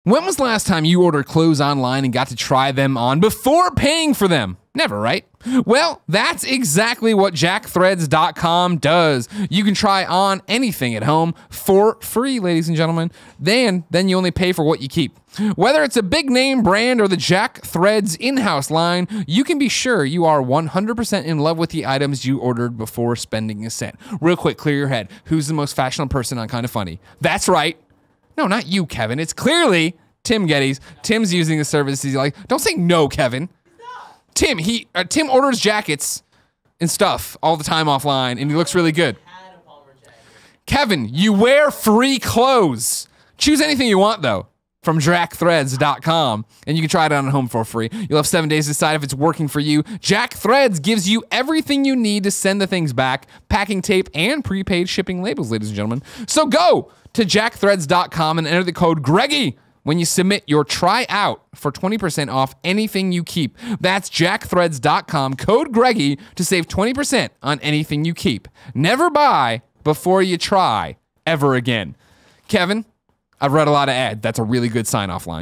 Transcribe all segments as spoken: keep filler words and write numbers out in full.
When was the last time you ordered clothes online and got to try them on before paying for them? Never, right? Well, that's exactly what jack threads dot com does. You can try on anything at home for free, ladies and gentlemen. Then, then you only pay for what you keep. Whether it's a big name brand or the Jack Threads in-house line, you can be sure you are one hundred percent in love with the items you ordered before spending a cent. Real quick, clear your head. Who's the most fashionable person on Kinda Funny? That's right. No, not you, Kevin. It's clearly Tim Gettys. Tim's using the service. He's like, don't say no, Kevin. Tim, he uh, Tim orders jackets and stuff all the time offline, and he looks really good. Kevin, you wear free clothes. Choose anything you want, though, from jack threads dot com, and you can try it on at home for free. You'll have seven days to decide if it's working for you. Jack Threads gives you everything you need to send the things back, packing tape, and prepaid shipping labels, ladies and gentlemen. So go to jack threads dot com and enter the code Greggy when you submit your tryout for twenty percent off anything you keep. That's jack threads dot com, code Greggy, to save twenty percent on anything you keep. Never buy before you try ever again. Kevin, I've read a lot of ads. That's a really good sign-off line.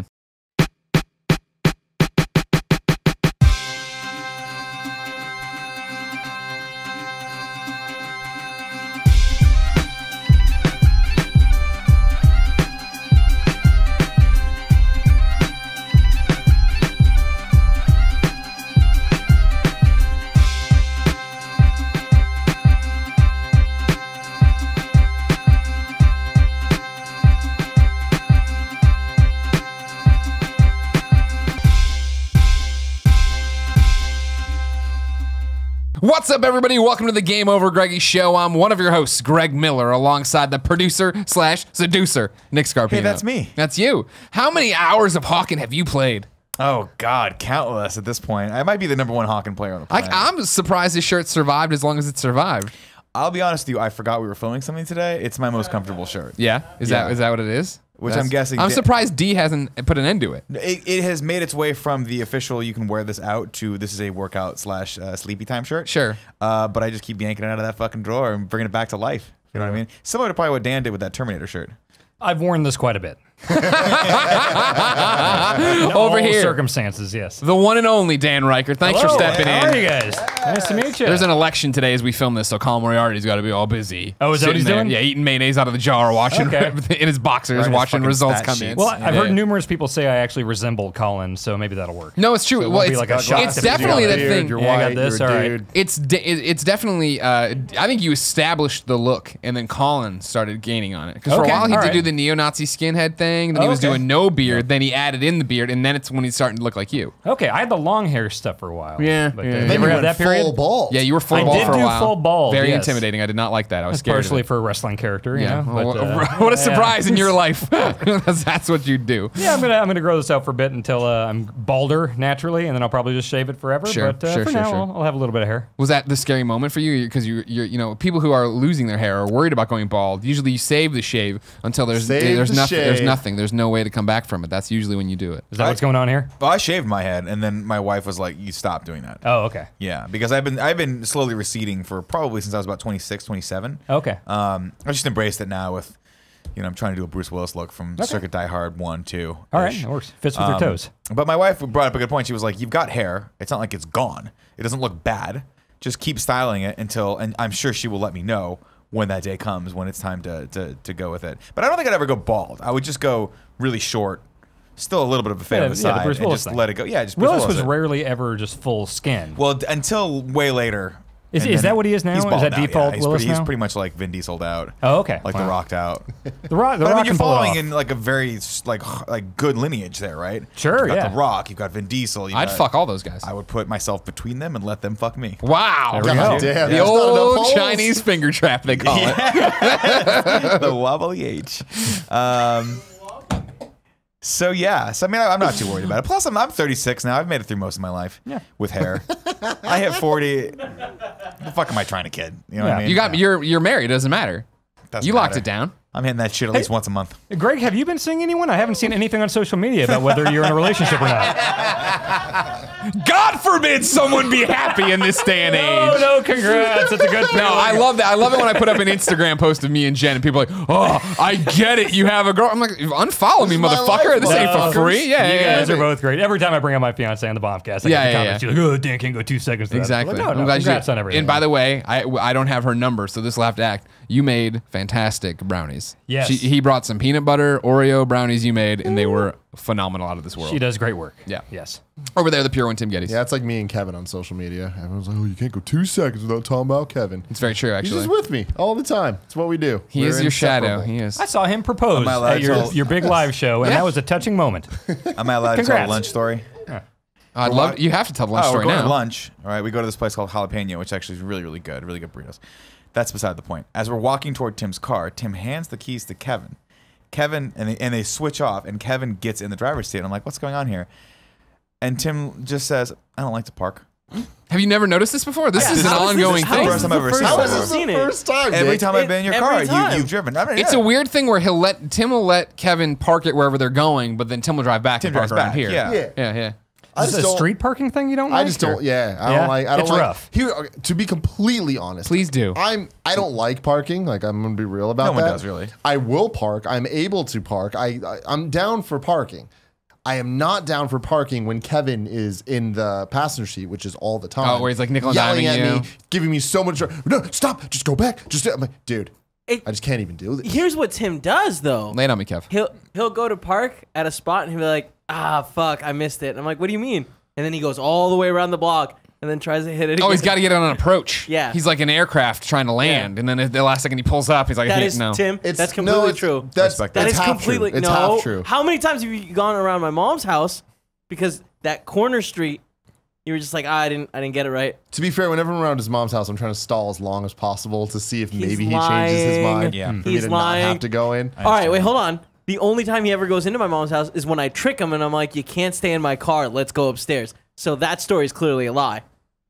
What's up, everybody? Welcome to the Game Over Greggy Show. I'm one of your hosts, Greg Miller, alongside the producer slash seducer, Nick Scarpino. Hey, that's me. That's you. How many hours of Hawken have you played? Oh, God, countless at this point. I might be the number one Hawken player on the planet. I, I'm surprised this shirt survived as long as it survived. I'll be honest with you, I forgot we were filming something today. It's my most comfortable shirt. Yeah? Is, Yeah. That, is that what it is? Which That's, I'm guessing. I'm surprised D hasn't put an end to it. It, it has made its way from the official you can wear this out to this is a workout slash uh, sleepy time shirt. Sure. Uh, but I just keep yanking it out of that fucking drawer and bringing it back to life. You know what I mean? Similar to probably what Dan did with that Terminator shirt. I've worn this quite a bit. Over All here. circumstances, yes. The one and only Dan Ryckert. Thanks Hello, for stepping how in. are you guys? Nice to meet you. There's an election today as we film this, so Colin Moriarty's got to be all busy. Oh, is that what he's there. doing? Yeah, eating mayonnaise out of the jar, watching Okay. in his boxers, Right, his watching fucking results stat come sheets. in. Well, I've Yeah. heard numerous people say I actually resemble Colin, so maybe that'll work. No, it's true. So it well, won't be it's, like a shock it's to definitely see the how Dude, thing. You're Yeah, I got white, this, you're a all right. dude. It's de it- it's definitely. Uh, I think you established the look, and then Colin started gaining on it. Because for Okay, a while he all did right. do the neo-Nazi skinhead thing, then he Oh, was okay. doing no beard, then he added in the beard, and then it's when he's starting to look like you. Okay, I had the long hair stuff for a while. Yeah, But, yeah. uh, Then you Then ever you have went that period? full bald. Yeah, you were full I bald did for a do while. full bald, Very yes. intimidating. I did not like that. I was scared. Partially of it. for a wrestling character, you Yeah. know. Well, but, uh, what a yeah. surprise in your life. that's, that's what you do. Yeah, I'm gonna I'm gonna grow this out for a bit until uh, I'm balder naturally, and then I'll probably just shave it forever. Sure, but uh, sure, for sure, now, sure. I'll, I'll have a little bit of hair. Was that the scary moment for you? Because you, you're, you know, people who are losing their hair are worried about going bald. Usually, you save the shave until there's Save there's the nothing. There's shave. nothing. There's no way to come back from it. That's usually when you do it. Is that what's going on here? Well, I shaved my head, and then my wife was like, you stop doing that. Oh, okay. Yeah, because I've been I've been slowly receding for probably since I was about twenty-six, twenty-seven. Okay. Um, I just embraced it now with, you know, I'm trying to do a Bruce Willis look from Circuit Die Hard one, two. All right, that works. Fits with your toes. But my wife brought up a good point. She was like, you've got hair. It's not like it's gone. It doesn't look bad. Just keep styling it until, and I'm sure she will let me know when that day comes, when it's time to, to, to go with it. But I don't think I'd ever go bald. I would just go really short, still a little bit of a fade Yeah, on the yeah, the side, Bruce and Willis just thing. let it go. Yeah, just Bruce Willis Willis was it. rarely ever just full skin. Well, d- until way later. Is- And is then that what he is now? He's Is bald that now, default yeah. He's Willis pretty, He's now? pretty much like Vin Diesel'd out. Oh, okay. Like Wow. the Rocked out. The Rock, the But I Rock mean, you're can pull it following off. in like a very like like good lineage there, right? Sure, You've got yeah. The Rock. You've got Vin Diesel. You've I'd got, fuck all those guys. I would put myself between them and let them fuck me. Wow. There we go. God damn, The there's not enough old holes. Chinese finger trap, they call it. The wobbly H. Um, so yeah, so I mean, I, I'm not too worried about it. Plus, I'm, I'm thirty-six now. I've made it through most of my life Yeah. with hair. I hit forty. The fuck am I trying to kid? You know what Yeah. I mean? You got you're you're married. It doesn't matter. Doesn't You locked matter. it down. I'm hitting that shit at least once a month. Greg, have you been seeing anyone? I haven't seen anything on social media about whether you're in a relationship or not. God forbid someone be happy in this day and age. Oh, no, congrats. That's a good thing. No, I love that. I love it when I put up an Instagram post of me and Jen, and people are like, "Oh, I get it. You have a girl." I'm like, "Unfollow me, my motherfucker. life, This ain't for motherfuckers. free." Yeah, You yeah, guys yeah. are both great. Every time I bring up my fiance on the Bombcast, I Yeah, get the yeah, comments. yeah. She's like, "Oh, Dan can't go two seconds." without-" Exactly. I'm like, no, no, I'm glad congrats you, on everything. and by the way, I I don't have her number, so this will have to act. You made fantastic brownies. Yes. She, he brought some peanut butter Oreo brownies you made, and they were phenomenal out of this world. She does great work. Yeah. Yes. Over there, the pure one, Tim Gettys. Yeah, it's like me and Kevin on social media. Everyone's like, "Oh, you can't go two seconds without talking about Kevin." It's very true, He's actually. just with me all the time. It's what we do. He We're is your shadow. inseparable. He is. I saw him propose Am I allowed at your, to- your big live show, and Yeah. that was a touching moment. Am I allowed to tell Congrats. a lunch story? I'd love. You have to tell the lunch oh, story we're going now. to lunch. All right, we go to this place called Jalapeno, which actually is really, really good. Really good burritos. That's beside the point. As we're walking toward Tim's car, Tim hands the keys to Kevin. Kevin, and they, and they switch off, and Kevin gets in the driver's seat. And I'm like, what's going on here? And Tim just says, I don't like to park. Have you never noticed this before? This Yeah. is an How is this- ongoing how thing. is First this time the I've ever first seen How time is it. this I've seen the it? first time? Every Nick? time I've been in your Every car, time. you, you've driven. I mean, It's yeah. a weird thing where he'll let Tim will let Kevin park it wherever they're going, but then Tim will drive back Tim and park drives around back, here. yeah. Yeah. yeah, yeah. I Is just this a don't- street parking thing you don't like? I just don't. or- Yeah, I Yeah? don't like. I don't It's like. rough. Here, okay, to be completely honest, Please do. I'm. I don't like parking. Like I'm gonna be real about No one that. does, really. I will park. I'm able to park. I, I I'm down for parking. I am not down for parking when Kevin is in the passenger seat, which is all the time. Oh, where he's, like, nickel and yelling diming at you. me, giving me so much. No, stop! Just go back. Just I'm like, dude, It- I just can't even do this. Here's what Tim does though. Lay it on me, Kev. He'll he'll go to park at a spot and he'll be like, ah, fuck, I missed it. And I'm like, what do you mean? And then he goes all the way around the block and then tries to hit it. Oh, he's again. got to get on an approach. Yeah. He's like an aircraft trying to land, and then at the last second he pulls up. He's like, That "Hey, is no." Tim. It's that's completely no, it's, true. That's, Respect That that's is half completely true. It's no. half true. How many times have you gone around my mom's house because that corner street? You were just like, ah, I didn't, I didn't get it right. To be fair, whenever I'm around his mom's house, I'm trying to stall as long as possible to see if He's maybe he changes his lying. mind. Yeah. For He's me to lying. not have to go in. All right, wait, hold on. The only time he ever goes into my mom's house is when I trick him and I'm like, you can't stay in my car. Let's go upstairs. So that story is clearly a lie.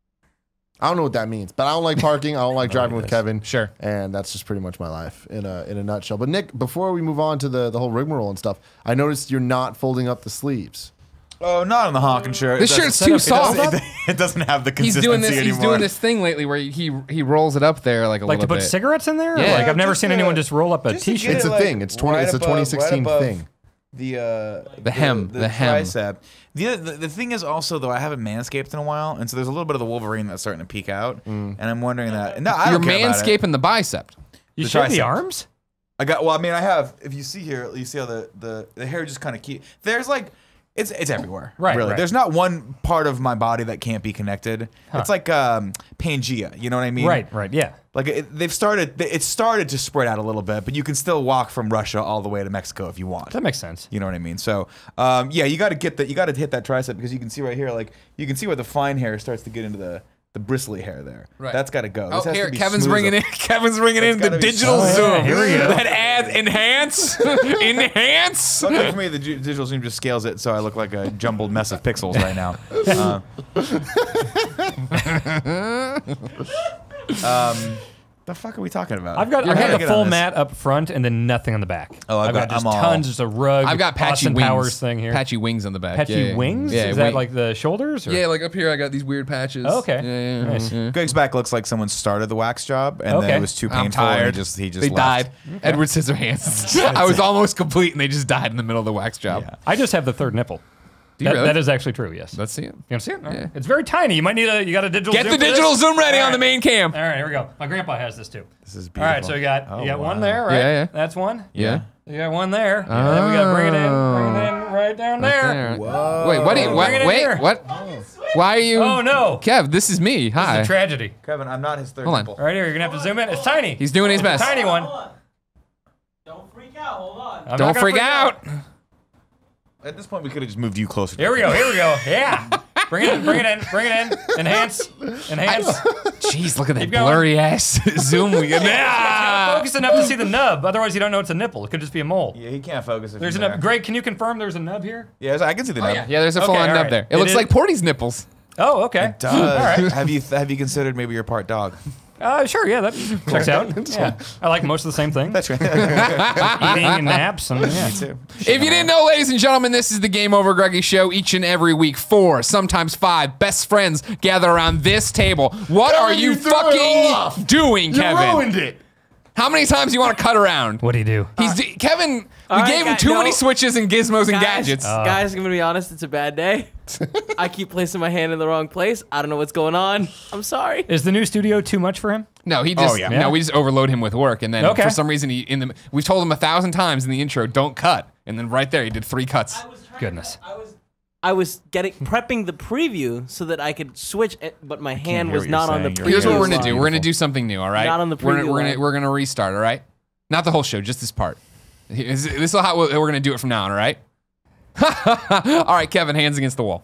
I don't know what that means, but I don't like parking. I don't like driving with Kevin. Sure. And that's just pretty much my life in a in a nutshell. But Nick, before we move on to the, the whole rigmarole and stuff, I noticed you're not folding up the sleeves. Oh, not on the Hawking shirt. This It shirt's doesn't- too it soft. doesn't- It doesn't have the He's consistency doing this. anymore. He's doing this thing lately where he he rolls it up there like a Like to little put bit. cigarettes in there? Yeah. Like I've never Just seen to- anyone just roll up a just to get t-shirt. It's it, a like, thing. It's twenty- it's a above- twenty sixteen above thing. The uh, The hem, the hem. tricep. The, the the thing is also though I haven't manscaped in a while, and so there's a little bit of the Wolverine that's starting to peek out, and I'm wondering that. No, I You're don't care about it. manscaping the bicep. You the shave the tricep. arms? I got. Well, I mean, I have. If you see here, you see how the the, the hair just kind of keep. There's like. It's it's everywhere. Right, Really. right. There's not one part of my body that can't be connected. It's like um, Pangea. You know what I mean? Right, right, yeah. Like it, they've started. It started to spread out a little bit, but you can still walk from Russia all the way to Mexico if you want. That makes sense. You know what I mean? So, um, yeah, you got to get that. You got to hit that tricep because you can see right here, like you can see where the fine hair starts to get into the the bristly hair there. Right. That's got to go. Oh, This has here to be Kevin's smooth bringing in. up. Kevin's bringing in That's the gotta be digital smooth. zoom. Oh, yeah, here we go. That adds enhance, enhance. Luckily for me, the ju- digital zoom just scales it, so I look like a jumbled mess of pixels right now. Uh, um, the fuck are we talking about? I've got You're I've got gonna the get on full this. mat up front and then nothing on the back. Oh, I've got- just I'm all- tons, just a rug. I've got patchy Austin wings. Powers thing here. Patchy wings on the back. Patchy yeah, yeah. wings? Yeah, Is that wing- like the shoulders? Or? Yeah, like up here I got these weird patches. Oh, okay. Yeah, yeah. Nice. yeah. Greg's back looks like someone started the wax job, and then Okay. it was too I'm painful, and tired. he just he just They left. died. Edward Scissorhands. I was almost complete, and they just died in the middle of the wax job. Yeah. I just have the third nipple. Do you That, really? that is actually true, yes. Let's see it. You want to see it? All right. Yeah. It's very tiny. You might need a, you got a digital Get zoom the for digital this? zoom ready All on the right. main cam. All right, here we go. My grandpa has this too. This is All beautiful. right, so you got Oh, you got one wow. there, right? Yeah, yeah. That's one. Yeah. You got one there. And then we got to bring it in, bring it in right down there. There. Whoa. Wait, what? Do you, what Bring it in wait, here. what? Why are you? Oh no! Kev, this is me. Hi. It's a tragedy. Kevin, I'm not his third Hold on. nipple. Right here, you're gonna have to zoom in. It's tiny. He's doing his best. Tiny one. Don't freak out. Hold on. I'm not Don't gonna freak out. At this point, we could have just moved you closer. to Here we the go. Here we go. Yeah. Bring it in. Bring it in. Bring it in. Enhance. Enhance. Jeez, look at that Keep going. blurry ass zoom we got. Gotta Yeah. focus enough to see the nub. Otherwise, you don't know it's a nipple. It could just be a mole. Yeah, he can't focus. If There's a he's nub. there. Greg, can you confirm there's a nub here? Yeah, I can see the nub. Yeah, yeah, there's a full Okay, on all nub right. there. It, It looks is- like Porty's nipples. Oh, okay. Does. All right. Have you have you considered maybe you're part dog? Uh, sure, yeah, that checks out. Yeah, I like most of the same thing. That's right. Eating and naps, and yeah. Me too. If you didn't know, ladies and gentlemen, this is the Game Over Greggy show. Each and every week, four, sometimes five best friends gather around this table. What Kevin, are you, you threw it off. fucking doing, You Kevin? ruined it. How many times do you want to cut around? What do you do? He's d- Kevin. We all right, gave him guys, too no. many switches and gizmos and Guys, gadgets. guys, I'm gonna be honest. It's a bad day. I keep placing my hand in the wrong place. I don't know what's going on. I'm sorry. Is the new studio too much for him? No, he just Oh, yeah. no. Yeah. We just overload him with work, and then Okay. for some reason he in the we've told him a thousand times in the intro, don't cut, and then right there he did three cuts. Goodness. I was, I was getting prepping the preview so that I could switch, it, but my hand hear was what you're not on the saying. preview. You're Here's what we're gonna line. do. We're gonna do something new. All right. Not on the We're, preview we're gonna line. we're gonna restart. All right. Not the whole show, just this part. This is how we're gonna do it from now on. All right. All right, Kevin. Hands against the wall.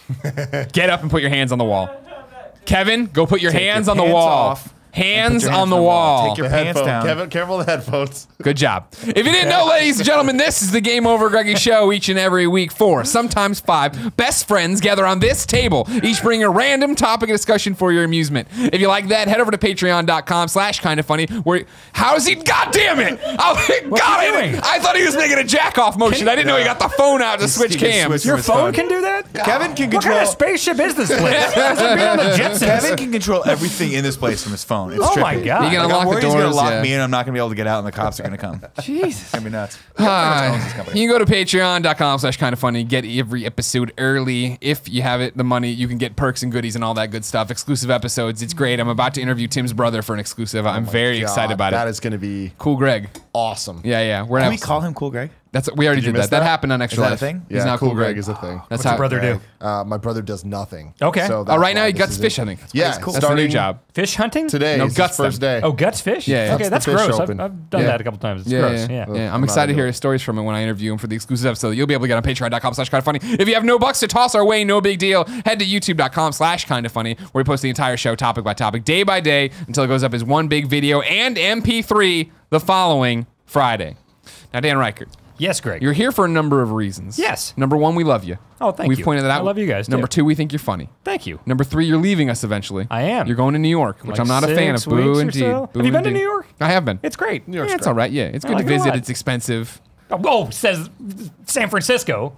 Get up and put your hands on the wall. Kevin, go put your Take hands your on the pants wall. off Hands your on hands the on the wall. wall. Take your The pants headphone. down. Kevin, careful of the headphones. Good job. If you didn't know, ladies and gentlemen, this is the Game Over Greggy show. Each and every week, four, sometimes five best friends gather on this table, each bring a random topic of discussion for your amusement. If you like that, head over to patreon.com slash kind of funny. Where how is he? God damn it! Oh, got you it! doing? I thought he was making a jack off motion. I didn't know he got the phone out to He's- switch he can cams. switch Your from his phone can do that? Kevin can What control. kind of spaceship is this place? It's like being on the Jetsons. Kevin can control everything in this place from his phone. It's Oh my trippy. God. You can Like, unlock I'm the worried he's gonna doors. lock yeah. me in. I'm not gonna be able to get out, and the cops are gonna come. Jesus. It's gonna be nuts. Hi. owns this company. You can go to patreon.com slash kind of funny, get every episode early. If you have it, the money, you can get perks and goodies and all that good stuff. Exclusive episodes. It's great. I'm about to interview Tim's brother for an exclusive. I'm very God, excited about That it. is going to be Cool Greg. awesome. Yeah, yeah. We're Can not, we call him Cool Greg? that's we already Did you did miss that. that. that? happened on Extra Is that a Life. thing? He's Yeah, now Cool Cool Greg. Greg is a thing. That's What's how your brother do? Uh, my brother does nothing. Okay. So Oh, that's right now why he this guts is fish, it. I think. Yeah, That's cool. That's the new starting job. Fish hunting? Today. No, is his guts first day. Oh, guts fish? Yeah, yeah. Okay, That's that's the fish gross. I've, open. I've done Yeah. that a couple times. It's Yeah, gross. yeah, Yeah. yeah. I'm I'm excited to not hear into his stories from him when I interview him for the exclusive episode. You'll be able to get on patreon.com slash kind of funny. If you have no bucks to toss our way, no big deal. Head to youtube.com slash kind of funny, where we post the entire show topic by topic, day by day, until it goes up as one big video and M P three the following Friday. Now, Dan Ryckert, Yes, Greg. you're here for a number of reasons. Yes. Number one, we love you. Oh, thank We've you. pointed that out. I love you guys, Number too. two, we think you're funny. Thank you. Number three, you're leaving us eventually. I am. You're going to New York, which Like I'm not a fan of. six weeks Boo or indeed. so. Boo Have you been to indeed. New York? I have been. It's great. Yeah, it's all right. Yeah, it's I good like to it a visit. lot. It's expensive. Oh, says San Francisco.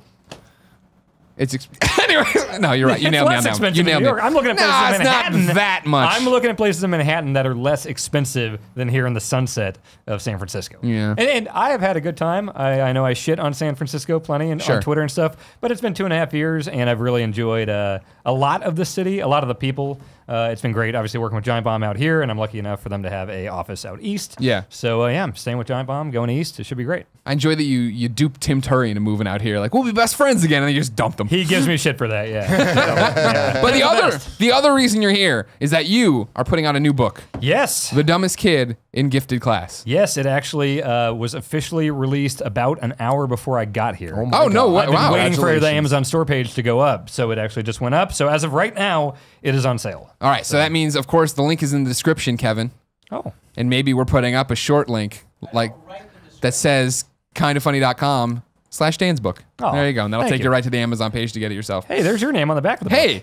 It's ex- anyway. No, you're right. You It's nailed me less on that one. expensive You than nailed New me. York. I'm looking at places Nah, in it's Manhattan. not that much. I'm looking at places in Manhattan that are less expensive than here in the sunset of San Francisco. Yeah. And, and I have had a good time. I, I know I shit on San Francisco plenty and Sure. on Twitter and stuff, but it's been two and a half years, and I've really enjoyed uh, a lot of the city, a lot of the people. Uh, it's been great, obviously, working with Giant Bomb out here, and I'm lucky enough for them to have a office out east. Yeah. So, uh, yeah, I'm staying with Giant Bomb, going east. It should be great. I enjoy that you you duped Tim Turry into moving out here. Like, we'll be best friends again, and then you just dumped him. He gives me shit for that, yeah. So, yeah. But the He's other best. the other reason you're here is that you are putting out a new book, Yes. The Dumbest Kid in Gifted Class. Yes, it actually uh, was officially released about an hour before I got here. Oh my Oh, no, God. what- I've been wow. waiting for the Congratulations. Amazon store page to go up, so it actually just went up. So as of right now, it is on sale. All right, so that means, of course, the link is in the description, Kevin. Oh, And maybe we're putting up a short link like that says kindoffunny.com slash Dan's book. Oh, there you go. And that'll thank take you. you. right to the Amazon page to get it yourself. hey, there's your name on the back of the book. Hey,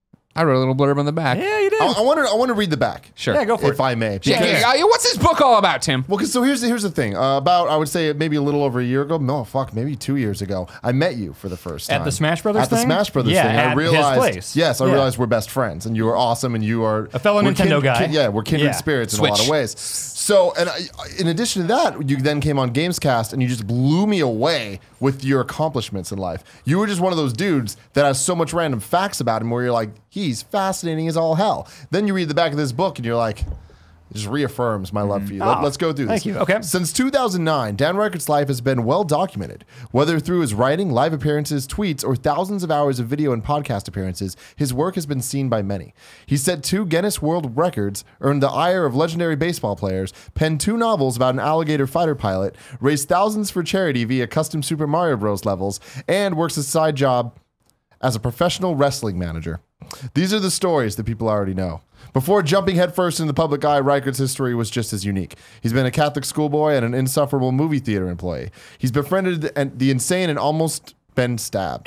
I wrote a little blurb on the back. Yeah, you did. I, I want to. I want to read the back. Sure. Yeah, go for If it. I may. Yeah, Because- yeah, yeah. What's this book all about, Tim? Well, cause, so here's the, here's the thing. Uh, about I would say maybe a little over a year ago. No, fuck, maybe two years ago. I met you for the first At time the Smash Brothers At the thing? Smash Brothers Yeah, thing. at I his realized. place. Yes, I Yeah. realized we're best friends, and you are awesome, and you are A fellow we're Nintendo guy. yeah, we're kindred Yeah. spirits in a lot Switch. of ways. So, and I, in addition to that, you then came on Gamescast, and you just blew me away with your accomplishments in life. You were just one of those dudes that has so much random facts about him, where you're like, he's fascinating as all hell. Then you read the back of this book, and you're like. It just reaffirms my love for you. Let, Oh, let's go through this. thank you. Okay. Since two thousand nine, Dan Ryckert's life has been well documented. Whether through his writing, live appearances, tweets, or thousands of hours of video and podcast appearances, his work has been seen by many. He set two Guinness World Records, earned the ire of legendary baseball players, penned two novels about an alligator fighter pilot, raised thousands for charity via custom Super Mario Bros. Levels, and works a side job as a professional wrestling manager. These are the stories that people already know. Before jumping headfirst into the public eye, Ryckert's history was just as unique. He's been a Catholic schoolboy and an insufferable movie theater employee. He's befriended the the insane and almost been stabbed.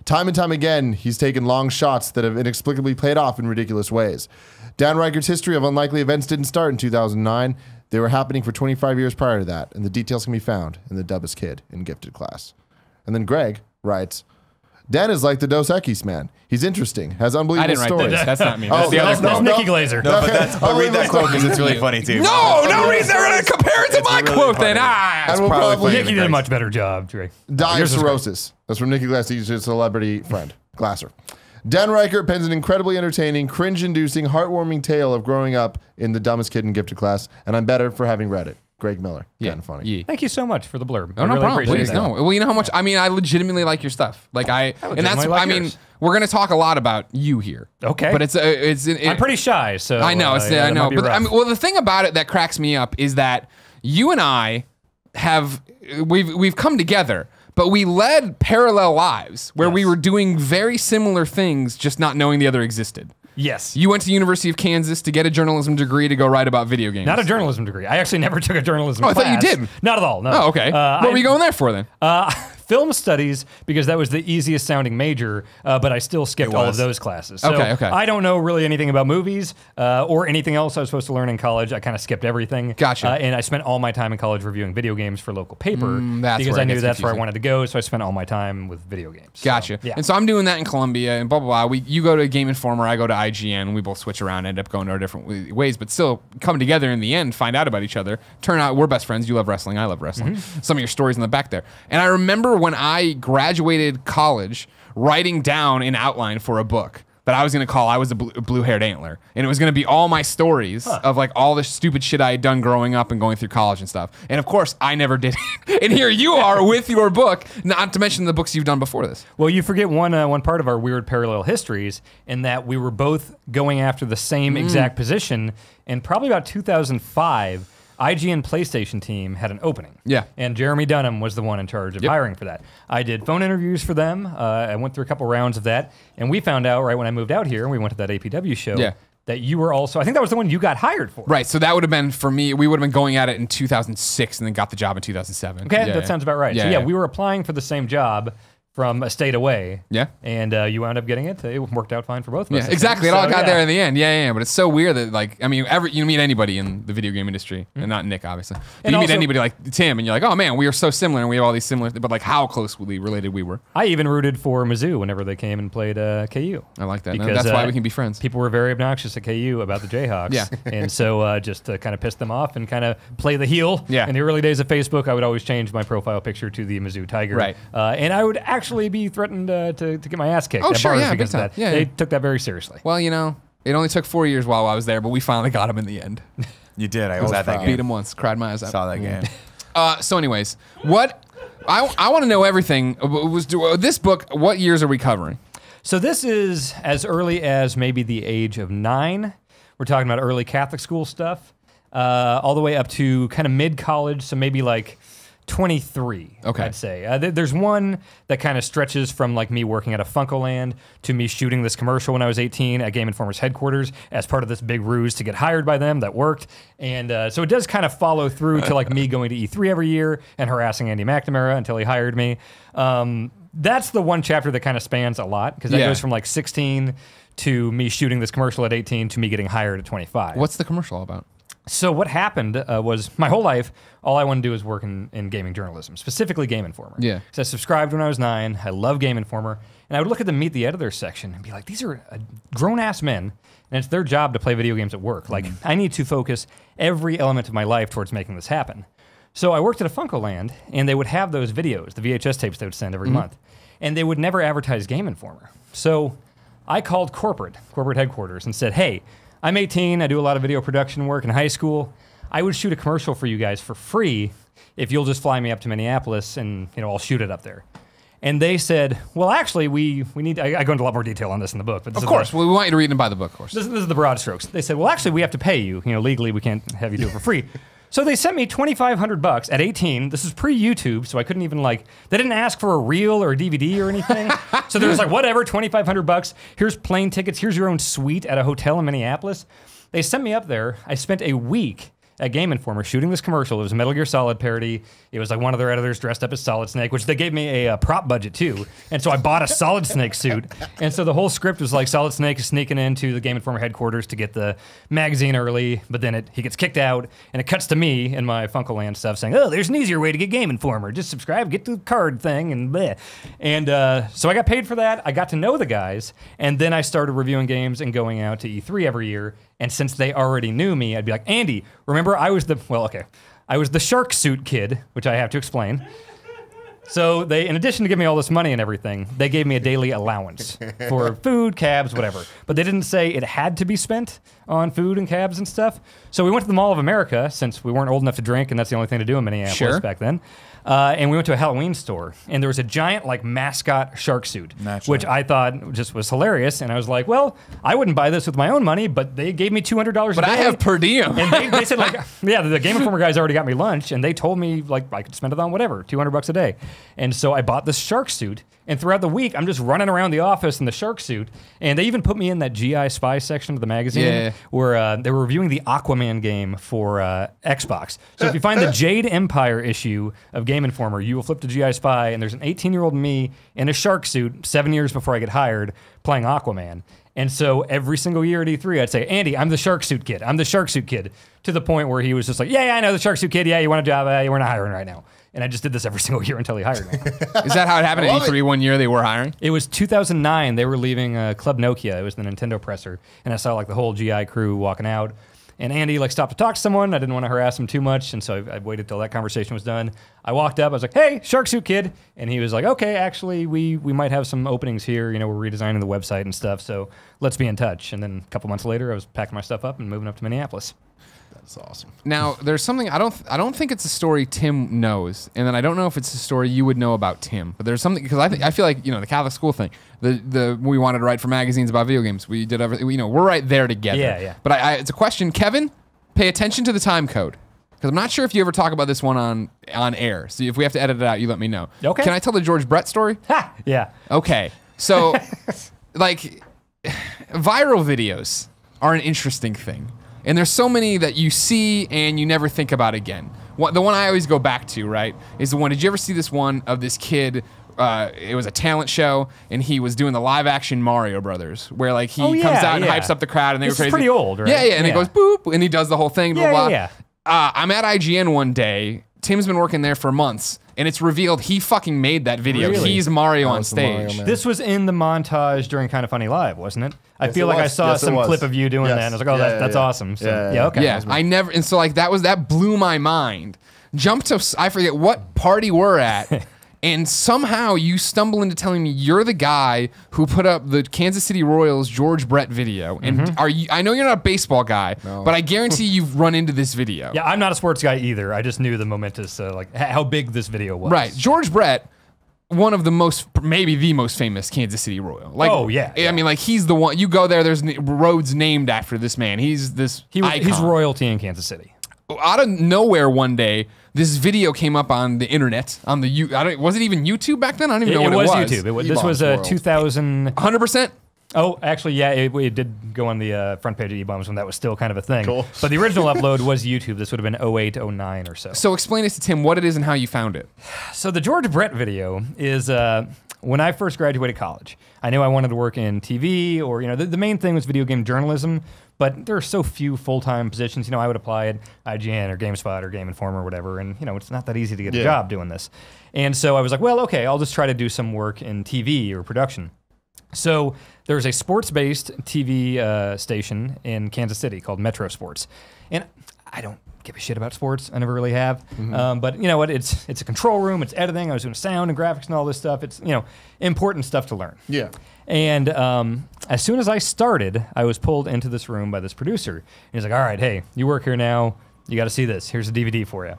Time and time again, he's taken long shots that have inexplicably played off in ridiculous ways. Dan Ryckert's history of unlikely events didn't start in two thousand nine. They were happening for twenty-five years prior to that, and the details can be found in the dumbest kid in gifted class. And then Greg writes, Dan is like the Dos Equis man. He's interesting, has unbelievable I didn't stories. write that. That's not me. That's Oh, the no, other no, quote. That's no. Nikki Glazer. No, but that's, but read that quote because it's really funny too. No, no reason they're going to compare it to It's my really quote funny. then. Ah, And we'll probably probably funny. Nikki did a much better job, Drake. Die of Yours is great. cirrhosis. That's from Nikki Glass. He's a celebrity friend. Glasser. Dan Ryckert pens an incredibly entertaining, cringe-inducing, heartwarming tale of growing up in the dumbest kid in gifted class, and I'm better for having read it. Greg Miller. yeah, Kind of funny. Yeah. Thank you so much for the blurb. Oh, I no really problem. appreciate Please, that. no. Well, you know how much, I mean, I legitimately like your stuff. Like, I, and that's, legitimately like I mean, yours. we're going to talk a lot about you here. Okay. But it's, a, it's, it, I'm pretty shy, so I know, uh, it's, yeah, I that know. might be But I rough. mean, well, the thing about it that cracks me up is that you and I have, we've, we've come together, but we led parallel lives where we Yes. were doing very similar things, just not knowing the other existed. Yes. You went to University of Kansas to get a journalism degree to go write about video games. Not a journalism degree. I actually never took a journalism Oh, I class. thought you did. Not at all, no. Oh, okay. Uh, what I- were you going there for then? Uh, film studies, because that was the easiest sounding major, uh, but I still skipped It all of was. those classes. So Okay, okay. I don't know really anything about movies uh, or anything else I was supposed to learn in college. I kind of skipped everything. Gotcha. Uh, and I spent all my time in college reviewing video games for local paper Mm, that's because where I it knew gets that's where I confusing. wanted to go. So I spent all my time with video games. So, Gotcha. yeah. And so I'm doing that in Columbia and blah, blah, blah. We, you go to Game Informer, I go to I G N. We both switch around, end up going our different wa- ways, but still come together in the end, find out about each other. Turn out we're best friends. You love wrestling. I love wrestling. Mm-hmm. Some of your stories in the back there. And I remember when I graduated college, writing down an outline for a book that I was going to call I Was a Blue- Blue-Haired Antler. And it was going to be all my stories of like all the stupid shit I had done growing up and going through college and stuff. And of course, I never did it. And here you are with your book, not to mention the books you've done before this. Well, you forget one uh, one part of our weird parallel histories in that we were both going after the same Mm. exact position. And probably about two thousand five, I G N PlayStation team had an opening. Yeah. And Jeremy Dunham was the one in charge of Yep. hiring for that. I did phone interviews for them. Uh, I went through a couple rounds of that. And we found out right when I moved out here, and we went to that A P W show, Yeah. that you were also, I think that was the one you got hired for. Right, so that would have been for me. We would have been going at it in two thousand six, and then got the job in two thousand seven. Okay, Yeah, that yeah. sounds about right. Yeah, so yeah, yeah. we were applying for the same job from a state away. Yeah. And uh, you wound up getting it. It worked out fine for both of us. Yeah, I exactly. It think. all So, got yeah. there in the end. Yeah, yeah, yeah. But it's so weird that, like, I mean, every, you meet anybody in the video game industry, and not Nick, obviously. But And you meet also- anybody like Tim, and you're like, oh man, we are so similar, and we have all these similar. But like, how closely related we were. I even rooted for Mizzou whenever they came and played uh, K U. I like that. And Because, that's why uh, we can be friends. People were very obnoxious at K U about the Jayhawks. Yeah. And so uh, just to kind of piss them off and kind of play the heel. Yeah. In the early days of Facebook, I would always change my profile picture to the Mizzou Tiger. Right. Uh, and I would actually be threatened uh, to, to get my ass kicked Oh, at sure, bars yeah, because big of time. that. Yeah, they yeah. took that very seriously. Well, you know, it only took four years while I was there, but we finally got him in the end. You did. I was at that Beat game. him once, cried my eyes out. Saw that game. Uh, so, anyways, what I, I want to know everything. Was do, this book? What years are we covering? So this is as early as maybe the age of nine. We're talking about early Catholic school stuff, uh, all the way up to kind of mid-college, so maybe like twenty-three, Okay. I'd say. Uh, th- there's one that kind of stretches from like me working at a Funkoland to me shooting this commercial when I was eighteen at Game Informer's headquarters as part of this big ruse to get hired by them that worked. And uh, so it does kind of follow through to like me going to E three every year and harassing Andy McNamara until he hired me. Um, that's the one chapter that kind of spans a lot because that Yeah. goes from like sixteen to me shooting this commercial at eighteen to me getting hired at twenty-five. What's the commercial all about? So what happened uh, was my whole life, all I wanted to do was work in, in gaming journalism, specifically Game Informer. Yeah. So I subscribed when I was nine. I love Game Informer. And I would look at the Meet the Editor section and be like, these are uh, grown-ass men, and it's their job to play video games at work. Like, I need to focus every element of my life towards making this happen. So I worked at a Funkoland, and they would have those videos, the V H S tapes they would send every month, and they would never advertise Game Informer. So I called corporate, corporate headquarters, and said, hey, I'm eighteen, I do a lot of video production work in high school. I would shoot a commercial for you guys for free if you'll just fly me up to Minneapolis and, you know, I'll shoot it up there. And they said, well, actually, we, we need, I, I go into a lot more detail on this in the book. But this Of is course, the, well, we want you to read and buy the book, of course. this, this is the broad strokes. They said, well, actually, we have to pay you. You know, legally, we can't have you do it for free. So they sent me twenty-five hundred bucks at eighteen. This is pre-YouTube, so I couldn't even like, they didn't ask for a reel or a D V D or anything. So they was like, whatever, twenty-five hundred bucks. Here's plane tickets. Here's your own suite at a hotel in Minneapolis. They sent me up there. I spent a week at Game Informer shooting this commercial. It was a Metal Gear Solid parody. It was like one of their editors dressed up as Solid Snake, which they gave me a, uh prop budget too. And so I bought a Solid Snake suit. And so the whole script was like Solid Snake is sneaking into the Game Informer headquarters to get the magazine early, but then it, he gets kicked out, and it cuts to me and my Funkoland stuff saying, oh, there's an easier way to get Game Informer. Just subscribe, get the card thing, and bleh. And uh, so I got paid for that. I got to know the guys, and then I started reviewing games and going out to E three every year. And since they already knew me, I'd be like, Andy, remember I was the, well, okay, I was the shark suit kid, which I have to explain. So they, in addition to giving me all this money and everything, they gave me a daily allowance for food, cabs, whatever. But they didn't say it had to be spent on food and cabs and stuff. So we went to the Mall of America, since we weren't old enough to drink, and that's the only thing to do in Minneapolis Sure. back then. Uh, and we went to a Halloween store, and there was a giant like mascot shark suit, Naturally. which I thought just was hilarious. And I was like, well, I wouldn't buy this with my own money, but they gave me two hundred dollars But a day. I have per diem. And they, they said like, yeah, the Game Informer guys already got me lunch, and they told me like I could spend it on whatever, two hundred bucks a day. And so I bought this shark suit, and throughout the week, I'm just running around the office in the shark suit. And they even put me in that G I Spy section of the magazine, Yeah. where uh, they were reviewing the Aquaman game for uh, Xbox. So if you find the Jade Empire issue of Game Informer, you will flip to G I Spy, and there's an eighteen-year-old me in a shark suit, seven years before I get hired, playing Aquaman. And so every single year at E three, I'd say, Andy, I'm the shark suit kid. I'm the shark suit kid. To the point where he was just like, yeah, yeah, I know the shark suit kid. Yeah, you want a job? Uh, we're not hiring right now. And I just did this every single year until he hired me. Is that how it happened at E three one year they were hiring? It was two thousand nine. They were leaving uh, Club Nokia. It was the Nintendo presser. And I saw like the whole G I crew walking out. And Andy like stopped to talk to someone. I didn't want to harass him too much. And so I, I waited till that conversation was done. I walked up. I was like, hey, Shark Suit Kid. And he was like, okay, actually, we, we might have some openings here. You know, we're redesigning the website and stuff. So let's be in touch. And then a couple months later, I was packing my stuff up and moving up to Minneapolis. That's awesome. Now, there's something I don't I don't think it's a story Tim knows, and then I don't know if it's a story you would know about Tim. But there's something because I think I feel like you know the Catholic school thing. The the we wanted to write for magazines about video games. We did everything. You know, we're right there together. Yeah, yeah. But I, I, it's a question, Kevin. Pay attention to the time code because I'm not sure if you ever talk about this one on on air. So if we have to edit it out, you let me know. Okay. Can I tell the George Brett story? Ha! Yeah. Okay. So, like, viral videos are an interesting thing. And there's so many that you see and you never think about again. What, the one I always go back to, right, is the one, did you ever see this one of this kid, uh, it was a talent show, and he was doing the live-action Mario Brothers, where, like, he Oh, comes yeah, out and yeah. hypes up the crowd, and they This go is crazy. pretty old, right? Yeah, yeah, and Yeah. it goes boop, and he does the whole thing, blah, Yeah, blah, yeah, blah. Uh, I'm at I G N one day. Tim's been working there for months, and it's revealed he fucking made that video. Really? He's Mario Oh, on it's the Mario stage. Man. This was in the montage during Kind of Funny Live, wasn't it? I Yes, feel it like I was. saw Yes, it some was. clip of you doing Yes. that, and I was like, oh, Yeah, that, yeah, that's yeah. awesome. So, Yeah, yeah, yeah, yeah. okay. Yeah, I never, and so like that was that blew my mind. Jump to I forget what party we're at, and somehow you stumble into telling me you're the guy who put up the Kansas City Royals George Brett video. And Mm-hmm. are you? I know you're not a baseball guy, but I guarantee you've run into this video. Yeah, I'm not a sports guy either. I just knew the momentous, uh, like, h- how big this video was. Right, George Brett. One of the most, maybe the most famous Kansas City Royal. Like, Oh, yeah, I yeah. mean, like he's the one. You go there, there's n- roads named after this man. He's this He was, icon. he's royalty in Kansas City. Out of nowhere one day, this video came up on the internet. On the you, I don't. Was it even YouTube back then? I don't even It, know it what was it was. YouTube. It was, this E-Bombs was uh, World. two thousand. one hundred percent. Oh, actually, yeah, it, it did go on the uh, front page of E-Bombs when that was still kind of a thing. Cool. But the original upload was YouTube. This would have been oh eight, oh nine or so. So explain it to Tim what it is and how you found it. So the George Brett video is uh, when I first graduated college. I knew I wanted to work in T V or, you know, the, the main thing was video game journalism, but there are so few full-time positions. You know, I would apply at I G N or GameSpot or Game Informer or whatever, and, you know, it's not that easy to get Yeah. a job doing this. And so I was like, well, okay, I'll just try to do some work in T V or production. So there's a sports-based T V uh, station in Kansas City called Metro Sports. And I don't give a shit about sports. I never really have. Mm-hmm. Um, but you know what? It's it's a control room. It's editing. I was doing sound and graphics and all this stuff. It's, you know, important stuff to learn. Yeah. And um, as soon as I started, I was pulled into this room by this producer. And he's like, all right, hey, you work here now. You got to see this. Here's a D V D for you.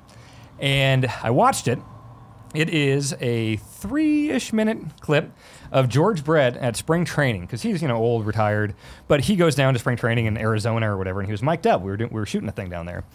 And I watched it. It is a three-ish minute clip of George Brett at spring training because he's, you know, old, retired, but he goes down to spring training in Arizona or whatever, and he was mic'd up. We were doing, we were shooting a thing down there,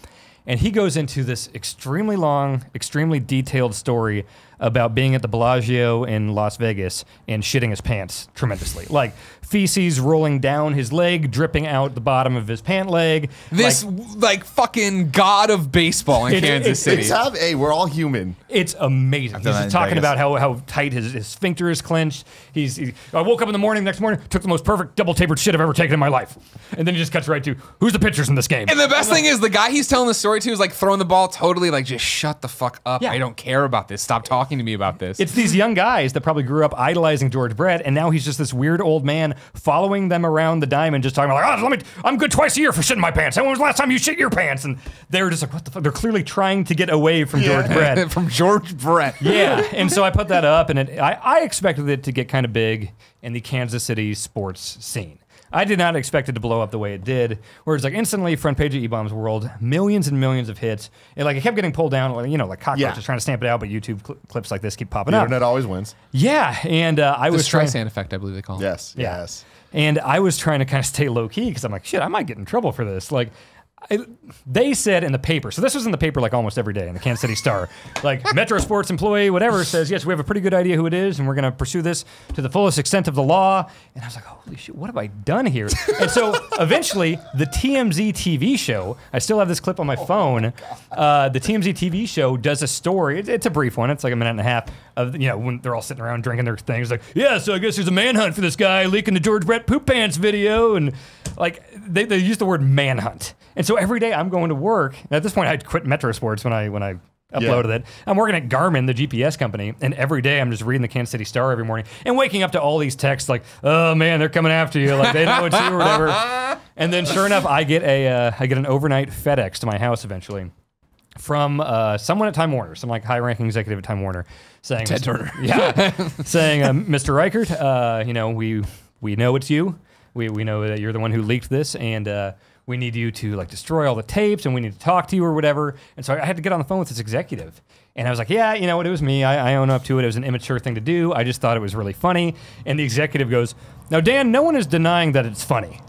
And he goes into this extremely long, extremely detailed story about being at the Bellagio in Las Vegas and shitting his pants tremendously. Like feces rolling down his leg, dripping out the bottom of his pant leg. This like, like fucking god of baseball in It- Kansas it- City. It's have, hey, we're all human. It's amazing. He's done that just in talking Vegas. about how, how tight his, his sphincter is clenched. He's he, I woke up in the morning next morning, took the most perfect double tapered shit I've ever taken in my life. And then he just cuts right to, who's the pitchers in this game? And the best thing is the guy he's telling the story to is like throwing the ball totally like just shut the fuck up. Yeah. I don't care about this. Stop talking to me about this. It's these young guys that probably grew up idolizing George Brett, and now he's just this weird old man following them around the diamond, just talking about, like, oh, let me, I'm good twice a year for shitting my pants. When was the last time you shit your pants? And they're just like, what the fuck? They're clearly trying to get away from George Brett. from George Brett. Yeah, and so I put that up, and it, I, I expected it to get kind of big in the Kansas City sports scene. I did not expect it to blow up the way it did, where it's like instantly front page of E-Bombs World, millions and millions of hits. And like it kept getting pulled down, like, you know, like cockroaches Yeah. trying to stamp it out, but YouTube cl- clips like this keep popping The up. internet always wins. Yeah, and uh, I The was trying. Streisand effect, I believe they call it. Yes, Yeah. yes. And I was trying to kind of stay low key because I'm like, shit, I might get in trouble for this. Like, I, they said in the paper, so this was in the paper like almost every day in the Kansas City Star, like Metro Sports employee, whatever, says, yes, we have a pretty good idea who it is, and we're going to pursue this to the fullest extent of the law. And I was like, holy shit, what have I done here? And so eventually, the T M Z T V show, I still have this clip on my phone, uh, the T M Z T V show does a story, it, it's a brief one, it's like a minute and a half, of, you know, when they're all sitting around drinking their things, like, yeah, so I guess there's a manhunt for this guy leaking the George Brett poop pants video, and like, they, they use the word manhunt. And so every day I'm going to work. And at this point, I'd quit Metro Sports when I when I uploaded Yeah. it. I'm working at Garmin, the G P S company, and every day I'm just reading the Kansas City Star every morning and waking up to all these texts like, "Oh man, they're coming after you! Like they know it's you or whatever." And then, sure enough, I get a uh, I get an overnight FedEx to my house eventually from uh, someone at Time Warner, some like high-ranking executive at Time Warner, saying, Ted Turner. yeah, saying, um, Mister Ryckert, uh, you know, we we know it's you. We we know that you're the one who leaked this, and uh, we need you to like destroy all the tapes, and we need to talk to you or whatever. And so I had to get on the phone with this executive, and I was like, yeah, you know what, it was me. I, I own up to it. It was an immature thing to do. I just thought it was really funny. And the executive goes, now, Dan, no one is denying that it's funny.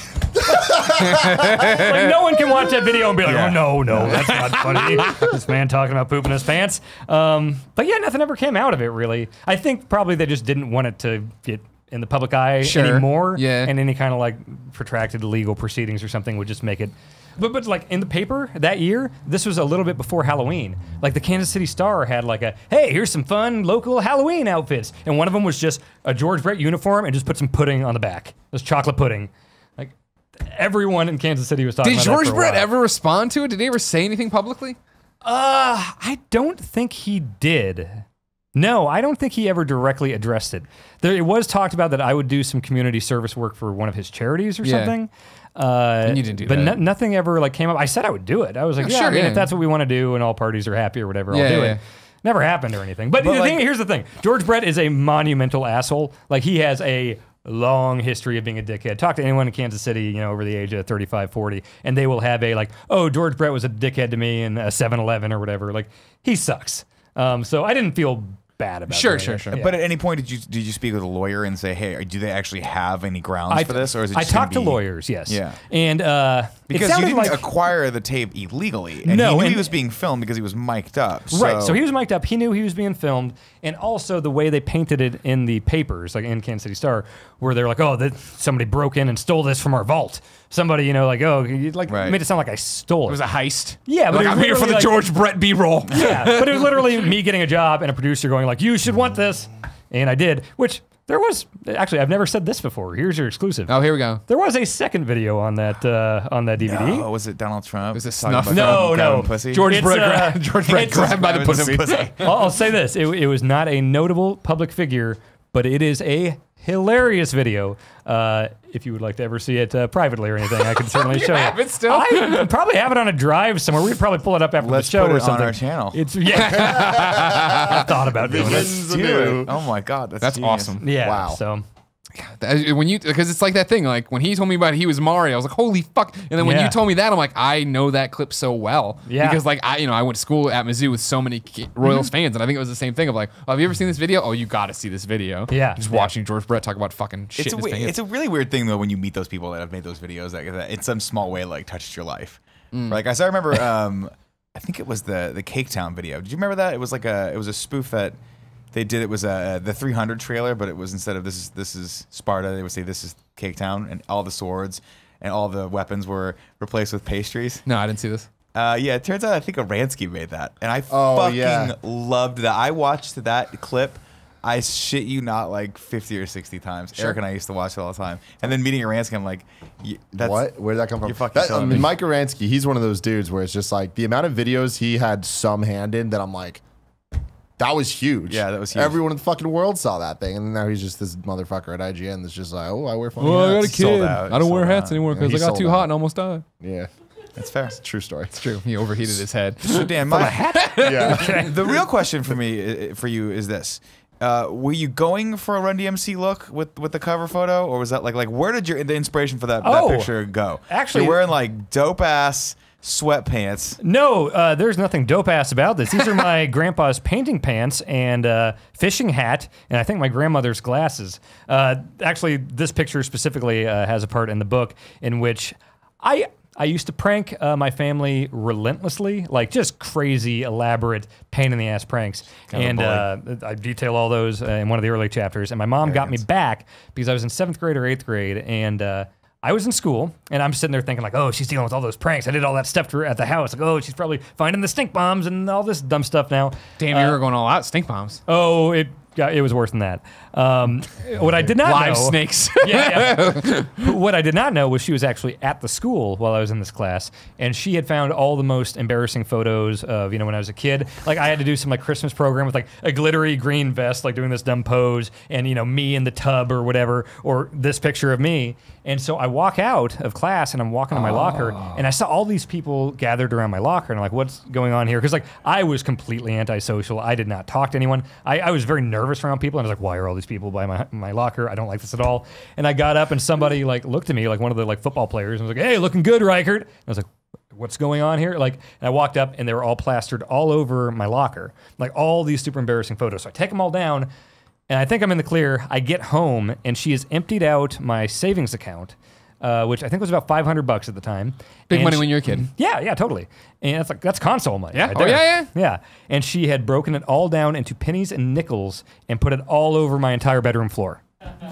Like no one can watch that video and be like, Yeah. oh no, no, that's not funny. This man talking about pooping his pants. Um, but yeah, nothing ever came out of it really. I think probably they just didn't want it to get in the public eye Sure. anymore. Yeah. And any kind of like protracted legal proceedings or something would just make it. But but like in the paper that year, this was a little bit before Halloween. Like the Kansas City Star had like a, hey, here's some fun local Halloween outfits, and one of them was just a George Brett uniform and just put some pudding on the back. It was chocolate pudding. Like everyone in Kansas City was talking Did about that George for a Brett while. ever respond to it? Did he ever say anything publicly? Uh, I don't think he did. No, I don't think he ever directly addressed it. There, it was talked about that I would do some community service work for one of his charities or Yeah. something. Uh, And you didn't do but that. no- nothing ever like came up. I said I would do it. I was like, Oh, yeah, sure, I mean, yeah. if that's what we want to do and all parties are happy or whatever, Yeah, I'll do yeah. it. Never happened or anything. But, But the like- thing, here's the thing: George Brett is a monumental asshole. Like he has a long history of being a dickhead. Talk to anyone in Kansas City, you know, over the age of thirty-five, forty, and they will have a like, oh, George Brett was a dickhead to me in a seven eleven or whatever. Like he sucks. Um, so I didn't feel bad about Sure, doing sure, it. sure. Yeah. But at any point, did you did you speak with a lawyer and say, hey, do they actually have any grounds I, for this, or is it? I Just gonna talked to be- lawyers, yes. Yeah. And uh, Because it you sounded didn't like acquire the tape illegally, and No, he knew and- he was being filmed because he was mic'd up. right. So he was mic'd up. He knew he was being filmed, and also the way they painted it in the papers, like in Kansas City Star, where they're like, "Oh, that somebody broke in and stole this from our vault." Somebody, you know, like, "Oh, you- like Right. made it sound like I stole it." It was a heist. Yeah, but like, it was I'm here for the literally like- George Brett B-roll. yeah, but it was literally me getting a job and a producer going like, "You should want this," and I did. Which there was actually, I've never said this before. Here's your exclusive. Oh, here we go. There was a second video on that uh, on that D V D. Oh, was it Donald Trump? Was it talking snuff? about No, grabbing no. pussy? George It's, Brett, uh, gra- George Brett it's- grabbed by the Grabbing pussy. some pussy. I'll, I'll say this: it, it was not a notable public figure, but it is a hilarious video. Uh, if you would like to ever see it uh, privately or anything, I can certainly show have you. it still? I probably have it on a drive somewhere. We could probably pull it up after Let's the show put or it on something. our channel. It's yeah. I thought about doing it. Visions Do anew. it. Oh my God, that's That's genius. awesome. Yeah. Wow. So That- When you, because it's like that thing, like when he told me about it, he was Mario, I was like, holy fuck. And then when Yeah. you told me that, I'm like, I know that clip so well. Yeah. Because like I, you know, I went to school at Mizzou with so many ki- Royals Mm-hmm. fans, and I think it was the same thing of like, oh, have you ever seen this video? Oh, you got to see this video. Yeah. Just Yeah. watching George Brett talk about fucking shit It's a, in his we- pants. it's a really weird thing though when you meet those people that have made those videos that, that in some small way like touched your life. Like I still remember. Um, I think it was the the Cake Town video. Did you remember that? It was like a it was a spoof that they did. It was a the three hundred trailer, but it was instead of this is this is Sparta, they would say this is Cake Town, and all the swords and all the weapons were replaced with pastries. No, I didn't see this. Uh, yeah, it turns out I think Aransky made that, and I Oh, fucking yeah. loved that. I watched that clip. I shit you not, like fifty or sixty times. Eric and I used to watch it all the time. And then meeting Aransky, I'm like, y- that's, What? Where did that come from? You're fucking That, killing um, me. Mike Aransky, he's one of those dudes where it's just like the amount of videos he had some hand in that I'm like, that was huge. Yeah, that was huge. Everyone in the fucking world saw that thing, and now he's just this motherfucker at I G N that's just like, oh, I wear funny Well, I got a hats. kid. Sold out. I don't wear Sold hats out. anymore because He I got sold too out. hot and almost died. Yeah, That's fair. true story. It's true. He overheated his head. So Dan, my Yeah. the real question for me uh, for you is this: uh, were you going for a Run D M C look with, with the cover photo, or was that like like where did your the inspiration for that, Oh, that picture go? actually- you're wearing like dope ass sweatpants. No, uh, there's nothing dope ass about this. These are my grandpa's painting pants and uh, fishing hat, and I think my grandmother's glasses. Uh, actually, this picture specifically uh, has a part in the book in which I I used to prank uh, my family relentlessly, like just crazy, elaborate, pain in the ass pranks. Kind of and a uh, I detail all those uh, in one of the early chapters. And my mom got me Arrogance. back because I was in seventh grade or eighth grade, and uh, I was in school, and I'm sitting there thinking like, oh, she's dealing with all those pranks. I did all that stuff to her at the house. Like, oh, she's probably finding the stink bombs and all this dumb stuff now. Damn, you were going all out. Stink bombs. Oh, it got, it was worse than that. Um, what I did not Live know, snakes. yeah, yeah. What I did not know was she was actually at the school while I was in this class, and she had found all the most embarrassing photos of, you know, when I was a kid. Like I had to do some like Christmas program with like a glittery green vest, like doing this dumb pose, and you know me in the tub or whatever, or this picture of me. And so I walk out of class and I'm walking to my locker, and I saw all these people gathered around my locker, and I'm like, what's going on here? Because like I was completely antisocial. I did not talk to anyone. I, I was very nervous around people. And I was like, why are all these people by my my locker? I don't like this at all. And I got up and somebody like looked at me like one of the like football players and was like, hey, looking good, Ryckert. And I was like, what's going on here? Like, and I walked up and they were all plastered all over my locker, like all these super embarrassing photos. So I take them all down, and I think I'm in the clear. I get home and she has emptied out my savings account, uh, which I think was about five hundred bucks at the time. Big And money she- when you're a kid. Yeah, yeah, totally. And that's like that's console money. Yeah. right Oh, there. yeah, yeah. Yeah. And she had broken it all down into pennies and nickels and put it all over my entire bedroom floor.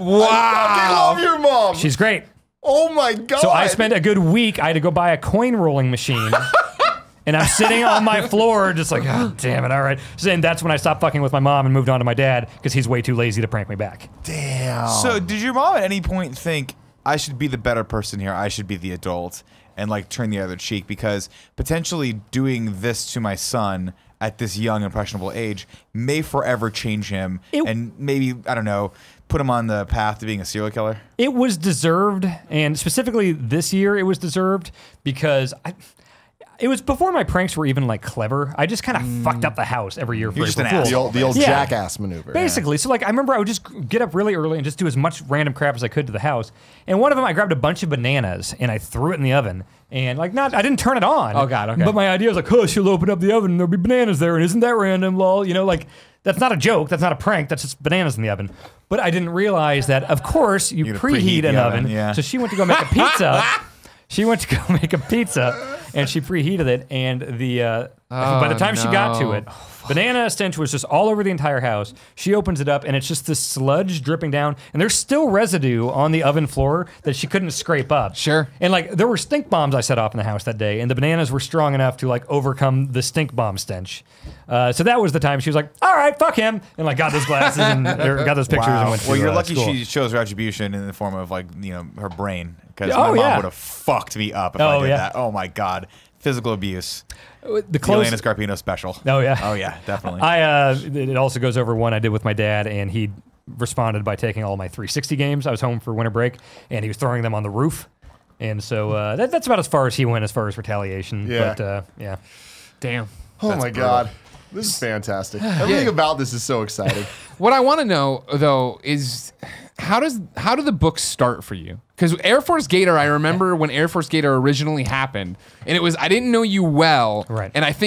I love your mom. She's great. oh my god. So I spent a good week. I had to go buy a coin rolling machine. And I'm sitting on my floor just like, oh, damn it, all right. So then that's when I stopped fucking with my mom and moved on to my dad because he's way too lazy to prank me back. Damn. So did your mom at any point think I should be the better person here? I should be the adult and like turn the other cheek, because potentially doing this to my son at this young impressionable age may forever change him It- and maybe, I don't know, put him on the path to being a serial killer? It was deserved, and specifically this year it was deserved because I... It was before my pranks were even like clever. I just kind of fucked up the house every year for You're just April an Fool's. the old, the old Yeah. jackass maneuver. Basically, so like I remember I would just get up really early and just do as much random crap as I could to the house. And one of them, I grabbed a bunch of bananas and I threw it in the oven. And like not, I didn't turn it on. Oh, God, okay. But my idea was like, oh, she'll open up the oven and there'll be bananas there, and isn't that random, lol? You know, like that's not a joke, that's not a prank, that's just bananas in the oven. But I didn't realize that, of course, you You gotta preheat, preheat the an oven, oven. yeah. So she went to go make a pizza. She went to go make a pizza, and she preheated it, and the uh, by the time she got to no. it, banana stench was just all over the entire house. She opens it up, and it's just this sludge dripping down, and there's still residue on the oven floor that she couldn't scrape up. Sure. And like there were stink bombs I set off in the house that day, and the bananas were strong enough to like overcome the stink bomb stench. Uh, so that was the time she was like, "All right, fuck him," and like got those glasses and or got those pictures and went to Well, you're uh, lucky school. she shows retribution in the form of like, you know, her brain, because Oh, my mom yeah. would have fucked me up if I Oh, did yeah. that. Oh my god, physical abuse. The The close. Elena Scarpino special. Oh yeah. Oh yeah, definitely. I uh, it also goes over one I did with my dad, and he responded by taking all my three sixty games. I was home for winter break, and he was throwing them on the roof, and so uh, that, that's about as far as he went as far as retaliation. Yeah. But uh, yeah, Damn. Oh That's my brutal. god. This is fantastic. Everything about this is so exciting. What I want to know though is how does how do the books start for you? Because Air Force Gator, I remember when Air Force Gator originally happened, and it was I didn't know you well, Right. And I think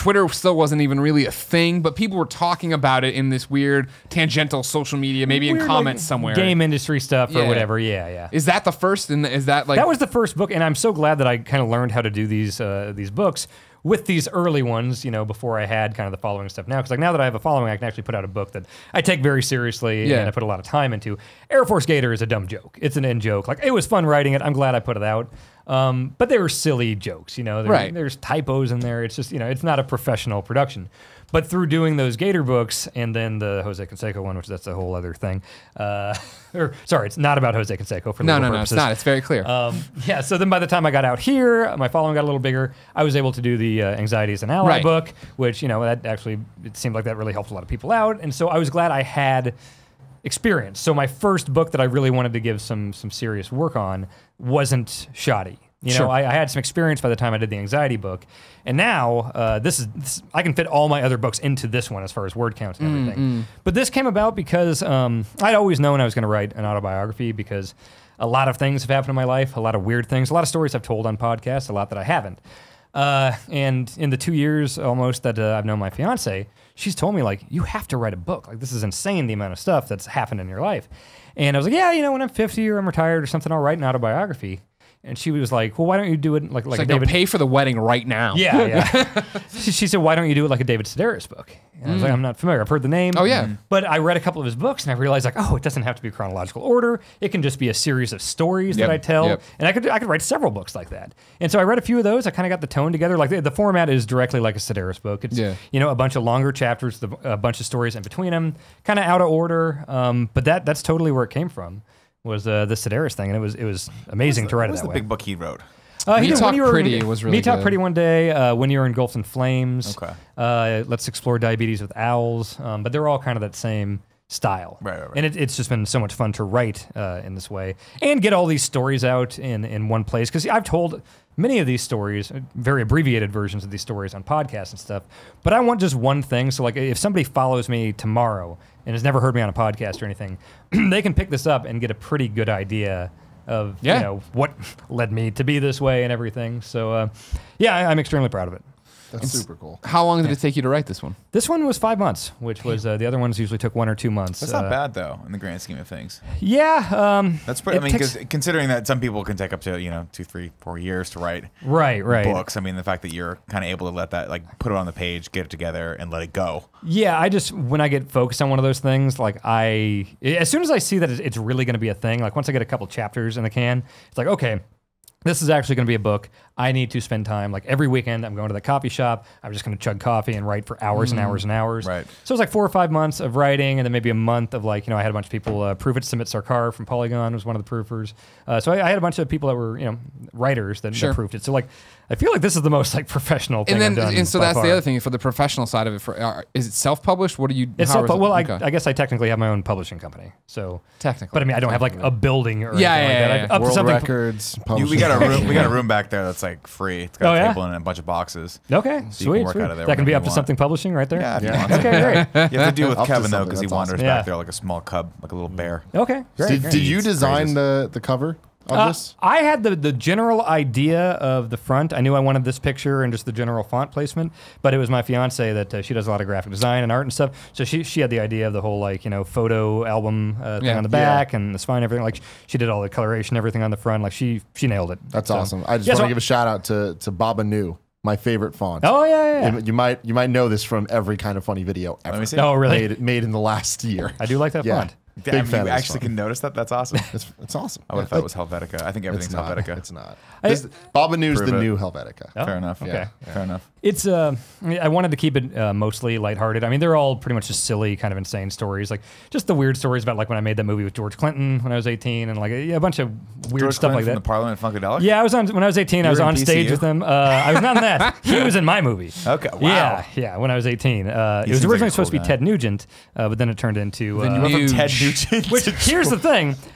Twitter still wasn't even really a thing, but people were talking about it in this weird tangential social media, maybe Weird, in like, comments somewhere. Game industry stuff Yeah. or whatever. Yeah, yeah. Is that the first? And is that like That was the first book, and I'm so glad that I kind of learned how to do these uh, these books with these early ones, you know, before I had kind of the following stuff now. Because like now that I have a following, I can actually put out a book that I take very seriously Yeah. and I put a lot of time into. Air Force Gator is a dumb joke. It's an in joke. Like, it was fun writing it. I'm glad I put it out. Um, but they were silly jokes, you know. There, Right. There's typos in there. It's just, you know, it's not a professional production. But through doing those Gator books and then the Jose Canseco one, which that's a whole other thing. Uh, or sorry, it's not about Jose Canseco for no, legal no, no, it's purposes. not. It's very clear. Um, yeah, so then by the time I got out here, my following got a little bigger. I was able to do the uh, Anxiety as an Ally Right. book, which, you know, that actually, it seemed like that really helped a lot of people out. And so I was glad I had experience. So my first book that I really wanted to give some some serious work on wasn't shoddy. You know, Sure. I, I had some experience by the time I did the Anxiety book. And now, uh, this is, this, I can fit all my other books into this one as far as word counts and everything. But this came about because um, I'd always known I was going to write an autobiography because a lot of things have happened in my life, a lot of weird things, a lot of stories I've told on podcasts, a lot that I haven't. Uh, and in the two years almost that uh, I've known my fiance, she's told me, like, you have to write a book. Like, this is insane, the amount of stuff that's happened in your life. And I was like, yeah, you know, when I'm fifty or I'm retired or something, I'll write an autobiography. And she was like, well, why don't you do it like, like, it's a like they'll David... pay for the wedding right now. Yeah, yeah. she, she said, why don't you do it like a David Sedaris book? And I was like, I'm not familiar. I've heard the name. Oh, yeah. But I read a couple of his books, and I realized, like, oh, it doesn't have to be chronological order. It can just be a series of stories Yep, that I tell. yep. And I could I could write several books like that. And so I read a few of those. I kind of got the tone together. Like, the, the format is directly like a Sedaris book. It's, Yeah. you know, a bunch of longer chapters, the, a bunch of stories in between them, kind of out of order. Um, but that that's totally where it came from, was uh, the Sedaris thing. And it was it was amazing to write What it was that the way. big book he wrote? Uh, Me he did Talk When You Were- Pretty was really Me Talk good. Pretty one day, uh, When You're Engulfed in Flames. Okay. Uh, Let's Explore Diabetes with Owls. Um, but they're all kind of that same style. Right, right, right. And it, it's just been so much fun to write uh, in this way and get all these stories out in, in one place. Because I've told many of these stories, uh, very abbreviated versions of these stories on podcasts and stuff. But I want just one thing. So, like, if somebody follows me tomorrow and has never heard me on a podcast or anything, they can pick this up and get a pretty good idea of Yeah. you know what led me to be this way and everything. So uh, yeah, I, I'm extremely proud of it. That's super cool. How long did it take you to write this one? This one was five months, which was uh, the other ones usually took one or two months. That's uh, not bad though, in the grand scheme of things. Yeah, um, That's pretty. I it mean, takes- because considering that some people can take up to you know two, three, four years to write right, right. books. I mean, the fact that you're kind of able to let that, like, put it on the page, get it together, and let it go. Yeah, I just when I get focused on one of those things, like I, as soon as I see that it's- it's really going to be a thing, like once I get a couple chapters in the can, it's like, okay, this is actually going to be a book. I need to spend time, like every weekend, I'm going to the coffee shop. I'm just going to chug coffee and write for hours and hours and hours. Right. So it was like four or five months of writing, and then maybe a month of, like, you know, I had a bunch of people uh, proof it. Sumit Sarkar from Polygon was one of the proofers. Uh, so I, I had a bunch of people that were, you know, writers that, Sure. that proofed it. So, like, I feel like this is the most, like, professional thing And then, I've done and so by that's far. the other thing for the professional side of it. For uh, is it self-published? What do you? It's how self- is it? well, I, Okay. I guess I technically have my own publishing company. So Technically. but I mean, I don't have like a building or Yeah, anything yeah, like that. yeah, I- Up to World something. records. You, we publishing got a room. company. We got a room back there that's like free. It's got Oh, a yeah? table and a bunch of boxes. Okay, So you can sweet, work sweet. out of there That can be whenever up to you want. something publishing right there. Yeah, if Yeah. you want to. Okay, great. You have to do it with Up to Kevin though, something, because he that's wanders awesome. Yeah. back there like a small cub, like a little bear. Okay, great. Did, great. did you Eats design crazes. the, the cover of Uh, this? I had the, the general idea of the front. I knew I wanted this picture and just the general font placement, but it was my fiance that uh, she does a lot of graphic design and art and stuff. So she she had the idea of the whole, like, you know, photo album uh, thing Yeah. on the back and the spine, everything. Like, she did all the coloration, everything on the front. Like, she she nailed it. That's So- awesome. I just Yeah, want so- to give a shout out to to Baba Nu, my favorite font. Oh yeah, yeah. yeah. You, you might you might know this from every kind of funny video ever. Let me see. Oh really? Made, made in the last year. I do like that Yeah. font. Big Damn, fan you of this actually font. can notice that. That's awesome. It's, it's awesome. I would have thought it was Helvetica. I think everything's It's not. Helvetica. It's not. I- This, Baba Nu's Prove the it. new Helvetica. Oh, Fair enough. Okay. Yeah. Fair enough. It's uh, I wanted to keep it uh, mostly lighthearted. I mean, they're all pretty much just silly, kind of insane stories, like just the weird stories about, like, when I made that movie with George Clinton when I was eighteen, and like a, a bunch of weird George stuff Clinton like from that. the Parliament Funkadelic? Yeah, I was on when I was eighteen. I You was were in on P C stage U? with him. Uh, I was not in that. He was in my movie. Okay, wow. Yeah, yeah. When I was eighteen, uh, it He was seems like originally a supposed cool to be guy. Ted Nugent, uh, but then it turned into. The Uh, new- Went from Ted Huge. Nugent. which to here's the thing.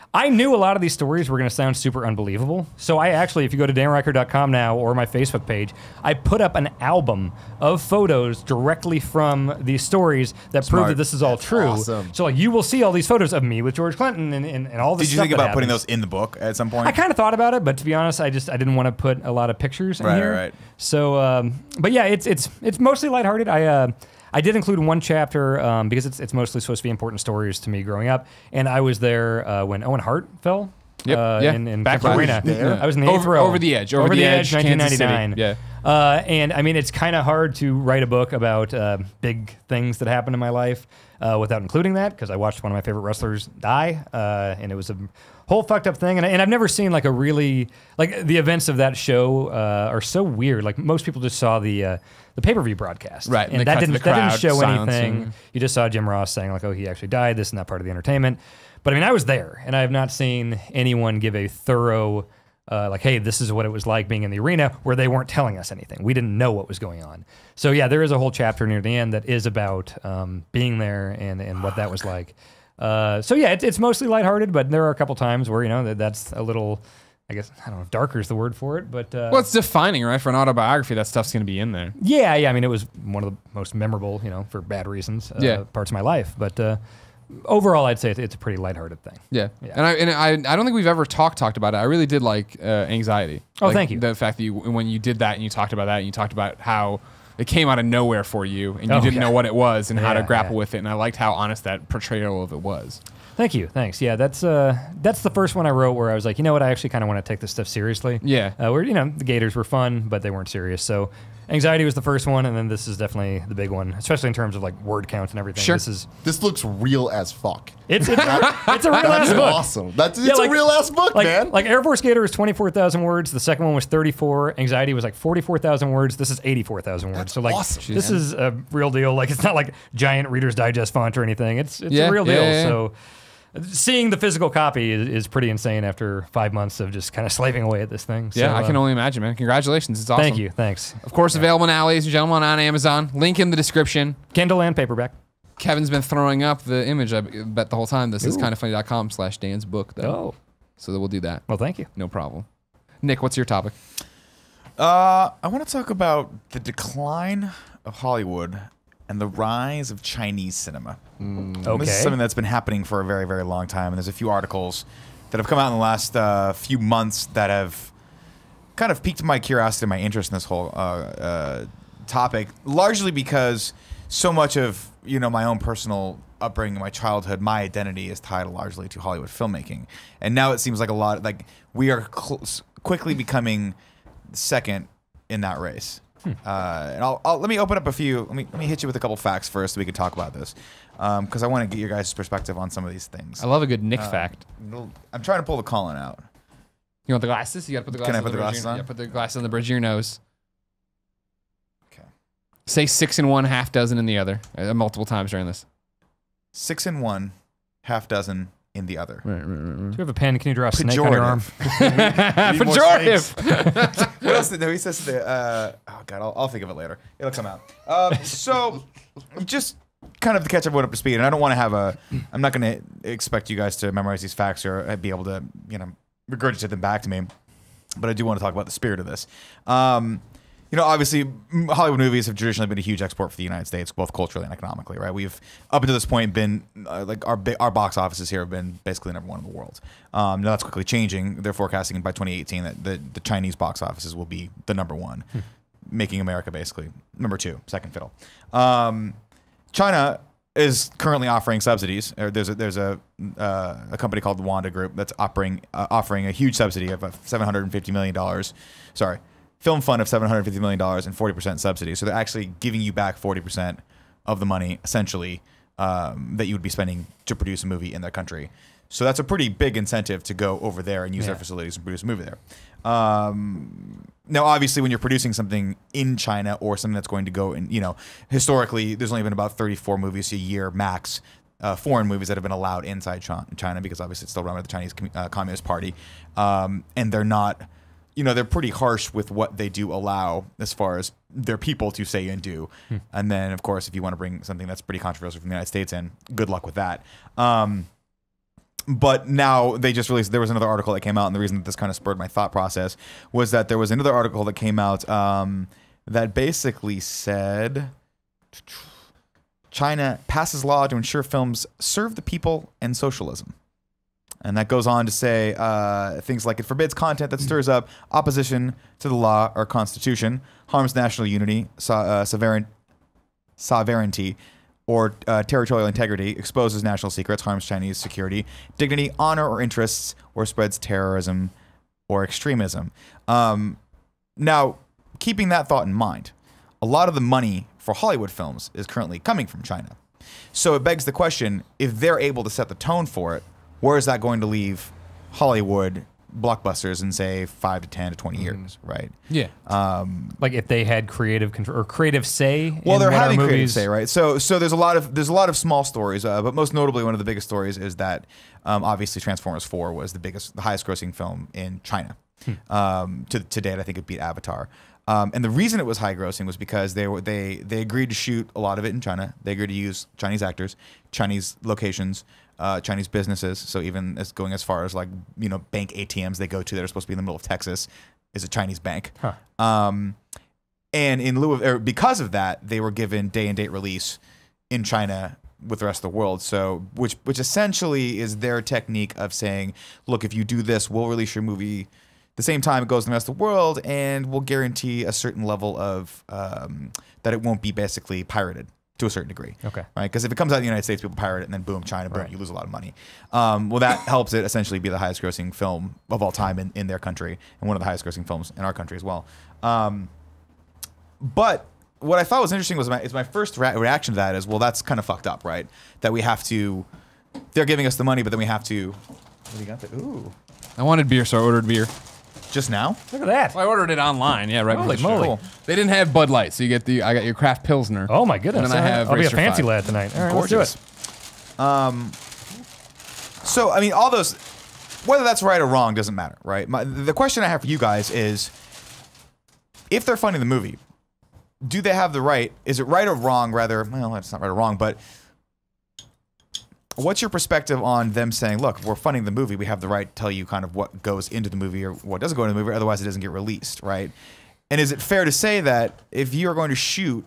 I knew a lot of these stories were going to sound super unbelievable. So I actually, if you go to dan ryckert dot com now or my Facebook page, I put up an album of photos directly from these stories that prove that this is all true. awesome. So like you will see all these photos of me with George Clinton and, and, and all this Did you stuff think that about happens. putting those in the book at some point? I kind of thought about it, but to be honest, I just I didn't want to put a lot of pictures in Right, here. right. So, um, but yeah, it's it's it's mostly lighthearted. I uh, I did include one chapter um, because it's it's mostly supposed to be important stories to me growing up, and I was there uh, when Owen Hart fell. Yep, Uh, yeah. in, in Back Kemper when- Arena. Yeah. I was in the eighth Over- row. over the edge, over the edge, nineteen Kansas City. ninety-nine. Yeah. Uh, and I mean, it's kind of hard to write a book about uh, big things that happened in my life uh, without including that, because I watched one of my favorite wrestlers die, uh, and it was a whole fucked up thing. And, I, and I've never seen like a really like the events of that show uh, are so weird. Like most people just saw the uh, the pay per view broadcast, Right, and And they that cut to didn't the that didn't crowd show silencing. anything. You just saw Jim Ross saying like, "Oh, he actually died." This and that part of the entertainment. But I mean, I was there, and I have not seen anyone give a thorough, uh, like, hey, this is what it was like being in the arena, where they weren't telling us anything. We didn't know what was going on. So yeah, there is a whole chapter near the end that is about um, being there and, and what that was like. Uh, so yeah, it's, it's mostly lighthearted, but there are a couple times where, you know, that that's a little, I guess, I don't know if darker is the word for it, but... Uh, Well, it's defining, right? For an autobiography, that stuff's going to be in there. yeah, yeah, I mean, it was one of the most memorable, you know, for bad reasons, uh, Yeah. parts of my life. But uh, overall, I'd say it's, it's a pretty lighthearted thing. Yeah. Yeah. And I and I I don't think we've ever talked talked about it. I really did like uh, anxiety. Oh, Like, thank you. The fact that you when you did that and you talked about that and you talked about how it came out of nowhere for you and you Oh, didn't yeah. know what it was and how to Yeah, grapple yeah. with it. And I liked how honest that portrayal of it was. Thank you. Thanks. Yeah, that's uh, that's the first one I wrote where I was like, you know what, I actually kind of want to take this stuff seriously. Yeah. Uh, where, you know, the Gators were fun, but they weren't serious. So anxiety was the first one, and then this is definitely the big one, especially in terms of like word count and everything. Sure. This is This looks real as fuck. it's it's, it's a real That's ass book. awesome. That's it's Yeah, like- a real ass book, Like, man. like Air Force Gator was twenty-four thousand words. The second one was thirty-four. Anxiety was like forty-four thousand words. This is eighty-four thousand words. So like, awesome. this is a real deal. Like, it's not like giant Reader's Digest font or anything. It's it's Yeah, a real yeah, deal. yeah, yeah. So seeing the physical copy is, is pretty insane after five months of just kind of slaving away at this thing. So, Yeah, I can uh, only imagine, man. Congratulations. It's awesome. Thank you. Thanks. Of course, available now, ladies and gentlemen, on Amazon. Link in the description. Kindle and paperback. Kevin's been throwing up the image, I bet, the whole time. This is kindoffunny.com slash Dan's book, though. Oh, So that we'll do that. well, thank you. No problem. Nick, what's your topic? Uh, I want to talk about the decline of Hollywood and the rise of Chinese cinema. Okay. This is something that's been happening for a very, very long time, and there's a few articles that have come out in the last uh, few months that have kind of piqued my curiosity and my interest in this whole uh, uh, topic, largely because so much of, you know, my own personal upbringing, my childhood, my identity is tied largely to Hollywood filmmaking. And now it seems like a lot, like we are cl- quickly becoming second in that race. Hmm. Uh, and I'll, I'll let me open up a few. Let me let me hit you with a couple facts first, so we can talk about this, because I want to get your guys' perspective on some of these things. I love a good Nick Uh, fact. I'm trying to pull the Colin out. You want the glasses? You got to put the glasses Can I on put the bridge of glasses your- on? Yeah, put the glasses on the bridge of your nose. Okay. Say six in one, half dozen in the other. Uh, multiple times during this. Six in one, half dozen in the other. Right, right, right, Do you have a pen? Can you draw a snake on your arm? right. Need more Pejorative. What else did no, he says the uh, oh god, I'll, I'll think of it later. It'll come out. Um, so just kind of to catch everyone up to speed, and I don't want to have a I'm not going to expect you guys to memorize these facts or be able to, you know, regurgitate them back to me, but I do want to talk about the spirit of this. Um, you know, obviously, m- Hollywood movies have traditionally been a huge export for the United States, both culturally and economically, right? We've, up until this point, been, uh, like, our bi- our box offices here have been basically number one in the world. Um, now that's quickly changing. They're forecasting by twenty eighteen that the, the Chinese box offices will be the number one, making America basically number two, second fiddle. Um, China is currently offering subsidies. Uh, There's a, there's a, uh, a company called the Wanda Group that's offering, uh, offering a huge subsidy of uh, seven hundred fifty million dollars. Sorry. Film fund of seven hundred fifty million dollars and forty percent subsidy. So they're actually giving you back forty percent of the money, essentially, um, that you would be spending to produce a movie in their country. So that's a pretty big incentive to go over there and use Yeah. their facilities and produce a movie there. Um, now, obviously, when you're producing something in China or something that's going to go in, you know, historically, there's only been about thirty-four movies a year max, uh, foreign movies that have been allowed inside Chi- China because obviously it's still run by the Chinese Com- uh, Communist Party. Um, and they're not... You know, they're pretty harsh with what they do allow as far as their people to say and do. Hmm. And then, of course, if you want to bring something that's pretty controversial from the United States in, good luck with that. Um, but now they just released, there was another article that came out, and the reason that this kind of spurred my thought process was that there was another article that came out um, that basically said China passes law to ensure films serve the people and socialism. And that goes on to say uh, things like it forbids content that stirs up opposition to the law or constitution, harms national unity, so, uh, sovereign, sovereignty, or uh, territorial integrity, exposes national secrets, harms Chinese security, dignity, honor, or interests, or spreads terrorism or extremism. Um, now, keeping that thought in mind, a lot of the money for Hollywood films is currently coming from China. So it begs the question, if they're able to set the tone for it, where is that going to leave Hollywood blockbusters in, say, five to ten to twenty years, right? Yeah. Um, Like if they had creative control or creative say. well, in they're what our having creative movies- say, right? So, so there's a lot of there's a lot of small stories, uh, but most notably, one of the biggest stories is that um, obviously Transformers four was the biggest, the highest-grossing film in China. Um, to to date, I think it beat Avatar. Um, and the reason it was high-grossing was because they were they they agreed to shoot a lot of it in China. They agreed to use Chinese actors, Chinese locations. Uh, Chinese businesses, so even as going as far as like, you know, bank A T Ms they go to that are supposed to be in the middle of Texas is a Chinese bank. Huh. Um, and in lieu of, or because of that, they were given day and date release in China with the rest of the world. So, which which essentially is their technique of saying, look, if you do this, we'll release your movie the same time it goes in the rest of the world, and we'll guarantee a certain level of um, that it won't be basically pirated. To a certain degree. Okay. Right? Because if it comes out in the United States, people pirate it, and then boom, China, boom, Right. you lose a lot of money. Um, well, that helps it essentially be the highest grossing film of all time in, in their country, and one of the highest grossing films in our country as well. Um, but what I thought was interesting was my, is my first rea- reaction to that is, well, that's kind of fucked up, right? That we have to, they're giving us the money, but then we have to, what do you got there? Ooh. I wanted beer, so I ordered beer. Just now? Look at that. Well, I ordered it online. Yeah, right. Holy before the show. moly. Cool. They didn't have Bud Light, so you get the. I got your craft pilsner. Oh my goodness. And then I have I'll be a Racer fancy five. lad tonight. All right, Gorgeous. let's do it. Um, so, I mean, all those, whether that's right or wrong doesn't matter, right? My, the question I have for you guys is, if they're funding the movie, do they have the right, is it right or wrong, rather, well, it's not right or wrong, but what's your perspective on them saying, look, we're funding the movie, we have the right to tell you kind of what goes into the movie or what doesn't go into the movie, otherwise it doesn't get released, right? And is it fair to say that if you're going to shoot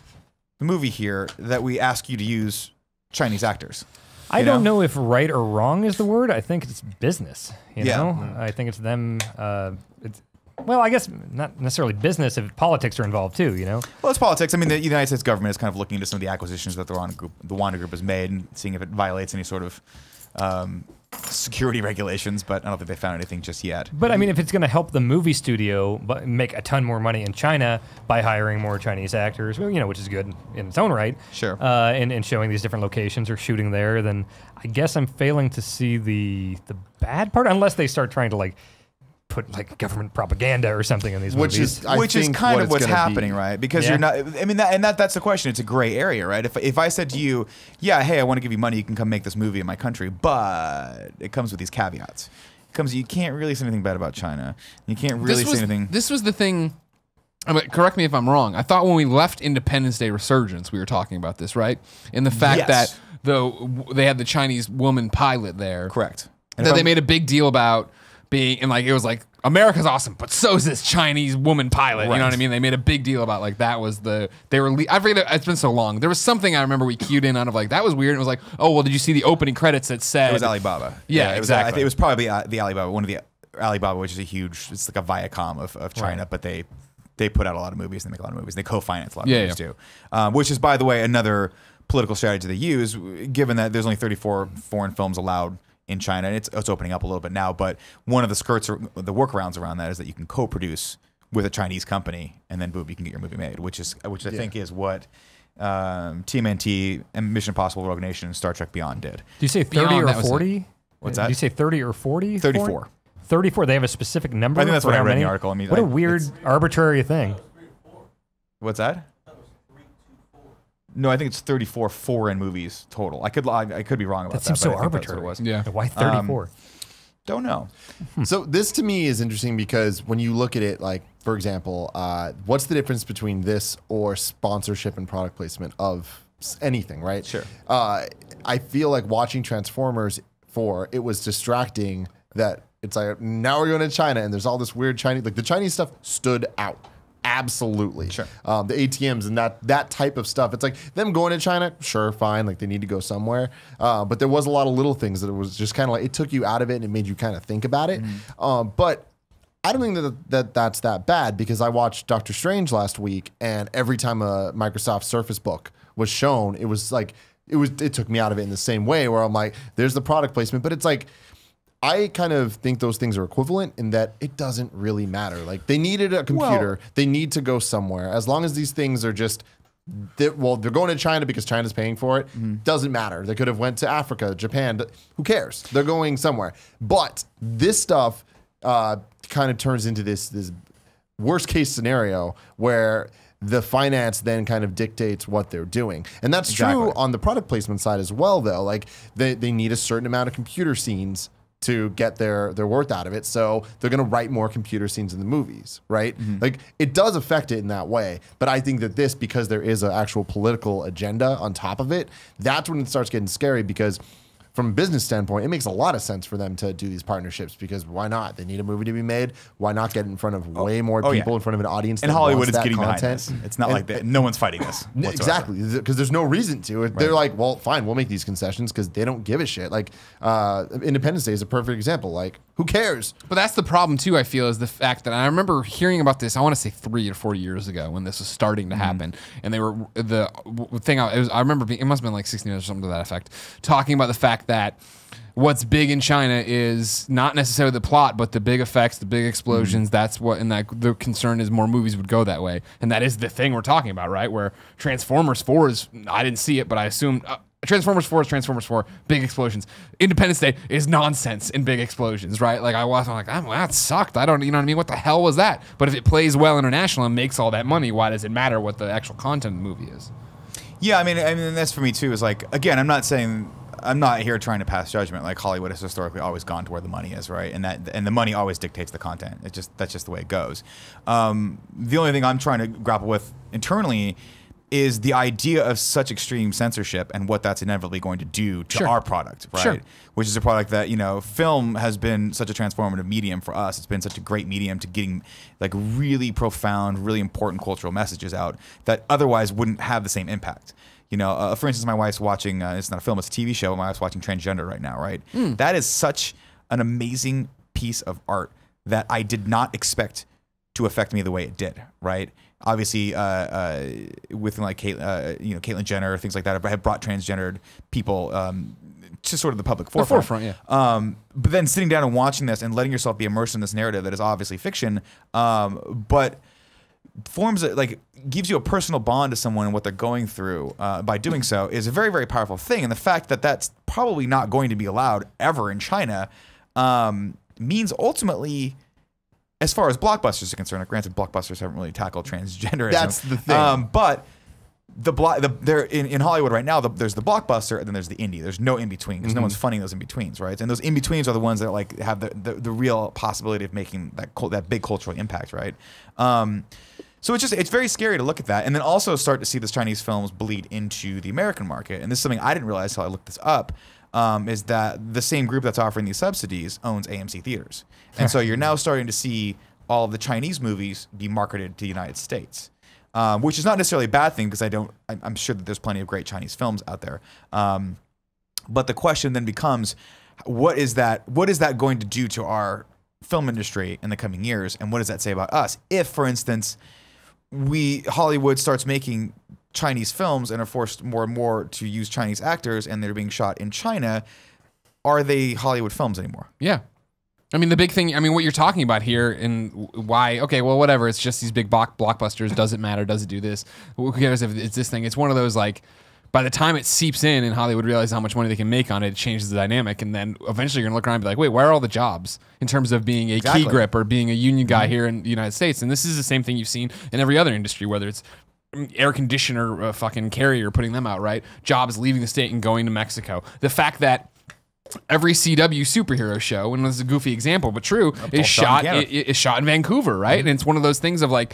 the movie here, that we ask you to use Chinese actors? I You don't know? know if right or wrong is the word. I think it's business. You Yeah. know, I think it's them. Uh, it's, well, I guess not necessarily business if politics are involved too. You know, Well, it's politics. I mean, the United States government is kind of looking into some of the acquisitions that the Wanda Group, the Wanda Group has made, and seeing if it violates any sort of um, security regulations. But I don't think they found anything just yet. but I mean, if it's going to help the movie studio bu- make a ton more money in China by hiring more Chinese actors, well, you know, which is good in its own right. Sure. Uh, and, and showing these different locations or shooting there, then I guess I'm failing to see the the bad part, unless they start trying to like put like government propaganda or something in these Which movies. is, I Which is think, kind what of it's what's gonna happening, be. right? Because Yeah. you're not. I mean, that, and that that's the question. It's a gray area, right? If if I said to you, yeah, hey, I want to give you money, you can come make this movie in my country, but it comes with these caveats. It comes, you can't really say anything bad about China. You can't really this was, say anything. This was the thing. I mean, correct me if I'm wrong. I thought when we left Independence Day Resurgence, we were talking about this, right? And the fact Yes. that the they had the Chinese woman pilot there, Correct. And that if they I'm- made a big deal about being, and like it was like America's awesome, but so is this Chinese woman pilot. You know Right. what I mean? They made a big deal about like that was the they were. Le- I forget. It's been so long. There was something I remember we cued in on of like that was weird. And it was like, oh well, did you see the opening credits that said It was Alibaba. Yeah, it was, I exactly. think it was probably uh, the Alibaba, one of the Alibaba, which is a huge. It's like a Viacom of, of China, Right. but they they put out a lot of movies. They make a lot of movies. They co-finance a lot of Yeah, movies yeah. too, um, which is, by the way, another political strategy they use. Given that there's only thirty-four foreign films allowed in China, and it's it's opening up a little bit now. But one of the skirts, or the workarounds around that, is that you can co-produce with a Chinese company, and then boom, you can get your movie made. Which is which I think is what um, T M N T and Mission Impossible: Rogue Nation and Star Trek Beyond did. Do you say thirty Beyond or that was forty? What's Do that? you say thirty or forty? thirty-four. thirty-four. They have a specific number. I think that's for what I how read in the many? article. I mean, what a I- weird, it's- arbitrary thing. What's that? No, I think it's thirty-four foreign movies total. I could I, I could be wrong about That that. seems so but I think that's what arbitrary. it was. Yeah. Why thirty-four? Um, Don't know. So this to me is interesting because when you look at it, like for example, uh, what's the difference between this or sponsorship and product placement of s- anything, right? Sure. Uh, I feel like watching Transformers for, it was distracting that it's like, now we're going to China and there's all this weird Chinese, like the Chinese stuff stood out. Absolutely. Sure. Um, the A T Ms and that that type of stuff. It's like them going to China, sure, fine. Like they need to go somewhere. Uh, but there was a lot of little things that it was just kind of like, it took you out of it and it made you kind of think about it. Mm-hmm. Um, but I don't think that, that that's that bad, because I watched Doctor Strange last week, and every time a Microsoft Surface Book was shown, it was like, it was, it took me out of it in the same way where I'm like, there's the product placement, but it's like, I kind of think those things are equivalent in that it doesn't really matter. Like they needed a computer, well, they need to go somewhere. As long as these things are just, they're, well, they're going to China because China's paying for it. Mm-hmm. Doesn't matter. They could have went to Africa, Japan. Who cares? They're going somewhere. But this stuff uh, kind of turns into this this worst case scenario where the finance then kind of dictates what they're doing. And that's exactly true on the product placement side as well, though. Like they, they need a certain amount of computer scenes to get their their worth out of it. So they're going to write more computer scenes in the movies, right? Mm-hmm. Like it does affect it in that way. But I think that this, because there is an actual political agenda on top of it, that's when it starts getting scary, because from a business standpoint, it makes a lot of sense for them to do these partnerships, because why not? They need a movie to be made. Why not get in front of oh, way more oh, people yeah. in front of an audience? And that Hollywood wants is that getting content. behind this. It's not and, like that. No one's fighting this. Whatsoever. Exactly, because there's no reason to. Right. They're like, well, fine, we'll make these concessions because they don't give a shit. Like uh, Independence Day is a perfect example. Like, who cares? But that's the problem too, I feel, is the fact that I remember hearing about this, I want to say three or four years ago when this was starting to happen. Mm-hmm. And they were, the thing, I, it was, I remember, being, it must have been like sixteen years or something to that effect, talking about the fact that what's big in China is not necessarily the plot, but the big effects, the big explosions. Mm-hmm. That's what, and that the concern is more movies would go that way. And that is the thing we're talking about, right? Where Transformers four is, I didn't see it, but I assumed, uh, Transformers four is Transformers four, big explosions. Independence Day is nonsense and big explosions, right? Like I was, I'm like, oh, well, that sucked. I don't, you know what I mean? What the hell was that? But if it plays well international and makes all that money, why does it matter what the actual content of the movie is? Yeah, I mean, I mean, that's for me too. Is like, again, I'm not saying, I'm not here trying to pass judgment. Like Hollywood has historically always gone to where the money is, right? And that, and the money always dictates the content. It just, that's just the way it goes. Um, the only thing I'm trying to grapple with internally is the idea of such extreme censorship and what that's inevitably going to do to sure. our product, right? Sure. Which is a product that, you know, film has been such a transformative medium for us. It's been such a great medium to getting like really profound, really important cultural messages out that otherwise wouldn't have the same impact. You know, uh, for instance, my wife's watching, uh, it's not a film, it's a T V show. My wife's watching Transgender right now, right? Mm. That is such an amazing piece of art that I did not expect to affect me the way it did, right? Obviously, uh, uh, with like Kate, uh, you know, Caitlyn Jenner, things like that, have brought transgendered people um, to sort of the public forefront. The forefront, yeah. Um, but then sitting down and watching this and letting yourself be immersed in this narrative that is obviously fiction, um, but forms it, like gives you a personal bond to someone and what they're going through uh, by doing so is a very, very powerful thing. And the fact that that's probably not going to be allowed ever in China um, means ultimately, as far as blockbusters are concerned, granted, blockbusters haven't really tackled transgenderism. That's the thing. Um, but the block, the, there in, in Hollywood right now, the, there's the blockbuster and then there's the indie. There's no in between because mm-hmm. no one's funding those in betweens, right? And those in betweens are the ones that like have the, the, the real possibility of making that that big cultural impact, right? Um, so it's just it's very scary to look at that, and then also start to see these Chinese films bleed into the American market. And this is something I didn't realize until I looked this up. Um, is that the same group that's offering these subsidies owns A M C theaters. And so you're now starting to see all of the Chinese movies be marketed to the United States, um, which is not necessarily a bad thing because I don't, I'm sure that there's plenty of great Chinese films out there. Um, but the question then becomes, what is that, what is that going to do to our film industry in the coming years? And what does that say about us? If, for instance, we, Hollywood starts making Chinese films and are forced more and more to use Chinese actors and they're being shot in China, are they Hollywood films anymore? Yeah. I mean, the big thing, I mean, what you're talking about here and why, okay, well, whatever, it's just these big block blockbusters. Does it matter? Does it do this? Who cares if it's this thing? It's one of those, like, by the time it seeps in and Hollywood realizes how much money they can make on it, it changes the dynamic. And then eventually you're going to look around and be like, wait, where are all the jobs in terms of being a exactly. key grip or being a union guy mm-hmm. here in the United States? And this is the same thing you've seen in every other industry, whether it's air conditioner uh, fucking carrier putting them out, right? Jobs leaving the state and going to Mexico. The fact that every C W superhero show, and this is a goofy example, but true, is shot, is shot in Vancouver, right? Mm-hmm. And it's one of those things of like,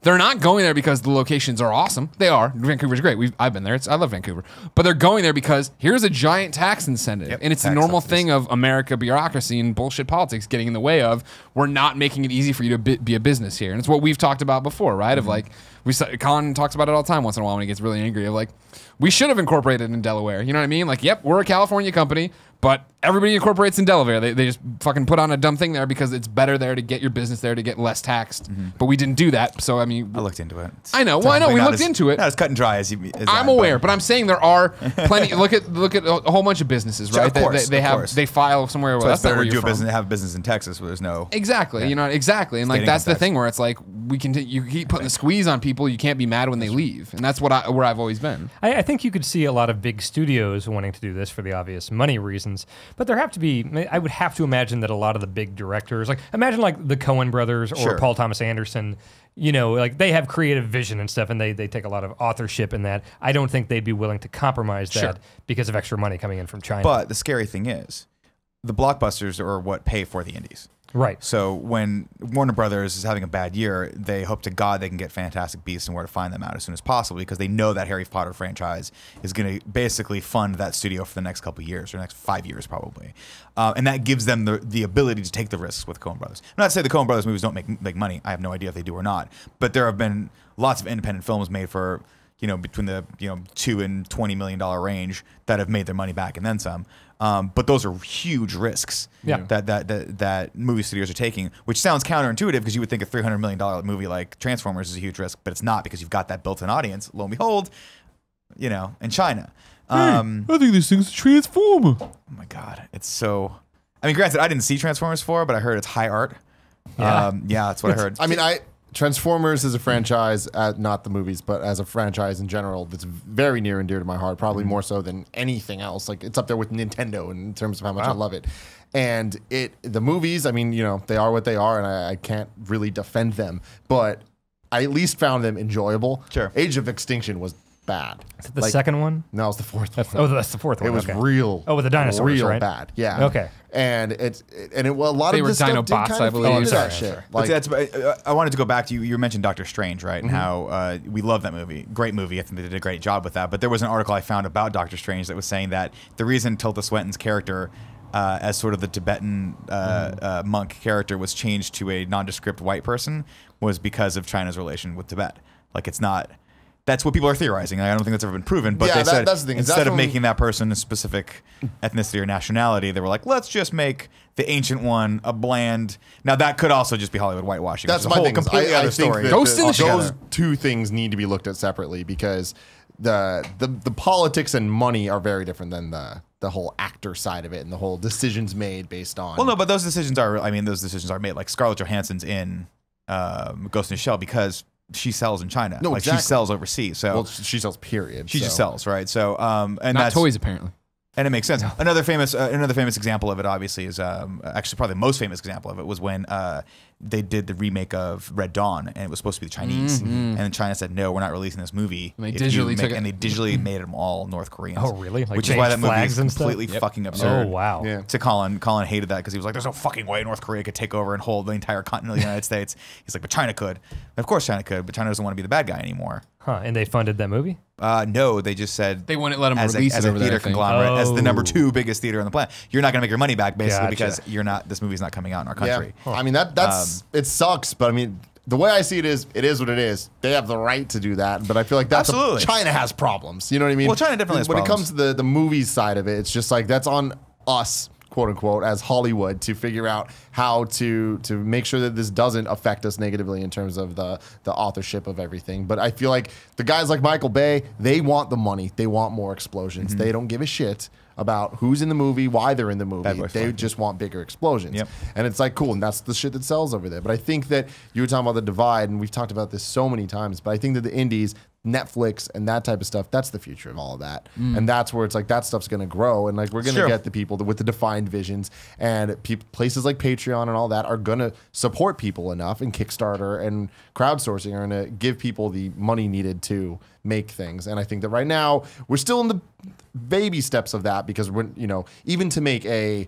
They're not going there because the locations are awesome. They are. Vancouver's great. We've, I've been there. It's, I love Vancouver. But they're going there because here's a giant tax incentive. Yep, and it's the tax normal subsidies. thing of America bureaucracy and bullshit politics getting in the way of we're not making it easy for you to be, be a business here. And it's what we've talked about before, right? Mm-hmm. Of like, we Colin talks about it all the time once in a while when he gets really angry of like, we should have incorporated in Delaware. You know what I mean? Like, yep, we're a California company, but everybody incorporates in Delaware. They, they just fucking put on a dumb thing there because it's better there to get your business there to get less taxed. Mm-hmm. But we didn't do that. So, I mean, I looked into it. It's I know. Well, I know. technically We not looked as- into it. Not as cut and dry as you. As I'm that, aware, but I'm saying there are plenty. look at look at a whole bunch of businesses, Sure, right? of They- course, they, they of have course. they file somewhere. So Well, it's that's not better where to you're do a from. business, have a business in Texas where there's no. Exactly. You know, exactly. And like State that's the income tax. thing where it's like we can you keep putting the squeeze on people. You can't be mad when they leave, and that's what I where I've always been. I, I think you could see a lot of big studios wanting to do this for the obvious money reasons, but there have to be. I would have to imagine that a lot of the big directors, like imagine like the Coen brothers or Sure. Paul Thomas Anderson, you know, like they have creative vision and stuff, and they they take a lot of authorship in that. I don't think they'd be willing to compromise that Sure. because of extra money coming in from China. But the scary thing is, the blockbusters are what pay for the indies. right. So when Warner Brothers is having a bad year, they hope to God they can get Fantastic Beasts and Where to Find Them out as soon as possible because they know that Harry Potter franchise is going to basically fund that studio for the next couple of years or next five years probably. Uh, and that gives them the, the ability to take the risks with Coen Brothers. I'm not to say the Coen Brothers movies don't make, make money. I have no idea if they do or not. But there have been lots of independent films made for, you know, between the, you know, two and twenty million dollar range that have made their money back and then some. Um, but those are huge risks Yeah. that, that that that movie studios are taking, which sounds counterintuitive because you would think a three hundred million dollar movie like Transformers is a huge risk, but it's not because you've got that built-in audience. Lo and behold, you know, in China. Um, I think this thing's a transformer. oh my God, it's so. I mean, granted, I didn't see Transformers four, but I heard it's high art. Yeah. Um, yeah, that's what I heard. I mean, I Transformers is a franchise, uh, not the movies, but as a franchise in general, that's very near and dear to my heart. Probably more so than anything else. Like it's up there with Nintendo in terms of how much I love it. And it, the movies, I mean, you know, they are what they are, and I, I can't really defend them, but I at least found them enjoyable. Sure. Age of Extinction was bad. Is it the Like, second one? No, it's the fourth. That's, one. oh, that's the fourth one. It was okay. real. Oh, with the dinosaurs, real right? bad. Yeah. Okay. And it's and it well, a lot They of were this stuff Dino did bots, kind I of believe. feed into Sorry, that shit. sorry. But Like, that's, uh, I wanted to go back to you. You mentioned Doctor Strange, right? And how uh, we love that movie. Great movie. I think they did a great job with that. But there was an article I found about Doctor Strange that was saying that the reason Tilda Swinton's character, uh, as sort of the Tibetan uh, uh, monk character, was changed to a nondescript white person was because of China's relation with Tibet. Like it's not. That's what people are theorizing. I don't think that's ever been proven. But Yeah, they that- said that's the thing. Is that instead of from- making that person a specific ethnicity or nationality, they were like, let's just make the ancient one a bland. Now that could also just be Hollywood whitewashing. that's which is my a whole thing. is completely I, other I think story. that Ghost the- in the those Shell. two things need to be looked at separately because the the the politics and money are very different than the the whole actor side of it and the whole decisions made based on. Well, no, but those decisions are. I mean, those decisions are made. Like Scarlett Johansson's in um, Ghost in the Shell because she sells in China. No, like exactly. she sells overseas. So well, she sells. Period. she so. just sells, right? So, um, and Not that's toys, apparently. and it makes sense. Another famous, uh, another famous example of it, obviously, is um, actually probably the most famous example of it was when uh, they did the remake of Red Dawn, and it was supposed to be the Chinese, and then China said, "No, we're not releasing this movie." And they if you digitally make- took it. and they digitally made them all North Koreans. Oh, really? Like Which is why that changed movie flags is and stuff? completely Yep. fucking absurd. Oh, wow. Yeah. To Colin, Colin hated that because he was like, "There's no fucking way North Korea could take over and hold the entire continent of the United States." He's like, "But China could." And of course, China could, but China doesn't want to be the bad guy anymore. Huh. And they funded that movie? Uh, no, they just said They wouldn't let them as a, release as it a over there. theater I think. conglomerate, as the number Oh. two biggest theater on the planet. You're not going to make your money back basically Gotcha. because you're not. This movie's not coming out in our Yeah. country. I mean that that's Um, it sucks, but I mean the way I see it is it is what it is. They have the right to do that, but I feel like that's a, Absolutely. China has problems. You know what I mean? Well, China definitely has when problems. it comes to the the movies side of it, it's just like that's on us, quote unquote, as Hollywood to figure out how to to make sure that this doesn't affect us negatively in terms of the the authorship of everything. But I feel like the guys like Michael Bay, they want the money, they want more explosions. Mm-hmm. They don't give a shit about who's in the movie, why they're in the movie. Bad Boys They Flight. just want bigger explosions. Yep. And it's like, cool, and that's the shit that sells over there. But I think that you were talking about the divide, and we've talked about this so many times, but I think that the indies, Netflix, and that type of stuff, that's the future of all of that. And that's where it's like, that stuff's going to grow. And like, we're going to Sure. get the people that, with the defined visions, and pe- places like Patreon and all that are going to support people enough, and Kickstarter and crowdsourcing are going to give people the money needed to make things. And I think that right now, we're still in the baby steps of that because we're, you know, even to make a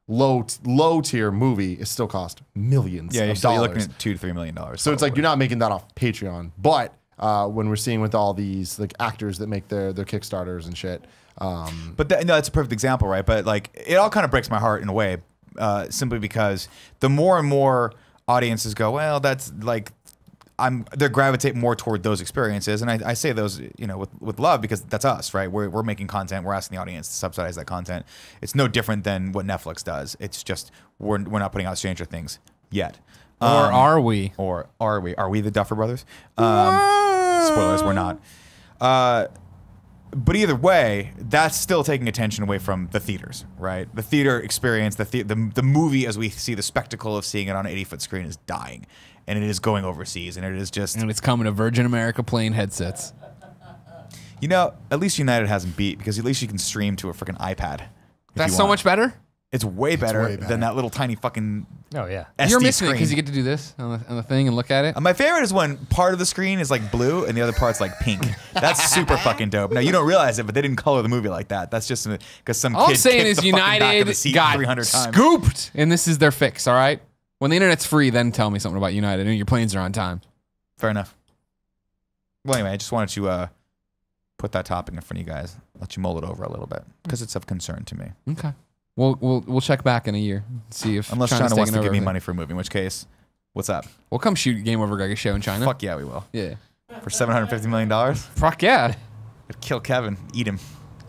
low low tier movie, it still cost millions Yeah, you're, of still, you're dollars. looking at two to three million dollars. So it's like you're not making that off Patreon, but uh, when we're seeing with all these like actors that make their their Kickstarters and shit. Um, But that, no, that's a perfect example, right? But like, it all kind of breaks my heart in a way, uh, simply because the more and more audiences go, well, that's like, I'm they gravitate more toward those experiences, and I, I say those, you know, with, with love because that's us, right? We're we're making content, we're asking the audience to subsidize that content. It's no different than what Netflix does. It's just we're we're not putting out Stranger Things yet. Or Um, are we? Or are we? Are we the Duffer Brothers? Um, spoilers, we're not. Uh, but either way, that's still taking attention away from the theaters, right? The theater experience, the, the the the movie as we see the spectacle of seeing it on an eighty foot screen is dying, and it is going overseas, and it is just, And it's coming to Virgin America plane headsets. you know, at least United hasn't beat because at least you can stream to a freaking iPad. if That's you so want. much better. It's way better, way better. than that little tiny fucking Oh yeah. S D You're missing it screen. because you get to do this on the, on the thing and look at it. Uh, My favorite is when part of the screen is like blue and the other part's like pink. That's super fucking dope. Now you don't realize it, but they didn't color the movie like that. That's just because some All kid I'm saying kicked is the fucking back of the United seat got three hundred times. scooped, and this is their fix. All right. When the internet's free, then tell me something about United and your planes are on time. Fair enough. Well, anyway, I just wanted to uh, put that topic in front of you guys, let you mull it over a little bit because it's of concern to me. Okay. We'll we'll we'll check back in a year and see if Unless China's China wants to taking give over me everything. money for a movie, in which case, what's up? We'll come shoot Game Over Greggy show in China. Fuck yeah, we will. Yeah. For seven hundred fifty million dollars? Fuck yeah. I'd kill Kevin, eat him,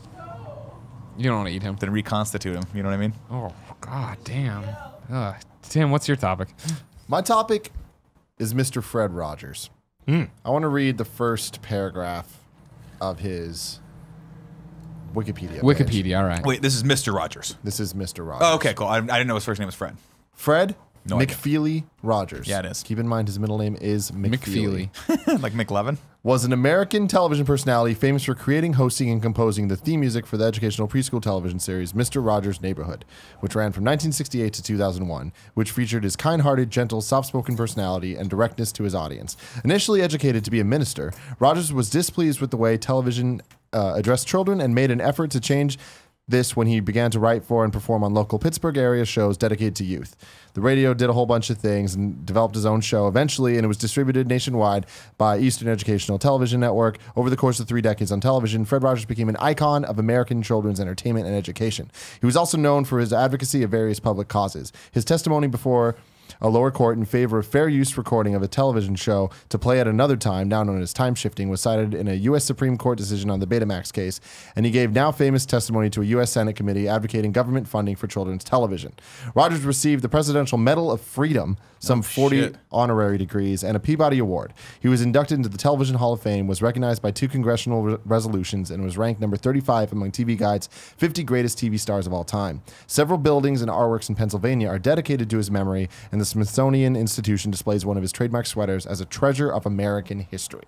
You don't want to eat him. then reconstitute him. You know what I mean? Oh god damn. Ugh. Tim, what's your topic? my topic is Mister Fred Rogers. Mm. I want to read the first paragraph of his Wikipedia. page. Wikipedia. All right. Wait, this is Mister Rogers. This is Mister Rogers. Oh, okay, cool. I, I didn't know his first name was Fred. Fred No idea. McFeely Rogers. Yeah, it is. Keep in mind his middle name is McFeely. McFeely. Like McLevin? Was an American television personality famous for creating, hosting, and composing the theme music for the educational preschool television series Mister Rogers' Neighborhood, which ran from nineteen sixty-eight to two thousand one, which featured his kind-hearted, gentle, soft-spoken personality and directness to his audience. Initially educated to be a minister, Rogers was displeased with the way television uh, addressed children and made an effort to change this when he began to write for and perform on local Pittsburgh area shows dedicated to youth. The radio did a whole bunch of things and developed his own show eventually, and it was distributed nationwide by Eastern Educational Television Network. Over the course of three decades on television, Fred Rogers became an icon of American children's entertainment and education. He was also known for his advocacy of various public causes. His testimony before a lower court in favor of fair use recording of a television show to play at another time, now known as time shifting, was cited in a U S Supreme Court decision on the Betamax case, and he gave now famous testimony to a U S Senate committee advocating government funding for children's television. Rogers received the Presidential Medal of Freedom, some forty shit. honorary degrees, and a Peabody Award. He was inducted into the Television Hall of Fame, was recognized by two congressional re- resolutions, and was ranked number thirty-five among T V Guide's fifty greatest T V stars of all time. Several buildings and artworks in Pennsylvania are dedicated to his memory, and the Smithsonian Institution displays one of his trademark sweaters as a treasure of American history.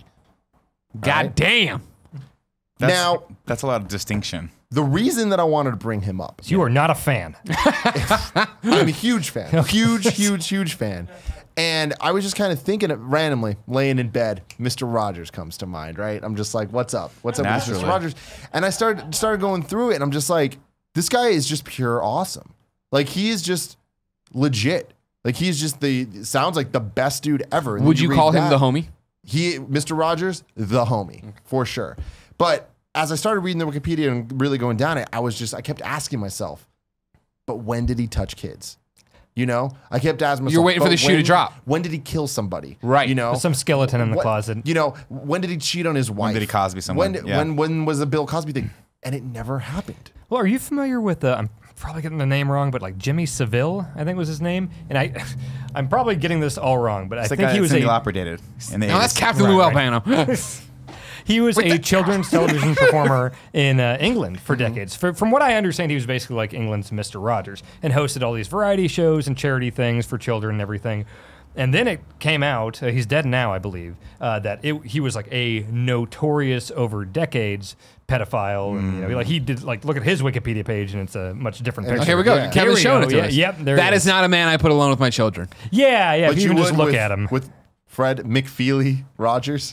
God right. damn. That's, Now- that's a lot of distinction. The reason that I wanted to bring him up, You are not a fan. I'm a huge fan, huge, huge, huge fan. And I was just kind of thinking it randomly, laying in bed, Mister Rogers comes to mind, right? I'm just like, what's up? What's up with Mister Naturally. Rogers? And I started started going through it, and I'm just like, this guy is just pure awesome. Like, he is just legit. Like, he's just the, sounds like the best dude ever. And Would then you read call him that, the homie? He, Mister Rogers, the homie, for sure. But as I started reading the Wikipedia and really going down it, I was just, I kept asking myself, but when did he touch kids? You know, I kept asking myself. You're waiting for but the shoe to when- drop. When did he kill somebody? Right. You know, There's some skeleton in the What- closet. You know, when did he cheat on his wife? did he Cosby someone? When, Yeah. when, when was the Bill Cosby thing? And it never happened. Well, are you familiar with, uh, I'm probably getting the name wrong, but like Jimmy Seville, I think was his name. And I, I'm probably getting this all wrong, but I It's the think guy he was Cindy a, Lauper dated in the No, that's eighties. Captain Right, Lou right. Albano. He was a children's television performer in uh, England for Mm-hmm. decades. For, from what I understand, he was basically like England's Mister Rogers and hosted all these variety shows and charity things for children and everything. And then it came out, uh, he's dead now, I believe, uh, that it, he was like a notorious over decades pedophile. And, you know, like he did, like, look at his Wikipedia page and it's a much different picture. Okay, here we go. Yeah. Kevin's Here we showing go. it to Yeah, us. yep, there That it is is. not a man I put alone with my children. Yeah, yeah. But if you, can just would look with, at him. with Fred McFeely Rogers.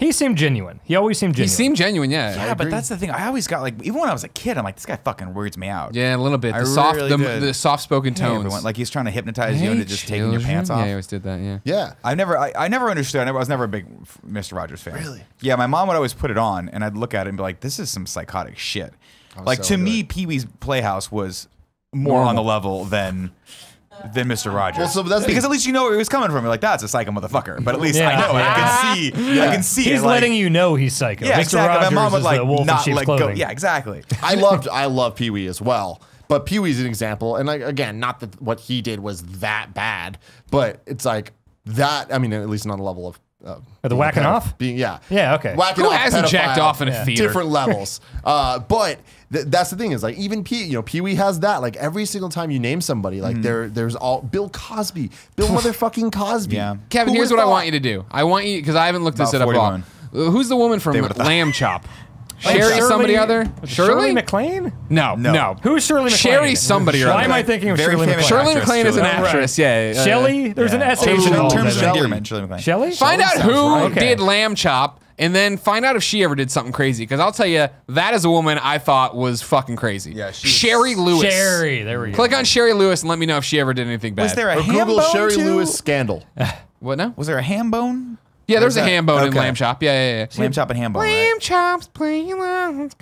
He seemed genuine. He always seemed He genuine. seemed genuine, yeah. Yeah, but that's the thing. I always got like, even when I was a kid, I'm like, this guy fucking weirds me out. Yeah, a little bit. The I soft, really the, did. the soft-spoken Hey, tones. everyone, like he's trying to hypnotize you Hey, into just taking your pants children. off. Yeah, he always did that. Yeah. Yeah. I never, I, I never understood. I, never, I was never a big Mister Rogers fan. Really? Yeah, my mom would always put it on, and I'd look at it and be like, "This is some psychotic shit." Like so to me, good. Pee Wee's Playhouse was more on the level than than Mister Rogers. Well, so that's the- because at least you know where he was coming from. You're like, "That's a psycho motherfucker." But at least Yeah. I know. I can see. I can see. He's it, like, letting you know he's psycho. Yeah, Mister exactly. Rogers My mom would is like the wolf in not sheep's let go. clothing. Yeah, exactly. I loved I love Pee Wee as well. But Pee Wee's an example, and like again, not that what he did was that bad, but it's like that. I mean, at least on the level of uh, the being a whacking pedoph- off? being yeah, Yeah, okay. whacking Who off, hasn't jacked pedophile, off in a theater? different levels. uh, but th- that's the thing is like even Pee, you know, Pee Wee has that. Like every single time you name somebody, like Mm-hmm. there, there's all Bill Cosby, Bill motherfucking Cosby. Yeah. Kevin, Who here's would've what I thought? want you to do. I want you, because I haven't looked this About it up at all. forty-one. Who's the woman from They would've thought. Lamb Chop? Like Sherry Shirley- somebody other? Shirley Shirley? MacLaine? No, no, No. Who's Shirley MacLaine? Sherry somebody or Why other. am I thinking of Very Shirley famous MacLaine? Shirley actress, MacLaine is an Shirley. actress, yeah. uh, Shelley? There's an Yeah. S H Oh, in involved. terms I of think. endearment, Shirley MacLaine. Shelley? Find out sounds who right. Okay. did Lamb Chop, and then find out if she ever did something crazy. Because I'll tell you, that is a woman I thought was fucking crazy. Yeah, she's- Sherry Lewis. Sherry, there we go. Click on Sherry Lewis and let me know if she ever did anything bad. Was there a Or ham Google bone Sherry too? Lewis scandal. What now? Was there a ham bone? Yeah, there's Where's a that? ham bone in Okay. Lamb Chop. Yeah, yeah, yeah. Lamb chop and ham bone. Lamb Right? chops playing along.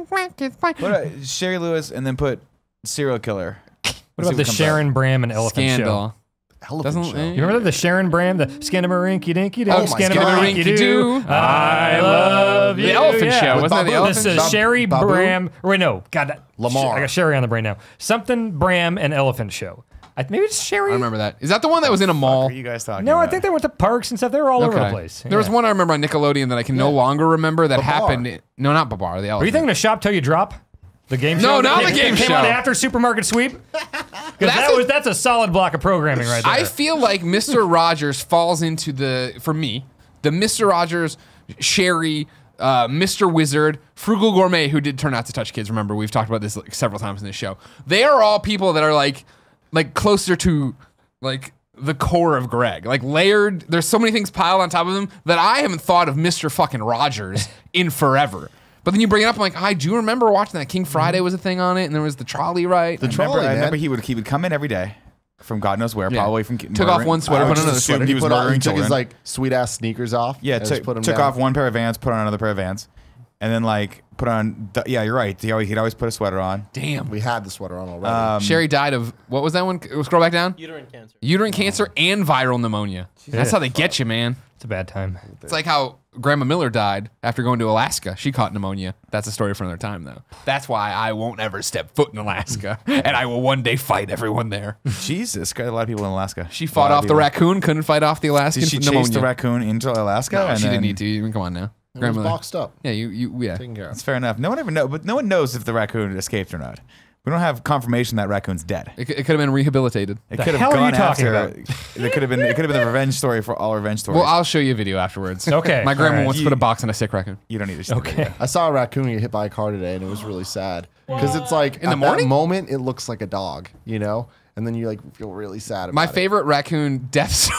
What uh, Sherry Lewis and then put serial killer. What about the Sharon Bram and Elephant Show? Scandal. Elephant Doesn't- show. eh. You remember the Sharon Bram, the Skinnamarink Dinky Oh, Doo, my Skinnamarink Skinnamarink-doo. Doo, I love The you. Elephant yeah. Show. With Wasn't that the Babu? elephant? This is Bab- Sherry Babu? Bram. Or wait, no. God, that- Lamar. I got Sherry on the brain now. Something Bram and Elephant Show. I, maybe it's Sherry. I remember that. Is that the one that was in a What mall? are you guys talking No, about? I think they went to parks and stuff. They were all over the place. There was Yeah. one I remember on Nickelodeon that I can no longer remember that Babar. happened. No, not Babar. The elephant. Are you thinking of Shop Till You Drop? The game No, show? not that the came- game came show. on after Supermarket Sweep? Because That's that a- was that's a solid block of programming right there. I feel like Mister Rogers falls into the, for me, the Mister Rogers, Sherry, uh, Mister Wizard, Frugal Gourmet, who did Turn Out to Touch Kids. Remember, we've talked about this like several times in this show. They are all people that are like, like closer to like the core of Greg, like layered. There's so many things piled on top of them that I haven't thought of Mister fucking Rogers in forever. But then you bring it up, I'm like, I do remember watching that. King Friday was a thing on it, and there was the trolley ride. The I remember, trolley, I man. remember he would he would come in every day from God knows where, Yeah. probably from Took off one sweater, I put just another assumed sweater. He was put on, he murdering took children. his like sweet ass sneakers off. yeah, and just took, put 'em took down. off one pair of Vans, put on another pair of Vans, and then like put on. th- Yeah, you're right. He always, he'd always put a sweater on. Damn. We had the sweater on already. Um, Sherry died of, what was that one? Scroll back down. Uterine cancer. Uterine cancer and viral pneumonia. That's how they get you, man. It's a bad time. It's like how Grandma Miller died after going to Alaska. She caught pneumonia. That's a story for another time, though. That's why I won't ever step foot in Alaska, and I will one day fight everyone there. Jesus, got a lot of people in Alaska. She fought off the raccoon, couldn't fight off the Alaskan Did she chase pneumonia. the raccoon into Alaska? No, and she then, didn't need to. You- Come on now, it was grandmother. boxed up. Yeah, you, you, yeah. Taken care of. That's fair enough. No one ever know, but no one knows if the raccoon escaped or not. We don't have confirmation that raccoon's dead. It, c- it could have been rehabilitated. It The could have hell are gone you talking after. It could have been. It could have been the revenge story for all revenge stories. Well, I'll show you a video afterwards. Okay, My grandma all right. once You- put a box on a sick raccoon. you don't need to. see the Okay. video. I saw a raccoon get hit by a car today, and it was really sad because it's like In the at morning? that moment it looks like a dog, you know, and then you like feel really sad about My it. favorite raccoon death story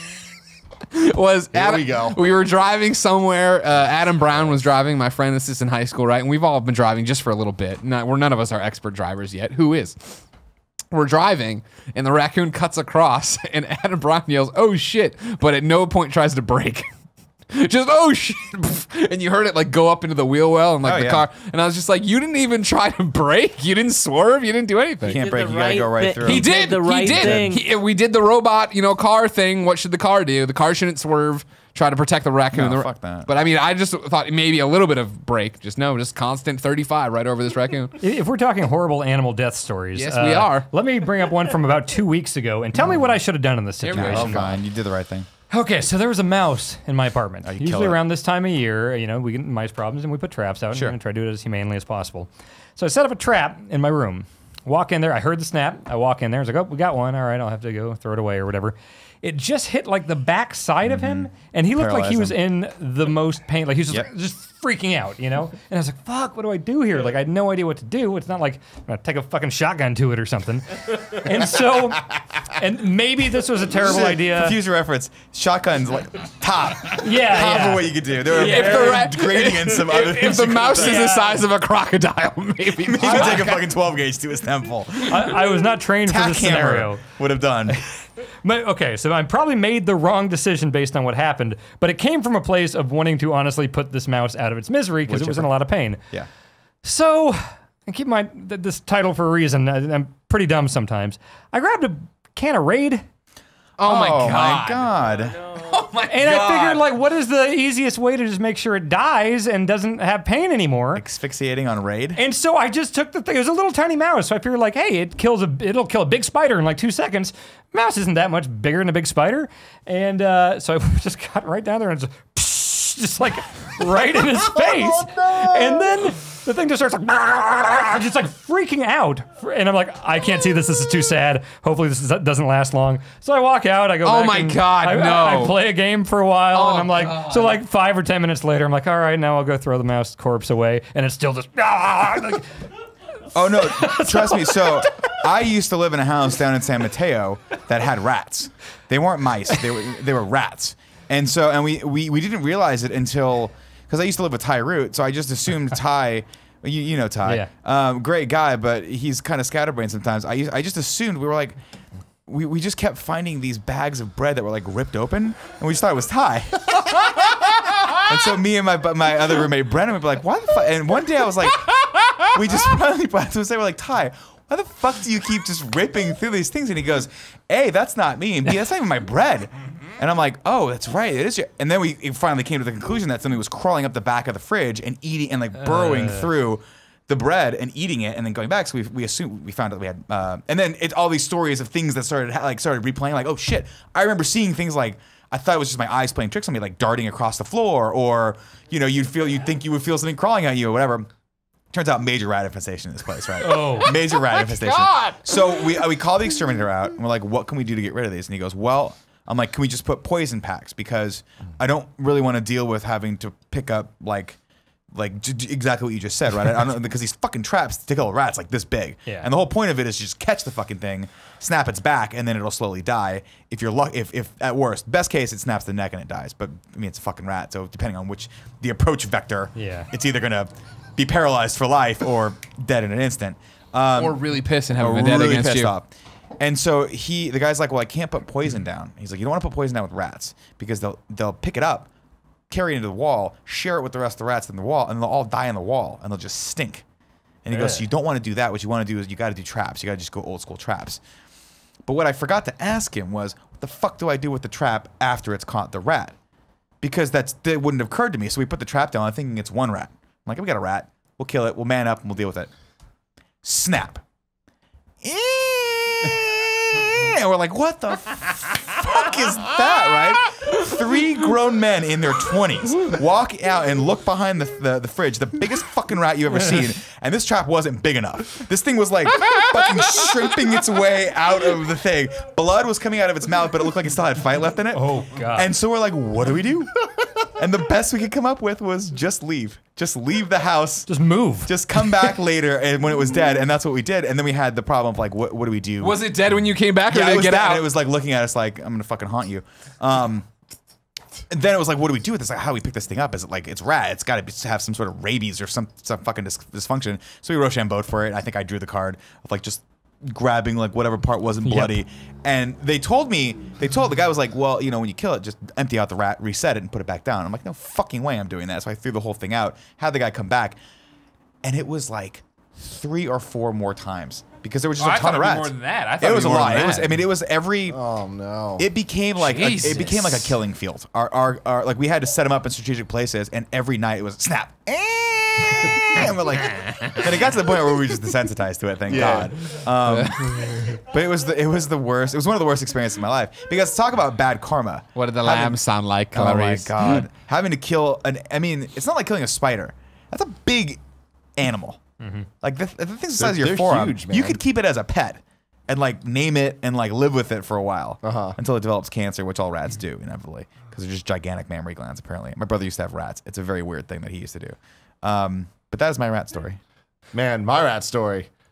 was Here Adam, we go. we were driving somewhere. Uh, Adam Brown was driving. My friend, this is in high school, right? And we've all been driving just for a little bit. Not, we're none of us are expert drivers yet. Who is? We're driving, and the raccoon cuts across, and Adam Brown yells, "Oh shit!" But at no point tries to brake. Just oh shit, and you heard it like go up into the wheel well and like Oh, the yeah. car, and I was just like, you didn't even try to brake, you didn't swerve, you didn't do anything. You can't Did break. the You gotta go right right thi- through. He He did. did the right he did. thing. He- we did the robot, you know, car thing. What should the car do? The car shouldn't swerve. Try to protect the raccoon. No, The- fuck that. But I mean, I just thought maybe a little bit of brake. Just no, just constant thirty-five right over this raccoon. If we're talking horrible animal death stories, Yes, uh, we are. Let me bring up one from about two weeks ago and tell me what I should have done in this Here we go. situation. Oh, fine. You did the right thing. Okay, so there was a mouse in my apartment. you Usually kill it. around this time of year, you know, we get mice problems and we put traps out Sure. and try to do it as humanely as possible. So I set up a trap in my room. Walk in there. I heard the snap. I walk in there. I was like, oh, we got one. All right, I'll have to go throw it away or whatever. It just hit like the back side of him, and he looked like he Paralyzed was him. in the most pain. Like he was just, Yep. just freaking out, you know? And I was like, fuck, what do I do here? Like I had no idea what to do. It's not like I'm gonna take a fucking shotgun to it or something. And so and maybe this was a terrible Shit, idea. Future reference. Shotguns like top. Yeah, Top yeah. of what you could do. There were Yeah. If the very rat- gradients of other If things. the you could mouse have is done. the size of a crocodile, maybe. You could take a fucking twelve gauge to his temple. I, I was not trained for Tack this hammer scenario. would have done. Ma- Okay, so I probably made the wrong decision based on what happened, but it came from a place of wanting to honestly put this mouse out of its misery because it was in a lot of pain. Yeah. So, and keep in mind th- this title for a reason. I, I'm pretty dumb sometimes. I grabbed a can of Raid, Oh my oh god. my god. Oh my and god. I figured, like, what is the easiest way to just make sure it dies and doesn't have pain anymore? Asphyxiating on Raid. And so I just took the thing. It was a little tiny mouse, so I figured, like, hey, it kills a, it'll kill a big spider in like two seconds. Mouse isn't that much bigger than a big spider, and uh, so I just got right down there and just, just like right in his face, and then the thing just starts like just like freaking out, and I'm like, I can't see this. This is too sad. Hopefully this is, doesn't last long. So I walk out. I go. Oh back my and God, I, no. I, I play a game for a while, Oh and I'm like, God. so like five or ten minutes later, I'm like, all right, now I'll go throw the mouse corpse away, and it's still just. Like, Oh no, trust me. So I used to live in a house down in San Mateo that had rats. They weren't mice. They were they were rats. And so and we we, we didn't realize it until because I used to live with Ty Root, so I just assumed Ty. You, you know Ty, Yeah. um, great guy, but he's kind of scatterbrained sometimes. I used, I just assumed we were like. We, we just kept finding these bags of bread that were like ripped open, and we just thought it was Ty. And so me and my my other roommate Brennan would be like, "Why the fuck?" And one day I was like, "We just finally brought to say we're like Ty, why the fuck do you keep just ripping through these things?" And he goes, "A, that's not me, and B, that's not even my bread." And I'm like, "Oh, that's right, it is." Your... And then we finally came to the conclusion that something was crawling up the back of the fridge and eating and like burrowing uh. through the bread and eating it and then going back. So we we assumed we found out we had, uh, and then it's all these stories of things that started like started replaying. Like, oh shit, I remember seeing things like. I thought it was just my eyes playing tricks on me, like darting across the floor, or you know, you'd feel, you'd think you would feel something crawling at you, or whatever. Turns out, major rat infestation in this place, right? Oh, major rat infestation. God. So we uh, we call the exterminator out, and we're like, "What can we do to get rid of these?" And he goes, "Well," I'm like, "Can we just put poison packs? Because I don't really want to deal with having to pick up like." Like j- j- exactly what you just said, right? I don't know, because these fucking traps to kill rats like this big, Yeah. and the whole point of it is just catch the fucking thing, snap its back, and then it'll slowly die. If you're luck, if, if at worst, best case, it snaps the neck and it dies. But I mean, it's a fucking rat, so depending on which the approach vector, Yeah. it's either gonna be paralyzed for life or dead in an instant, um, Or really pissed and have or a vendetta really against pissed you. off. And so he, the guy's like, "Well, I can't put poison down." He's like, "You don't want to put poison down with rats because they'll they'll pick it up, carry it into the wall, share it with the rest of the rats in the wall, and they'll all die in the wall, and they'll just stink." And he goes, "So you don't want to do that. What you want to do is you got to do traps. You got to just go old school traps." But what I forgot to ask him was, what the fuck do I do with the trap after it's caught the rat? Because that's that wouldn't have occurred to me. So we put the trap down, thinking it's one rat. I'm like, "We got a rat. We'll kill it. We'll man up, and we'll deal with it." Snap. And we're like, "What the fuck is that?" Right? Three grown men in their twenties walk out and look behind the, the the fridge, the biggest fucking rat you ever seen, and this trap wasn't big enough. This thing was like fucking shrimping its way out of the thing. Blood was coming out of its mouth, but it looked like it still had fight left in it. Oh, God. And so we're like, "What do we do?" And the best we could come up with was just leave. Just leave the house. just move. Just come back later, and when it was dead, and that's what we did. And then we had the problem of like, what what do we do? Was it dead when you came back, or Yeah, did it it was get that, out? and it was like looking at us like, "I'm gonna fucking haunt you." Um, and then it was like, what do we do with this? Like, how do we pick this thing up? Is it like, it's rat? It's got to have some sort of rabies or some some fucking dis- dysfunction. So we Rochambeau'd for it. I think I drew the card of like just grabbing like whatever part wasn't bloody. Yep. And they told me, they told the guy was like, "Well, you know, when you kill it, just empty out the rat, reset it, and put it back down." I'm like, "No fucking way I'm doing that." So I threw the whole thing out, had the guy come back, and it was like three or four more times. Because there was just Oh, a I ton thought of it'd rats. be more than that. I thought It it'd was be a more lot. than It was. that. I mean, it was every. Oh no. It became like a, it became like a Jesus. killing field. Our, our, our like we had to set them up in strategic places, and every night it was snap. And we're like, and it got to the point where we were just desensitized to it. Thank Yeah. God. Um, but it was the it was the worst. It was one of the worst experiences of my life. Because talk about bad karma. What did the Having- lambs sound like, Oh my Clarice? God! Having to kill an. I mean, it's not like killing a spider. That's a big animal. Like the, the thing's the size of your they're forearm. huge, You man. could keep it as a pet and like name it and like live with it for a while Uh-huh. until it develops cancer, which all rats do inevitably because they're just gigantic mammary glands. Apparently, my brother used to have rats. It's a very weird thing that he used to do. Um, but that is my rat story. Man, my rat story.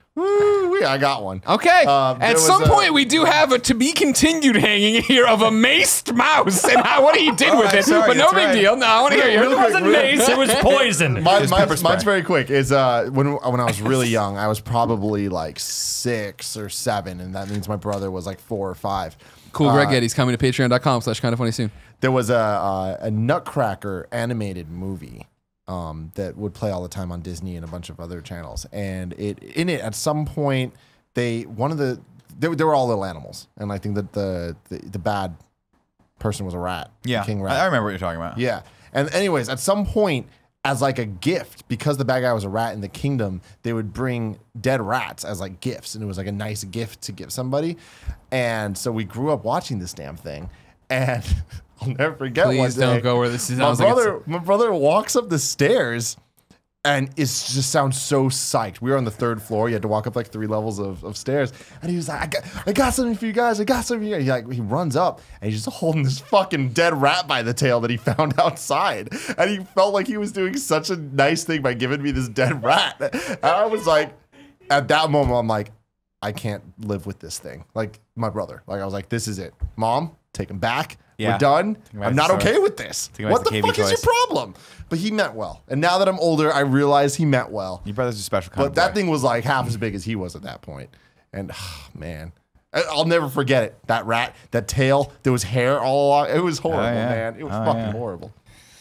Ooh, I got one. Okay. Uh, there At was some a- point, we do have a to be continued hanging here of a maced mouse and how, what he did Oh, with I'm it. sorry, but no that's big right. deal. No, I want to hear Real you. It wasn't Real- mace, it was poison. Mine, Just mine's, pepper spray. mine's very quick. Is uh when when I was really young, I was probably like six or seven, and that means my brother was like four or five. Cool, Uh, Greg Gettys coming to patreon.com slash kind of funny soon. There was a uh, a Nutcracker animated movie um, that would play all the time on Disney and a bunch of other channels, and it in it at some point they one of the they, they were all little animals, and I think that the the, the bad person was a rat, Yeah, king I, rat. I remember what you're talking about. Yeah. And anyways, at some point, as like a gift, because the bad guy was a rat in the kingdom, they would bring dead rats as like gifts. And it was like a nice gift to give somebody. And so we grew up watching this damn thing. And I'll never forget one Please day, don't go where this is. my sounds like it's- brother, my brother walks up the stairs and it just sounds so psyched. We were on the third floor. You had to walk up like three levels of, of stairs. And he was like, I got, I got something for you guys. I got something for you guys. He, like, he runs up and he's just holding this fucking dead rat by the tail that he found outside. And he felt like he was doing such a nice thing by giving me this dead rat. And I was like, at that moment, I'm like, I can't live with this thing. Like my brother. Like I was like, this is it. Mom, take him back. Yeah. We're done. him back I'm to not the okay store. with this. him back What to the K B fuck is your toys. problem? But he meant well. And now that I'm older, I realize he meant well. Your brother's a special kind But of that boy. thing was like half as big as he was at that point. And man, I- I'll never forget it. That rat, that tail, there was hair all along. It was horrible, yeah. man. It was Oh, fucking yeah. horrible.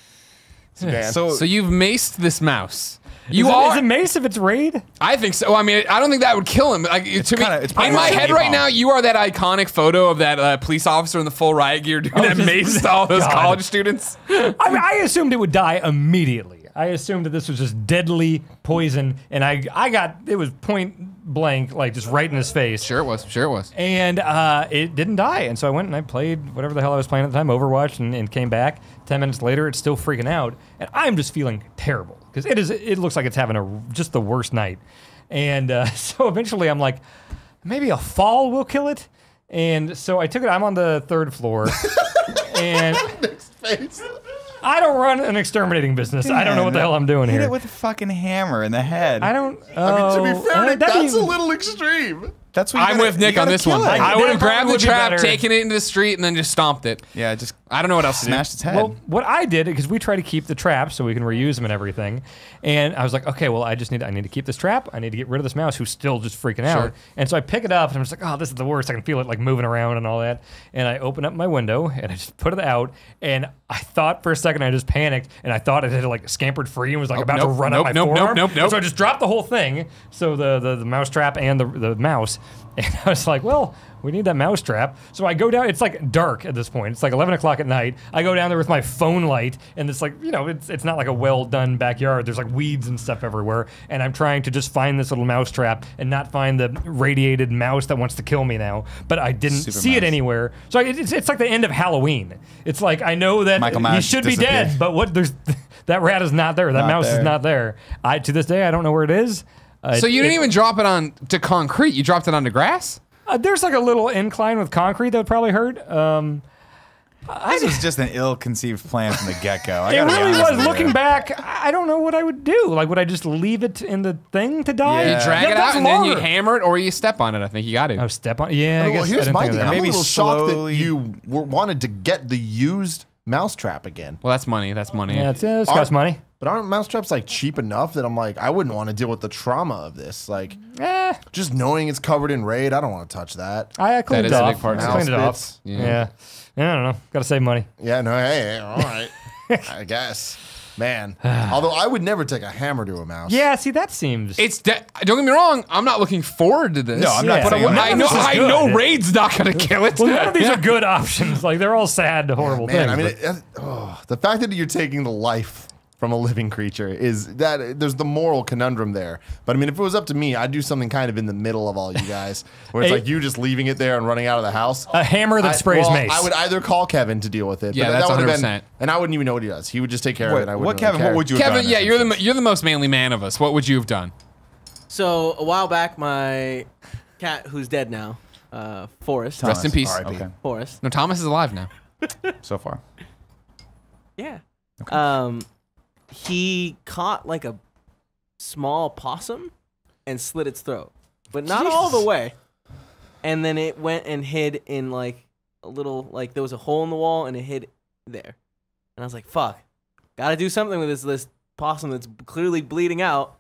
Man. So, So you've maced this mouse. You is, it, are. is it mace if it's raid? I think so. I mean, I don't think that would kill him. Like to me, kinda- it's probably in my like a head baby right bomb. now, you are that iconic photo of that uh, police officer in the full riot gear doing that just- maced all those God. college students. I mean, I assumed it would die immediately. I assumed that this was just deadly poison, and I I got it was point blank, like just right in his face. Sure it was. Sure it was. And uh, it didn't die. And so I went and I played whatever the hell I was playing at the time, Overwatch, and, and came back. Ten minutes later, it's still freaking out, and I'm just feeling terrible because it is. It looks like it's having a just the worst night. And uh, so eventually, I'm like, maybe a fall will kill it. And so I took it. I'm on the third floor, and Face. I don't run an exterminating business. I don't know what the hell I'm doing hit here. it with a fucking hammer in the head. I don't. I mean, to oh, be fair, uh, Nick, that'd that's be- a little extreme. That's what you I'm gotta- with Nick you on gotta this one. kill it. I would have That grabbed the would be trap, better. taken it into the street, and then just stomped it. Yeah, just I don't know what else to do. smashed its head. Well, what I did, because we try to keep the traps so we can reuse them and everything, and I was like, okay, well, I just need I need to keep this trap. I need to get rid of this mouse who's still just freaking out. Sure. And so I pick it up, and I'm just like, oh, this is the worst. I can feel it like moving around and all that. And I open up my window, and I just put it out, and I thought for a second I just panicked, and I thought it had like scampered free and was like Oh, about nope, to run nope, up my nope, nope, forearm. nope, nope. So I just dropped the whole thing, so the the, the mouse trap and the the mouse, and I was like, well, we need that mouse trap. So I go down. It's like dark at this point. It's like eleven o'clock at night. I go down there with my phone light, and it's like, you know, it's it's not like a well done backyard. There's like weeds and stuff everywhere, and I'm trying to just find this little mouse trap and not find the radiated mouse that wants to kill me now. But I didn't Super see it mouse. anywhere. So it- it's it's like the end of Halloween. It's like I know that Michael he Myers should be disappeared. dead, but what there's that rat is not there. That Not mouse is there. not there. I to this day I don't know where it is. Uh, So you it- didn't even drop it on to concrete. You dropped it onto grass. Uh, there's like a little incline with concrete that would probably hurt. Um, this was just an ill-conceived plan from the get-go. I it gotta be really honest was. with you. Looking back, I I don't know what I would do. Like, would I just leave it in the thing to die? Yeah. You drag That- it that's out and then you longer. hammer it, or you step on it. I think you got to. Oh, step on. Yeah, I well, guess I here's didn't my think of thing. that. I'm a Maybe little shocked that slowly- you were, wanted to get the used mousetrap again. Well, that's money. That's money. Yeah, it's, uh, it's cost Aren't- money. But aren't mousetraps like cheap enough that I'm like, I wouldn't want to deal with the trauma of this. Like, Eh, just knowing it's covered in raid, I don't want to touch that. I cleaned is it a off. big part of I it. cleaned it off. Mouse bits. Yeah. Yeah. yeah. I don't know. Got to save money. Yeah, no, hey, hey, all right. I guess. Man. Although I would never take a hammer to a mouse. Yeah, see, that seems. It's de- don't get me wrong. I'm not looking forward to this. No, I'm Yeah. not But saying I, that. I None know. of this is I good. know raid's not gonna kill it. well, none of these are good options. Like, they're all sad, horrible Man, things. I mean, but- it, oh, the fact that you're taking the life from a living creature is that there's the moral conundrum there. But I mean, if it was up to me, I'd do something kind of in the middle of all you guys, where it's Hey. like you just leaving it there and running out of the house. a hammer that I- sprays well, mace. I would either call Kevin to deal with it. Yeah, but that's that would have one hundred been, percent. and I wouldn't even know what he does. He would just take care of it. Wait, And I what, wouldn't Kevin? really What would you have Kevin, done? yeah, in you're this the you're the most manly man of us. What would you have done? So a while back, my cat, who's dead now, uh, Forrest. Thomas. Rest in peace. R I P. Okay, Forrest. No, Thomas is alive now. so far. Yeah. Um, he caught like a small possum and slit its throat. but not all the way. And then it went and hid in like a little, like there was a hole in the wall and it hid there. And I was like, fuck, gotta do something with this, this possum that's clearly bleeding out.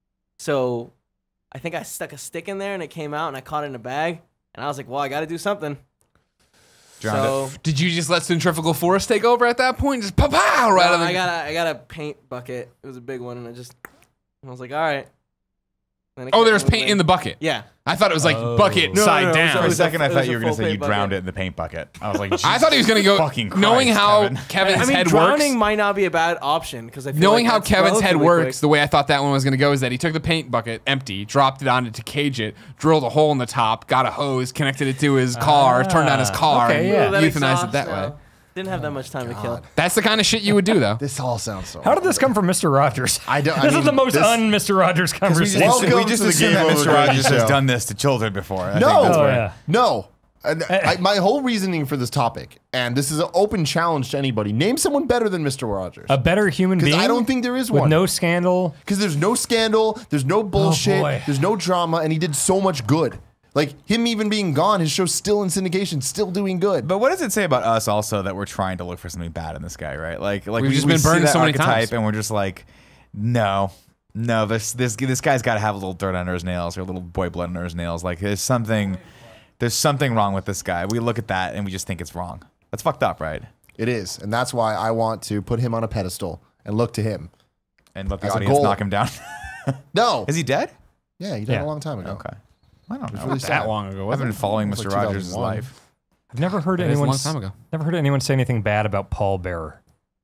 So I think I stuck a stick in there and it came out and I caught it in a bag. And I was like, well, I gotta do something. Drowned so, it. Did you just let Centrifugal Force take over at that point? Just pow pow right no, out of the I got a, I got a paint bucket. It was a big one, and I just, I was like, all right. Then it Oh, kept there was moving. paint in the bucket. Yeah. I thought it was like Oh. bucket No, no, side no, it was- down. For it a was second, a- I it thought was you a were going to full say you paint drowned bucket. it in the paint bucket. I was like, I thought he was gonna go. Fucking knowing Christ, how Kevin. Kevin's I mean, head drowning works. might not be a bad option because I feel Knowing like how that's Kevin's head relatively works, quick. the way I thought that one was going to go is that he took the paint bucket empty, dropped it on it to cage it, drilled a hole in the top, got a hose, connected it to his car, turned on his car, okay, and yeah. Ooh, that euthanized exhaust it that now. way. Didn't have that much time to kill. That's the kind of shit you would do, though. This all sounds so. How did this come from Mister Rogers? I don't- I This mean, is the most this- un-Mister Rogers We conversation. just, Welcome we just to the assume that Game Mister Over Rogers Greggy has show. done this to children before. I No. think that's Oh, where- yeah. No. And I, my whole reasoning for this topic, and this is an open challenge to anybody, name someone better than Mister Rogers. A better human being? I don't think there is with one. no scandal. Because there's no scandal, there's no bullshit, boy. there's no drama, and he did so much good. Like, him even being gone, his show's still in syndication, still doing good. But what does it say about us also that we're trying to look for something bad in this guy, right? Like, like We've we, just we been see burned that so many archetype times. and we're just like, no, no, this this this guy's got to have a little dirt under his nails or a little boy blood under his nails. Like, there's something, there's something wrong with this guy. We look at that and we just think it's wrong. That's fucked up, right? It is, and that's why I want to put him on a pedestal and look to him. And let the As a audience goal. knock him down. No! Is he dead? Yeah, he died Yeah. a long time ago. Okay. I don't know. really sad. That long ago. I've been following It was Mister like Rogers' two thousand one. life. I've never heard That is a anyone long s- time ago. Never heard anyone say anything bad about Paul Bearer.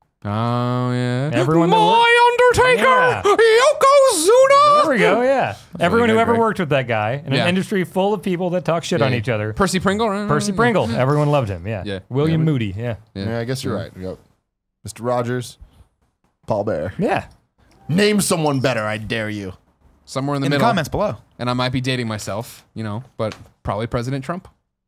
Oh, yeah. Everyone that My Undertaker! Yeah. Yokozuna! There we go. Yeah. Everyone good, who ever Greg. worked with that guy in Yeah. an industry full of people that talk shit Yeah, on yeah. each other. Percy Pringle? right? Percy Pringle. Everyone loved him. Yeah. Yeah. William Yeah. Moody. Yeah. Yeah. Yeah, I guess you're right. Yep. Mister Rogers, Paul Bear. Yeah. Name someone better, I dare you. Somewhere in the In the middle. comments below. And I might be dating myself, you know, but probably President Trump.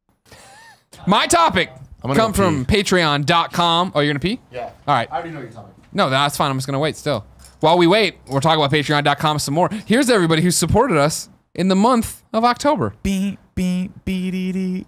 My topic gonna come go from patreon dot com. Oh, you're going to pee? Yeah. All right. I already know your topic. No, that's fine. I'm just going to wait still. While we wait, we're talking about patreon dot com some more. Here's everybody who supported us in the month of October. Beep, beep, beep,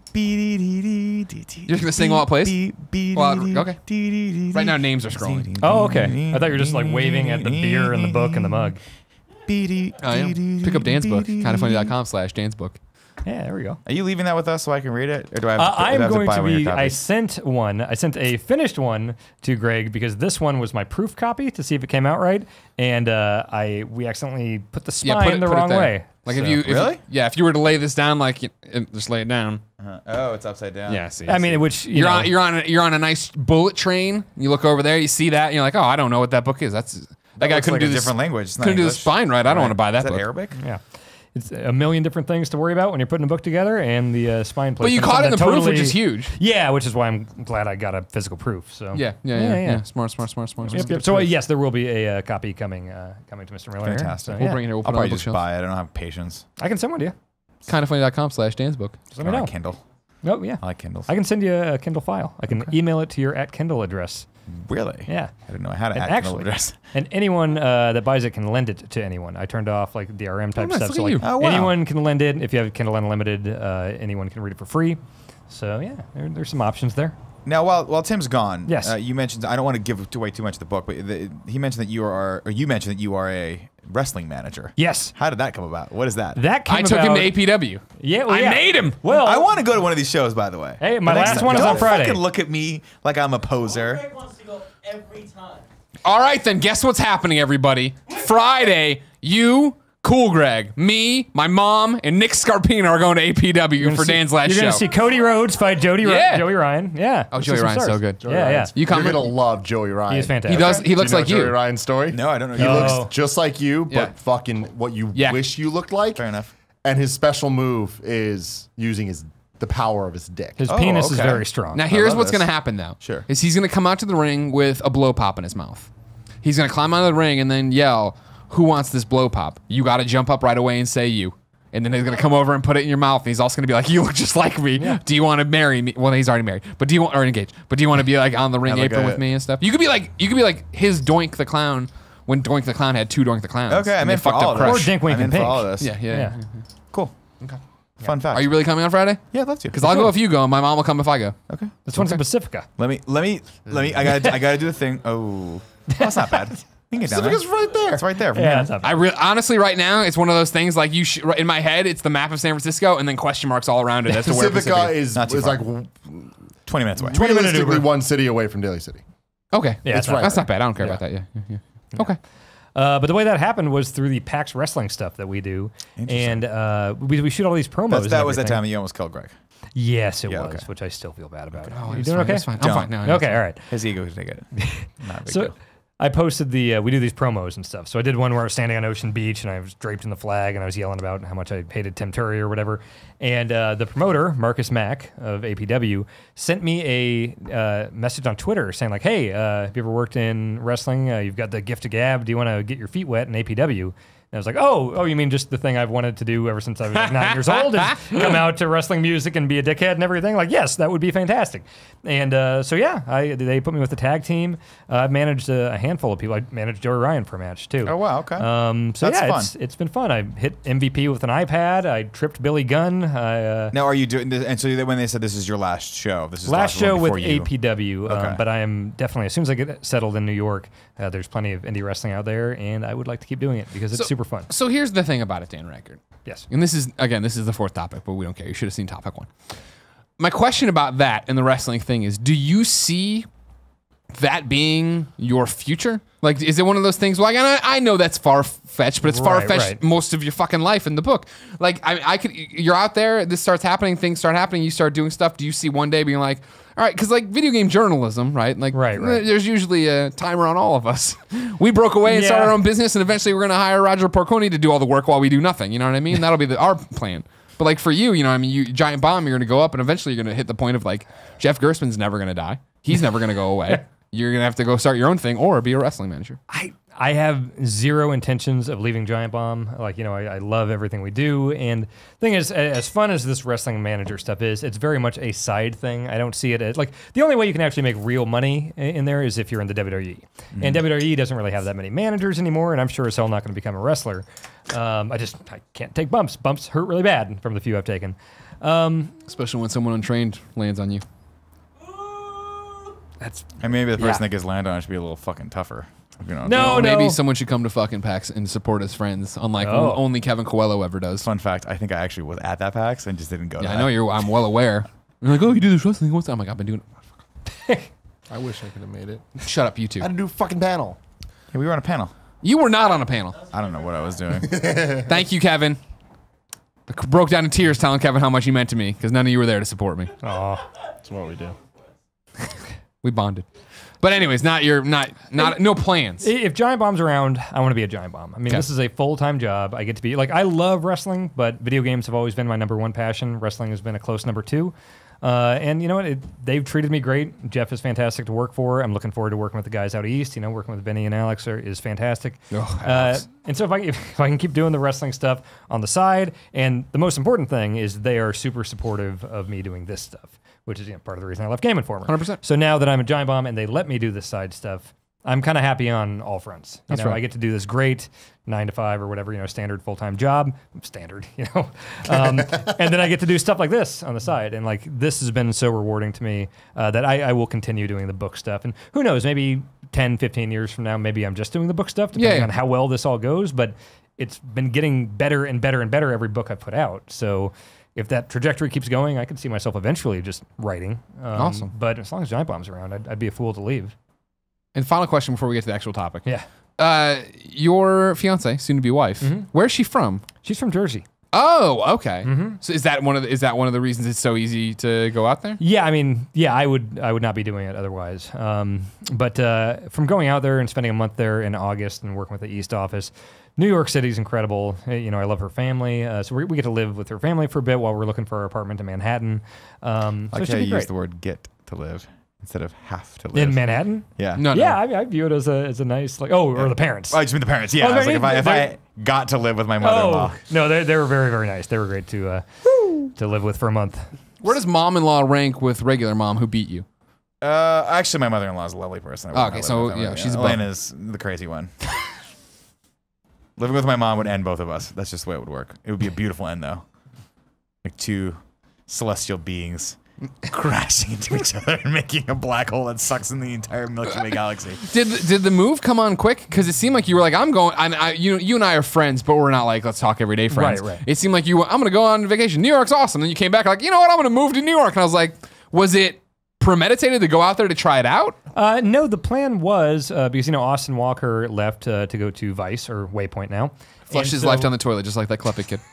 beep, You're just gonna sing while it plays? Well, okay. Right now, names are scrolling. Oh, okay. I thought you were just like waving at the beer and the book and the mug. Oh, yeah. Pick up Dan's book. Kindafunny dot com slash Dan's book. Yeah, there we go. Are you leaving that with us so I can read it, or do I have Uh, to, do I I'm have going buy to one of be. your I copies? sent one. I sent a finished one to Greg because this one was my proof copy to see if it came out right, and uh, I we accidentally put the spine Yeah, put it, the put wrong it there. way. Like So- if you, if Really? you- yeah, if you were to lay this down, like you- and just lay it down. Uh, oh, it's upside down. Yeah, see. I mean, which you You're know, on, you're on, a, you're on a nice bullet train. You look over there, you see that, and you're like, oh, I don't know what that book is. That's that, guy looks couldn't like do a this. different language. It's not Couldn't do the English. spine right. I don't Right. want to buy that Is that book. Arabic? yeah. It's a million different things to worry about when you're putting a book together, and the uh, spine But you placement caught it in the that proof, totally- which is huge. Yeah, which is why I'm glad I got a physical proof. So Yeah, yeah, yeah, Yeah, yeah. yeah. Smart, smart, smart, smart. Yep, yep. So uh, yes, there will be a uh, copy coming uh, coming to Mister Miller. here. Fantastic. So, We'll yeah. bring it here. We'll I'll put it on probably the just bookshelf. buy it. I don't have patience. I can send one to you. Kindafunny dot com slash Dan's book. Just let me I know. like Kindle. Oh yeah. I like Kindles. I can send you a Kindle file. I can email it to your at Kindle address. Really? Yeah. I didn't know I had an And at Kindle actually, address. and anyone uh, that buys it can lend it to anyone. I turned off like D R M type nice. stuff. Look So at like you. Oh, wow. anyone can lend it. If you have Kindle Unlimited, uh, anyone can read it for free. So yeah, there, there's some options there. Now, while while Tim's gone, Yes. uh, you mentioned I don't want to give away too much of the book, but the, he mentioned that you are, or you mentioned that you are a wrestling manager. Yes, How did that come about? What is that? that came I took him about- to A P W. Yeah, well, I yeah. made him. Well, I want to go to one of these shows, by the way. Hey, my The next last time- one is Don't on Friday. fucking look at me like I'm a poser. Greg wants to go every time. All right, then. Guess what's happening, everybody? Friday, you, Cool Greg, me, my mom, and Nick Scarpino are going to A P W You're gonna for see- Dan's last You're show. gonna see Cody Rhodes fight Jody Ry- Yeah. Joey Ryan. Yeah. Oh, Let's Joey see some Ryan's stars. so good. Joey Yeah, Ryan's- yeah. You come- You're gonna love Joey Ryan. He is fantastic. he does. He looks Do you know like Joey you. Ryan's story? No, I don't know. He You Oh. looks just like you, but Yeah. fucking what you Yeah. wish you looked like. Fair enough. And his special move is using his the power of his dick. His Oh, penis is okay. very strong. Now here's love what's this. gonna happen though. Sure. Is he's gonna come out to the ring with a blow pop in his mouth. He's gonna climb out of the ring and then yell, "Who wants this blow pop?" You got to jump up right away and say you. And then he's gonna come over and put it in your mouth. And he's also gonna be like, "You look just like me. Do you want to marry me?" Well, he's already married. But do you want or engaged? But do you want to be like on the ring Yeah, like apron a- with me and stuff? You could be like, you could be like his Doink the Clown when Doink the Clown had two Doink the Clowns. Okay, I'm and they in for fucked all up of Crush. this. Or Dink, Wink, I'm in and for Pink. all of this. Yeah, yeah. Yeah. Cool. Fun fact. Are you really coming on Friday? Yeah, I'd love to. Because I'll go if you go, and my mom will come if I go. Okay. This one's in Pacifica. Let me, let me, let me. I gotta, I gotta do the thing. Oh, that's not bad. You can get down there. Pacifica's right there. It's right there. From Yeah, here. it's not I bad. re- honestly, right now, it's one of those things like you sh- in my head, it's the map of San Francisco, and then question marks all around it as to where Pacifica Pacifica is, Not too is far. like w- Twenty minutes away. minute realistically Uber. one city away from Daly City. Okay, Yeah, It's it's not right. that's not bad. I don't care Yeah. about that. Yeah, yeah, yeah. Okay. Uh, but the way that happened was through the PAX wrestling stuff that we do, Interesting. and uh, we, we shoot all these promos. That's, and that was that everything. time that you almost killed Greg. Yes, it Yeah, was, okay. which I still feel bad about. Oh, you it's doing fine, okay? It's fine. I'm Don't. fine. No, Okay, all right. His ego can take it. Not a big So deal. I posted the uh, we do these promos and stuff. So I did one where I was standing on Ocean Beach and I was draped in the flag and I was yelling about how much I hated Tim Turry or whatever. And uh, the promoter, Marcus Mack of A P W, sent me a uh, message on Twitter saying like, "Hey, uh, have you ever worked in wrestling? Uh, you've got the gift of gab. Do you want to get your feet wet in A P W?" And I was like, "Oh, oh, you mean just the thing I've wanted to do ever since I was like nine years old, is come out to wrestling music and be a dickhead and everything?" Like, yes, that would be fantastic. And uh, so yeah, I they put me with the tag team. Uh, I managed a, a handful of people. I managed Joey Ryan for a match too. Oh wow. Okay. Um, so That's yeah, fun. it's it's been fun. I hit M V P with an iPad. I tripped Billy Gunn. I, uh, now, are you doing this? And so they- when they said this is your last show, this is the last one show with before you- A P W. Okay. Um, but I am definitely, as soon as I get settled in New York, uh, there's plenty of indie wrestling out there, and I would like to keep doing it because it's So- super fun. So here's the thing about it, Dan Ryckert. Yes. And this is, again, this is the fourth topic, but we don't care. You should have seen topic one. My question about that and the wrestling thing is, do you see that being your future? Like, is it one of those things? Like, and I, I know that's far fetched, but it's Right, far fetched right. most of your fucking life in the book. Like, I, I could, you're out there, this starts happening, things start happening, you start doing stuff. Do you see one day being like, all right, because like video game journalism, right? Like, Right, right. there's usually a timer on all of us. We broke away and Yeah. started our own business, and eventually we're going to hire Roger Porconi to do all the work while we do nothing. You know what I mean? That'll be the, our plan. But like for you, you know, I mean, you giant bomb, you're going to go up, and eventually you're going to hit the point of like, Jeff Gerstmann's never going to die. He's never going to go away. You're going to have to go start your own thing or be a wrestling manager. I I have zero intentions of leaving Giant Bomb. Like, you know, I, I love everything we do. And thing is, a- as fun as this wrestling manager stuff is, it's very much a side thing. I don't see it as, like, the only way you can actually make real money i- in there is if you're in the W W E. And W W E doesn't really have that many managers anymore, and I'm sure as hell not going to become a wrestler. Um, I just, I can't take bumps. Bumps hurt really bad from the few I've taken. Um, Especially when someone untrained lands on you. that's And maybe the person Yeah. that gets landed on should be a little fucking tougher. You know, No, Or maybe no. someone should come to fucking PAX and support his friends, unlike Oh. only Kevin Coelho ever does. Fun fact: I think I actually was at that PAX and just didn't go. to Yeah, I that. know you're. I'm well aware. You're like, oh, you do this wrestling. What's that? I'm like, I've been doing it. I wish I could have made it. Shut up, you two. I had to do a fucking panel. Yeah, we were on a panel. You were not on a panel. I don't know what I was doing. Thank you, Kevin. I broke down in tears telling Kevin how much he meant to me because none of you were there to support me. aw. That's what we do. We bonded. But anyways, not your, not, not, no plans. If Giant Bomb's around, I want to be a Giant Bomb. I mean, Okay. this is a full-time job. I get to be, like, I love wrestling, but video games have always been my number one passion. Wrestling has been a close number two. Uh, and you know what? It, they've treated me great. Jeff is fantastic to work for. I'm looking forward to working with the guys out east. You know, working with Benny and Alex are, is fantastic. Oh, uh, Alex. and so if I, if I can keep doing the wrestling stuff on the side, and the most important thing is they are super supportive of me doing this stuff, which is, you know, part of the reason I left Game Informer. one hundred percent. So now that I'm a Giant Bomb and they let me do this side stuff, I'm kind of happy on all fronts. You That's know, right. I get to do this great nine to five or whatever, you know, standard full-time job, standard, you know, um, and then I get to do stuff like this on the side. And like, this has been so rewarding to me uh, that I, I will continue doing the book stuff. And who knows, maybe ten, fifteen years from now, maybe I'm just doing the book stuff, depending Yeah, yeah. on how well this all goes. But it's been getting better and better and better every book I put out. So if that trajectory keeps going, I could see myself eventually just writing. Um, Awesome. But as long as Giant Bomb's around, I'd, I'd be a fool to leave. And final question before we get to the actual topic. Yeah. Uh, your fiance, soon to be wife, where's she from? She's from Jersey. Oh, okay. So is that one of the, is that one of the reasons it's so easy to go out there? Yeah, I mean, yeah, I would I would not be doing it otherwise. Um, but uh, from going out there and spending a month there in August and working with the East office, New York City's incredible. Uh, You know, I love her family, uh, so we, we get to live with her family for a bit while we're looking for our apartment in Manhattan. Um, so I it like should how be you great. use the word "get to live" instead of "have to live." In Manhattan? Yeah. No, no. Yeah, I, I view it as a as a nice like oh, or the parents. Oh, I just mean the parents. Yeah. Oh, I was like, they're- if I if they're- I got to live with my mother-in-law, Oh no, they they were very very nice. They were great to uh, to live with for a month. Where does mom-in-law rank with regular mom who beat you? uh, actually, my mother-in-law is a lovely person. I would Oh, not okay, live so, with her. yeah, she's above. Elena's the crazy one. Living with my mom would end both of us. That's just the way it would work. It would be a beautiful end, though. like two celestial beings crashing into each other and making a black hole that sucks in the entire Milky Way galaxy. Did did the move come on quick? Because it seemed like you were like, I'm going. I, I, you you and I are friends, but we're not like let's talk every day friends. Right, right. It seemed like you. were, I'm gonna go on vacation. New York's awesome. Then you came back like, you know what? I'm gonna move to New York. And I was like, was it premeditated to go out there to try it out? Uh, no, the plan was uh, because you know Austin Walker left uh, to go to Vice or Waypoint now. Flushed And his so- life down the toilet just like that Kleppy kid.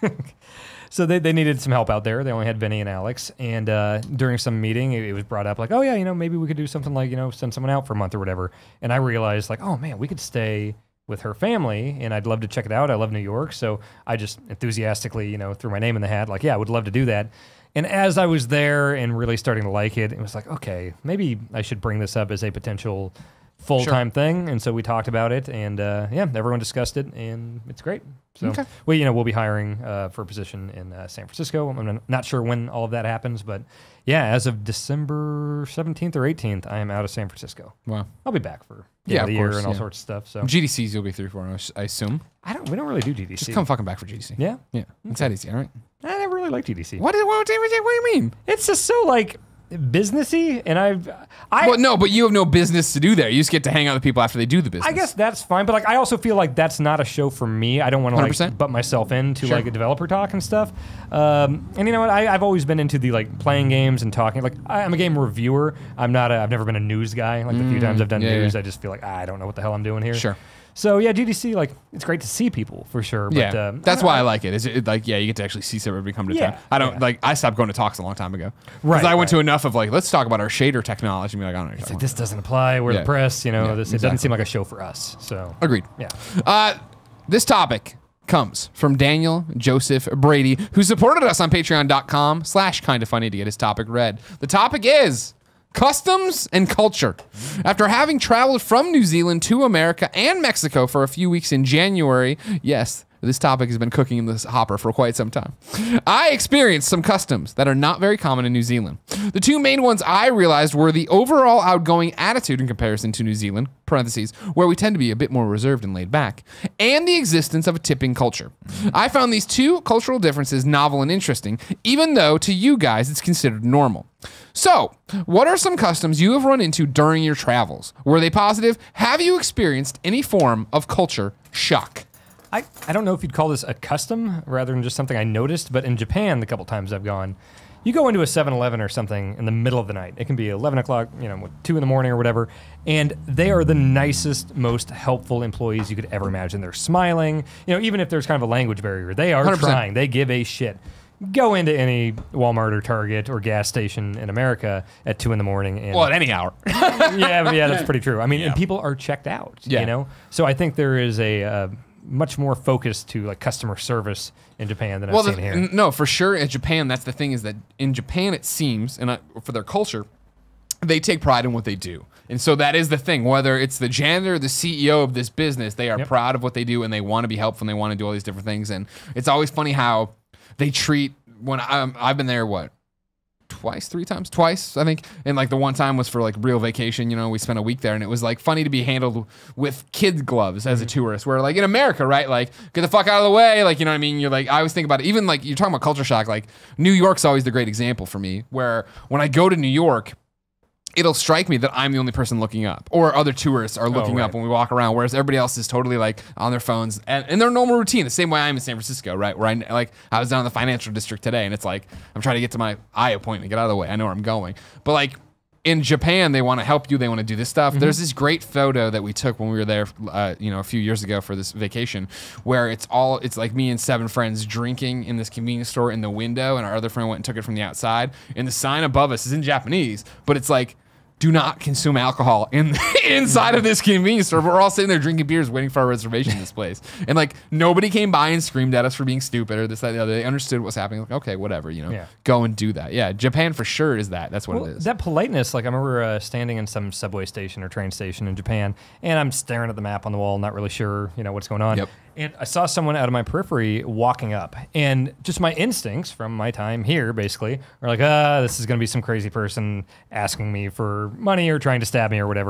So they, they needed some help out there. They only had Vinny and Alex. And uh, during some meeting, it, it was brought up like, oh, yeah, you know, maybe we could do something like, you know, send someone out for a month or whatever. And I realized like, oh, man, we could stay with her family and I'd love to check it out. I love New York. So I just enthusiastically, you know, threw my name in the hat like, yeah, I would love to do that. And as I was there and really starting to like it, it was like, okay, maybe I should bring this up as a potential full-time Sure. thing. And so we talked about it and uh, yeah, everyone discussed it and it's great. So Okay. we, you know, we'll be hiring uh, for a position in uh, San Francisco. I'm not sure when all of that happens, but yeah, as of December seventeenth or eighteenth, I am out of San Francisco. Wow. I'll be back for the Yeah, end of of the year course, and all yeah. sorts of stuff. So G D Cs you'll be through for, I assume. I don't. We don't really do G D C. Just come fucking back for G D C. Yeah, Yeah. It's that easy, all right? I never really liked G D C. What, what, what, what do you mean? It's just so like businessy, and I've I. Well, no, but you have no business to do there. You just get to hang out with people after they do the business. I guess that's fine, but like I also feel like that's not a show for me. I don't want to one hundred like percent. butt myself into Sure. like a developer talk and stuff. Um, and you know what? I, I've always been into the like playing games and talking. Like I, I'm a game reviewer. I'm not. A, I've never been a news guy. Like the few times I've done yeah, news, yeah. I just feel like ah, I don't know what the hell I'm doing here. Sure. So yeah, G D C, like it's great to see people for sure. But, Yeah, um, that's I- why I like it. Is it like yeah, you get to actually see everybody come to Yeah, town. I don't yeah. like. I stopped going to talks a long time ago because Right, I went right. to enough of like let's talk about our shader technology. And be like I don't know. What you're It's talking like this doesn't apply. We're Yeah. the press. You know, Yeah, this it exactly. doesn't seem like a show for us. So about. Agreed. yeah. Uh, this topic comes from Daniel Joseph Brady, who supported us on patreon.com slash kind of funny to get his topic read. The topic is customs and culture. After having traveled from New Zealand to America and Mexico for a few weeks in January, yes, this topic has been cooking in this hopper for quite some time, I experienced some customs that are not very common in New Zealand. The two main ones I realized were the overall outgoing attitude in comparison to New Zealand, parentheses, where we tend to be a bit more reserved and laid back, and the existence of a tipping culture. I found these two cultural differences novel and interesting, even though to you guys it's considered normal. So, what are some customs you have run into during your travels? Were they positive? Have you experienced any form of culture shock? I, I don't know if you'd call this a custom rather than just something I noticed, but in Japan, the couple times I've gone, you go into a seven eleven or something in the middle of the night. It can be eleven o'clock, you know, two in the morning or whatever, and they are the nicest, most helpful employees you could ever imagine. They're smiling, you know, even if there's kind of a language barrier, they are one hundred percent. trying. They give a shit. Go into any Walmart or Target or gas station in America at two in the morning, and Well, at any hour. yeah, yeah, that's pretty true. I mean, Yeah. and people are checked out, Yeah. you know? So I think there is a uh, much more focus to like customer service in Japan than Well, I've the, seen here. n- no, for sure. In Japan, that's the thing is that in Japan, it seems, and I, for their culture, they take pride in what they do. And so that is the thing. Whether it's the janitor or the C E O of this business, they are Yep. proud of what they do and they want to be helpful and they want to do all these different things. And it's always funny how they treat, when I'm, I've been there, what? Twice, three times, twice, I think. And like the one time was for like real vacation. You know, we spent a week there, and it was like funny to be handled with kid gloves as a tourist. Where like in America, right? Like get the fuck out of the way. Like you know what I mean? You're like I always think about it. Even like you're talking about culture shock. Like New York's always the great example for me. Where when I go to New York, it'll strike me that I'm the only person looking up, or other tourists are looking right. up when we walk around, whereas everybody else is totally like on their phones and in their normal routine, the same way I am in San Francisco, right? Where I like I was down in the financial district today, and it's like I'm trying to get to my eye appointment, get out of the way. I know where I'm going, but like in Japan, they want to help you, they want to do this stuff. There's this great photo that we took when we were there, uh, you know, a few years ago for this vacation, where it's all it's like me and seven friends drinking in this convenience store in the window, and our other friend went and took it from the outside, and the sign above us is in Japanese, but it's like, do not consume alcohol in inside of this convenience store. We're all sitting there drinking beers, waiting for our reservation in this place. And like nobody came by and screamed at us for being stupid or this, that, the other. They understood what was happening. Like, okay, whatever, you know, Yeah. go and do that. Yeah, Japan for sure is that. That's what Well, it is. that politeness, like I remember uh, standing in some subway station or train station in Japan, and I'm staring at the map on the wall, not really sure, you know, what's going on. Yep. And I saw someone out of my periphery walking up, and just my instincts from my time here, basically, are like, ah, this is going to be some crazy person asking me for money or trying to stab me or whatever.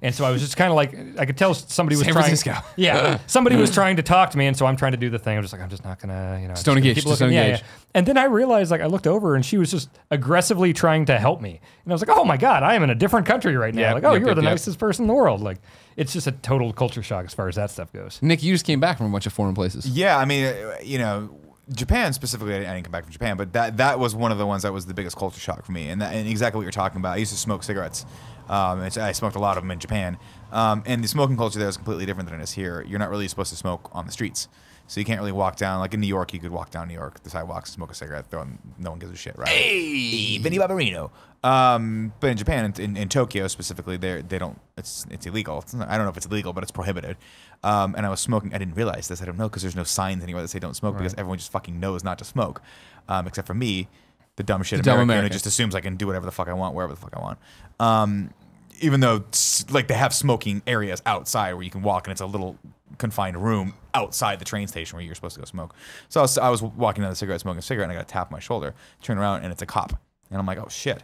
And so I was just kind of like, I could tell somebody was San trying. Francisco. Yeah, somebody was trying to talk to me, and so I'm trying to do the thing. I'm just like, I'm just not gonna, you know, Just don't gonna engage, keep just looking. don't Yeah, engage. yeah. And then I realized, like, I looked over, and she was just aggressively trying to help me. And I was like, oh my god, I am in a different country right now. Yep, like, oh, yep, you're yep, the yep. nicest person in the world. Like, it's just a total culture shock as far as that stuff goes. Nick, you just came back from a bunch of foreign places. Yeah, I mean, uh, you know, Japan specifically, I didn't come back from Japan, but that that was one of the ones that was the biggest culture shock for me, and, that, and exactly what you're talking about. I used to smoke cigarettes. Um, it's, I smoked a lot of them in Japan, um, and the smoking culture there is completely different than it is here. You're not really supposed to smoke on the streets, so you can't really walk down. Like in New York, you could walk down New York, the sidewalks, smoke a cigarette, throw in, no one gives a shit, right? Hey, Vinny Barbarino. Um, but in Japan, in, in, in Tokyo specifically, they they don't. It's it's illegal. It's not, I don't know if it's illegal, but it's prohibited. Um, and I was smoking. I didn't realize this. I don't know because there's no signs anywhere that say don't smoke, because everyone just fucking knows not to smoke, um, except for me, the dumb shit The dumb American, American. who just assumes I can do whatever the fuck I want, wherever the fuck I want. Um, even though s- like they have smoking areas outside where you can walk, and it's a little confined room outside the train station where you're supposed to go smoke. So I was, I was walking down the cigarette, smoking a cigarette, and I got a tap on my shoulder. Turn around, and it's a cop, and I'm like, oh shit,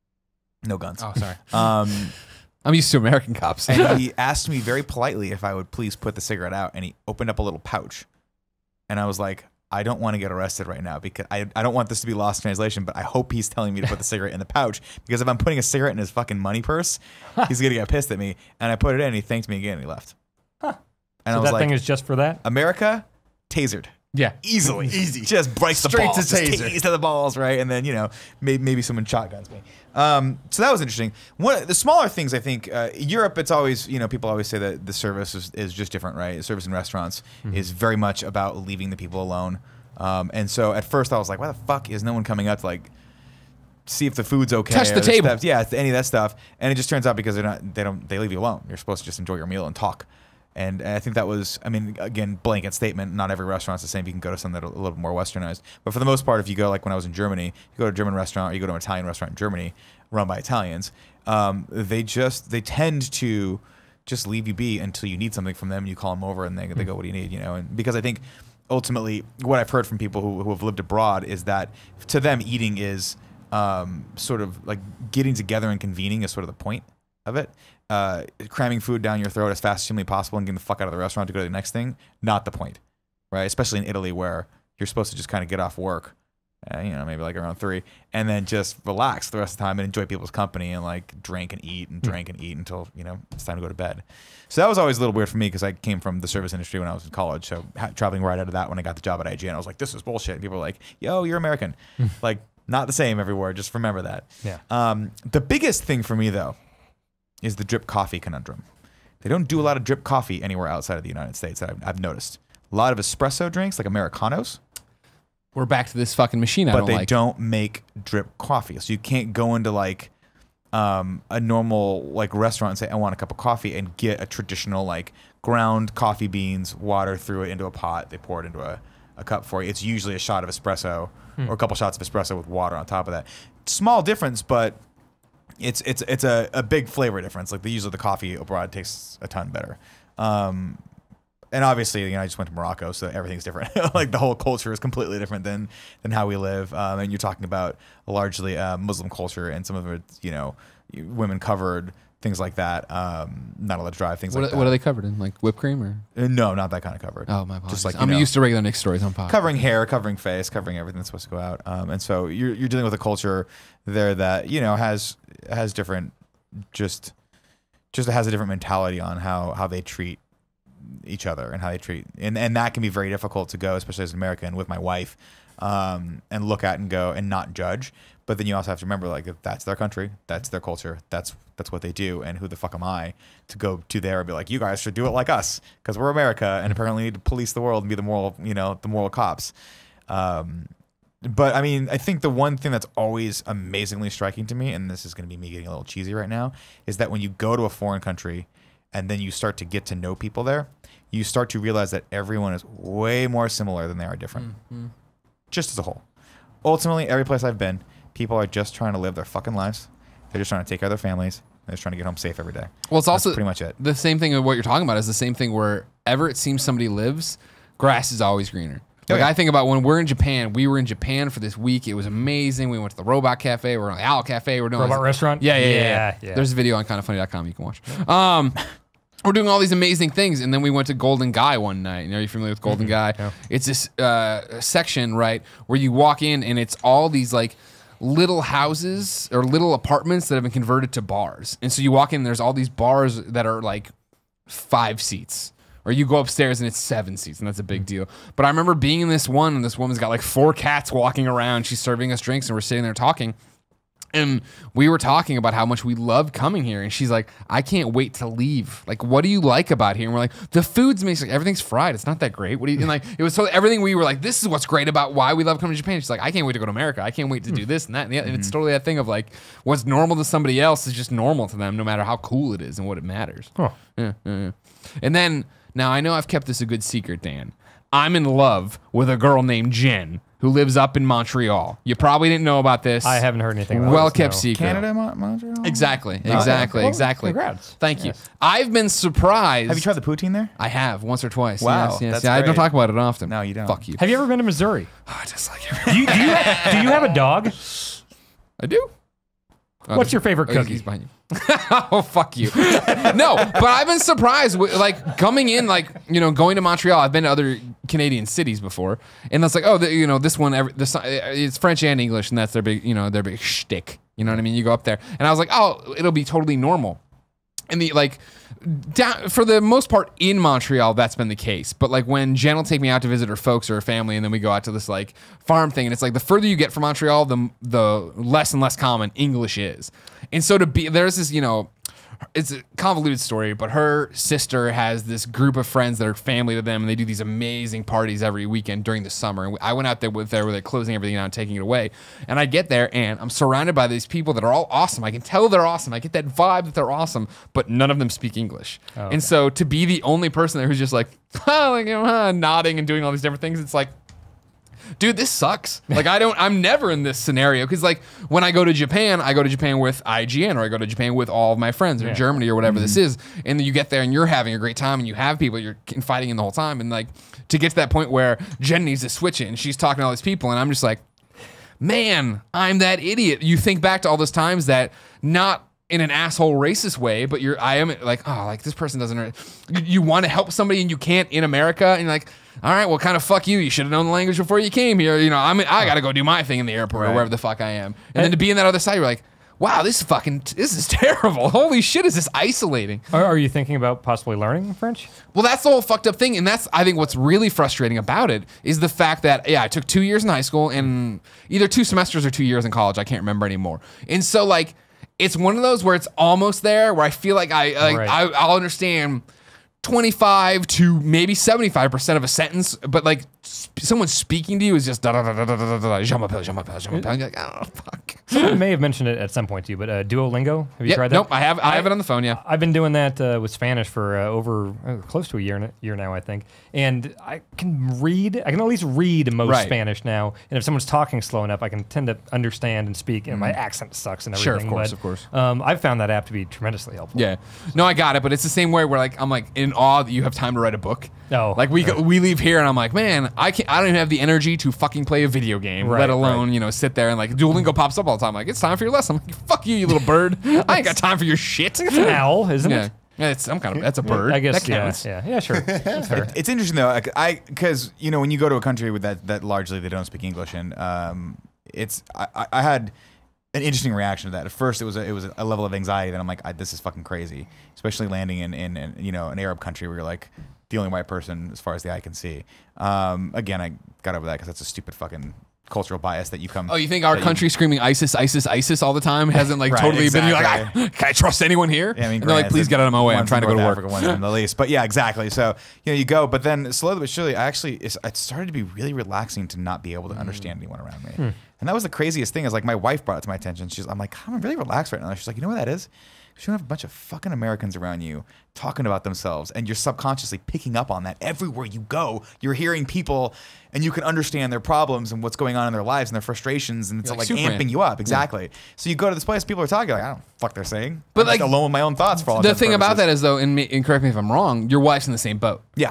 no guns. Oh, sorry. Um, I'm used to American cops. and he asked me very politely if I would please put the cigarette out, and he opened up a little pouch, and I was like, I don't want to get arrested right now because I, I don't want this to be lost in translation, but I hope he's telling me to put the cigarette in the pouch, because if I'm putting a cigarette in his fucking money purse, he's gonna get pissed at me. And I put it in, and he thanked me again, and he left. Huh. And So I was that like, thing is just for that? America, tasered. Yeah. Easily, easy. Just breaks the Straight balls, to just taser. tase to the balls, right? And then you know, maybe, maybe someone shotguns me. Um, so that was interesting. One the smaller things, I think, uh, Europe. It's always, you know, people always say that the service is, is just different, right? The service in restaurants Mm-hmm. is very much about leaving the people alone. Um, and so at first I was like, why the fuck is no one coming up to like see if the food's okay? Touch the or table. Stuff. Yeah, any of that stuff. And it just turns out because they're not, they don't, they leave you alone. You're supposed to just enjoy your meal and talk. And I think that was, I mean, again, blanket statement. Not every restaurant's the same. You can go to some that are a little bit more westernized. But for the most part, if you go, like when I was in Germany, you go to a German restaurant or you go to an Italian restaurant in Germany run by Italians, um, they just, they tend to just leave you be until you need something from them. You call them over and they, they go, what do you need? You know, and because I think ultimately what I've heard from people who, who have lived abroad is that to them eating is um, sort of like getting together and convening is sort of the point of it. Uh, cramming food down your throat as fast as humanly possible and getting the fuck out of the restaurant to go to the next thing, not the point, right? Especially in Italy where you're supposed to just kind of get off work, uh, you know, maybe like around three, and then just relax the rest of the time and enjoy people's company and like drink and eat and drink and eat until, you know, it's time to go to bed. So that was always a little weird for me because I came from the service industry when I was in college. So ha- traveling right out of that when I got the job at I G N, I was like, this is bullshit. And people were like, yo, you're American. Like, not the same everywhere. Just remember that. Yeah. Um, the biggest thing for me, though, is the drip coffee conundrum. They don't do a lot of drip coffee anywhere outside of the United States that I've, I've noticed. A lot of espresso drinks, like Americanos, We're back to this fucking machine I but don't they like. don't make drip coffee. So you can't go into like um, a normal like restaurant and say, I want a cup of coffee, and get a traditional like ground coffee beans, water through it into a pot. They pour it into a, a cup for you. It's usually a shot of espresso or a couple shots of espresso with water on top of that. Small difference, but it's it's it's a, a big flavor difference. Like the usually the coffee abroad tastes a ton better. Um, and obviously, you know, I just went to Morocco, so everything's different. Like the whole culture is completely different than than how we live. Um, and you're talking about a largely uh, Muslim culture, and some of it, you know, women covered, things like that. Um, not allowed to drive, things What, like that. what are they covered in? Like whipped cream or? Uh, No, not that kind of covered. Oh, my apologies. Just like, you I'm know, used to regular Nick stories on pod. covering hair, covering face, covering everything that's supposed to go out. Um, and so you're you're dealing with a culture there that, you know, has has different just just has a different mentality on how how they treat each other and how they treat and and that can be very difficult to go, especially as an American with my wife, um, and look at and go and not judge. But then you also have to remember, like, if that's their country, that's their culture, that's that's what they do, and who the fuck am I to go to there and be like, you guys should do it like us because we're America and apparently need to police the world and be the moral, you know, the moral cops. Um, but I mean, I think the one thing that's always amazingly striking to me, and this is going to be me getting a little cheesy right now, is that when you go to a foreign country and then you start to get to know people there, you start to realize that everyone is way more similar than they are different, Mm-hmm. just as a whole. Ultimately, every place I've been, people are just trying to live their fucking lives. They're just trying to take care of their families. They're just trying to get home safe every day. Well, it's That's also pretty much it. the same thing of what you're talking about is the same thing wherever it seems somebody lives, grass is always greener. Like yeah. I think about when we're in Japan. We were in Japan for this week. It was amazing. We went to the Robot Cafe. We're on the Owl Cafe. We're doing Robot this- restaurant? Yeah, yeah, yeah, Yeah, yeah. yeah. There's a video on kind of funny dot com you can watch. Um, we're doing all these amazing things, and then we went to Golden Guy one night. Are you familiar with Golden Guy? Yeah. It's this uh, section, right, where you walk in, and it's all these like little houses or little apartments that have been converted to bars. And so you walk in, and there's all these bars that are like five seats. Or you go upstairs and it's seven seats, and that's a big deal. But I remember being in this one, and this woman's got like four cats walking around. She's serving us drinks, and we're sitting there talking. And we were talking about how much we love coming here. And she's like, I can't wait to leave. Like, what do you like about here? And we're like, the food's amazing. Like, everything's fried. It's not that great. What do you, and like, it was totally everything we were like, this is what's great about why we love coming to Japan. She's like, I can't wait to go to America. I can't wait to do this and that. And, the, and it's totally that thing of like, what's normal to somebody else is just normal to them, no matter how cool it is and what it matters. Huh. Yeah, yeah, yeah. And then, now I know I've kept this a good secret, Dan. I'm in love with a girl named Jen who lives up in Montreal. You probably didn't know about this. I haven't heard anything about Well this, kept no. secret. Canada, Mon- Montreal. Exactly, exactly, Well, exactly. congrats. Thank you. Yes. I've been surprised. Have you tried the poutine there? I have once or twice. Wow, yes, yes. that's yeah, I don't great. talk about it often. No, you don't. Fuck you. Have you ever been to Missouri? Oh, I just like Do you, do, you, do you have a dog? I do. Oh, What's your favorite oh, he's- cookie? he's behind you. Oh, fuck you. No, but I've been surprised with, like, coming in, like, you know, going to Montreal. I've been to other Canadian cities before, and it's like, oh, the, you know, this one, every, this, it's French and English, and that's their big, you know, their big shtick. You know what I mean? You go up there, and I was like, oh, it'll be totally normal. And the like, down, for the most part in Montreal, that's been the case. But like when Jen will take me out to visit her folks or her family, and then we go out to this like farm thing, and it's like the further you get from Montreal, the the less and less common English is. And so to be there's this, you know, it's a convoluted story, but her sister has this group of friends that are family to them, and they do these amazing parties every weekend during the summer. And I went out there with there where they're closing everything down and taking it away. And I get there, and I'm surrounded by these people that are all awesome. I can tell they're awesome. I get that vibe that they're awesome, but none of them speak English. Oh, okay. And so to be the only person there who's just like, oh, like uh, nodding and doing all these different things, it's like, dude, this sucks. Like, I don't, I'm never in this scenario. Cause like when I go to Japan, I go to Japan with I G N, or I go to Japan with all of my friends, or Yeah. Germany, or whatever this is. And then you get there and you're having a great time, and you have people you're fighting in the whole time. And like to get to that point where Jen needs to switch it, and she's talking to all these people, and I'm just like, man, I'm that idiot. You think back to all those times that, not in an asshole racist way, but you're, I am like, oh, like this person doesn't, you, you want to help somebody and you can't in America, and you're like, all right, well, kind of fuck you. You should have known the language before you came here. You know, I mean, I got to go do my thing in the airport or Right. wherever the fuck I am. And then to be in that other side, you're like, wow, this is fucking, this is terrible. Holy shit, is this isolating? Are, are you thinking about possibly learning French? Well, that's the whole fucked up thing, and that's, I think, what's really frustrating about it is the fact that, yeah, I took two years in high school and either two semesters or two years in college. I can't remember anymore. And so, like, it's one of those where it's almost there, where I feel like I, like, Right. I I'll understand twenty-five to maybe seventy-five percent of a sentence, but like sp- someone speaking to you is just da da da da da da da da. Je m'appelle, je m'appelle, je m'appelle. You're like, oh fuck. Someone may have mentioned it at some point to you, but uh, Duolingo. Have you Yep, tried that? nope, I have I have it on the phone. Yeah. I've been doing that uh, with Spanish for uh, over uh, close to a year, n- year now, I think. And I can read, I can at least read most Right. Spanish now. And if someone's talking slow enough, I can tend to understand and speak. And my accent sucks and Sure, of everything. course, but, of course. Um, I've found that app to be tremendously helpful. Yeah. No, I got it, but it's the same way where like I'm like in awe that you have time to write a book. Oh, Like we yeah. go, we leave here and I'm like, man, I can't, I don't even have the energy to fucking play a video game, Right, let alone, right. you know, sit there and like Duolingo pops up all the time. Like, it's time for your lesson. I'm like, fuck you, you little bird. I ain't got time for your shit. It's an owl, isn't Yeah. it? Yeah, it's some kind of, that's a bird. I guess, that yeah, counts. yeah. Yeah, sure. That's fair. It's interesting though, like, I because you know when you go to a country with that that largely they don't speak English in, um, it's I, I- I had an interesting reaction to that. At first, it was a, it was a level of anxiety that I'm like, I, this is fucking crazy, especially landing in, in in you know an Arab country where you're like the only white person as far as the eye can see. Um, again, I got over that because that's a stupid fucking cultural bias that you come. Oh, you think our that you- country screaming ISIS, ISIS, ISIS all the time hasn't like Right, totally been, you're like, exactly. I, can I trust anyone here? Yeah, I mean, and they're like, granted, please get out of my way. I'm one's trying to go in to North work. Africa, one's in the Middle East. But yeah, exactly. So, you know, you go, but then slowly but surely, I actually, it's, it started to be really relaxing to not be able to understand anyone around me. Hmm. And that was the craziest thing is like my wife brought it to my attention. She's, I'm like, I'm really relaxed right now. She's like, you know what that is? You don't have a bunch of fucking Americans around you talking about themselves, and you're subconsciously picking up on that everywhere you go. You're hearing people, and you can understand their problems and what's going on in their lives and their frustrations, and it's You're like, like Superman. amping you up. Exactly. So you go to this place, people are talking, like, I don't know what the fuck they're saying. But I'm just like, alone with my own thoughts for all the intents and thing about purposes. that is though, and, me, and correct me if I'm wrong, your wife's in the same boat. Yeah.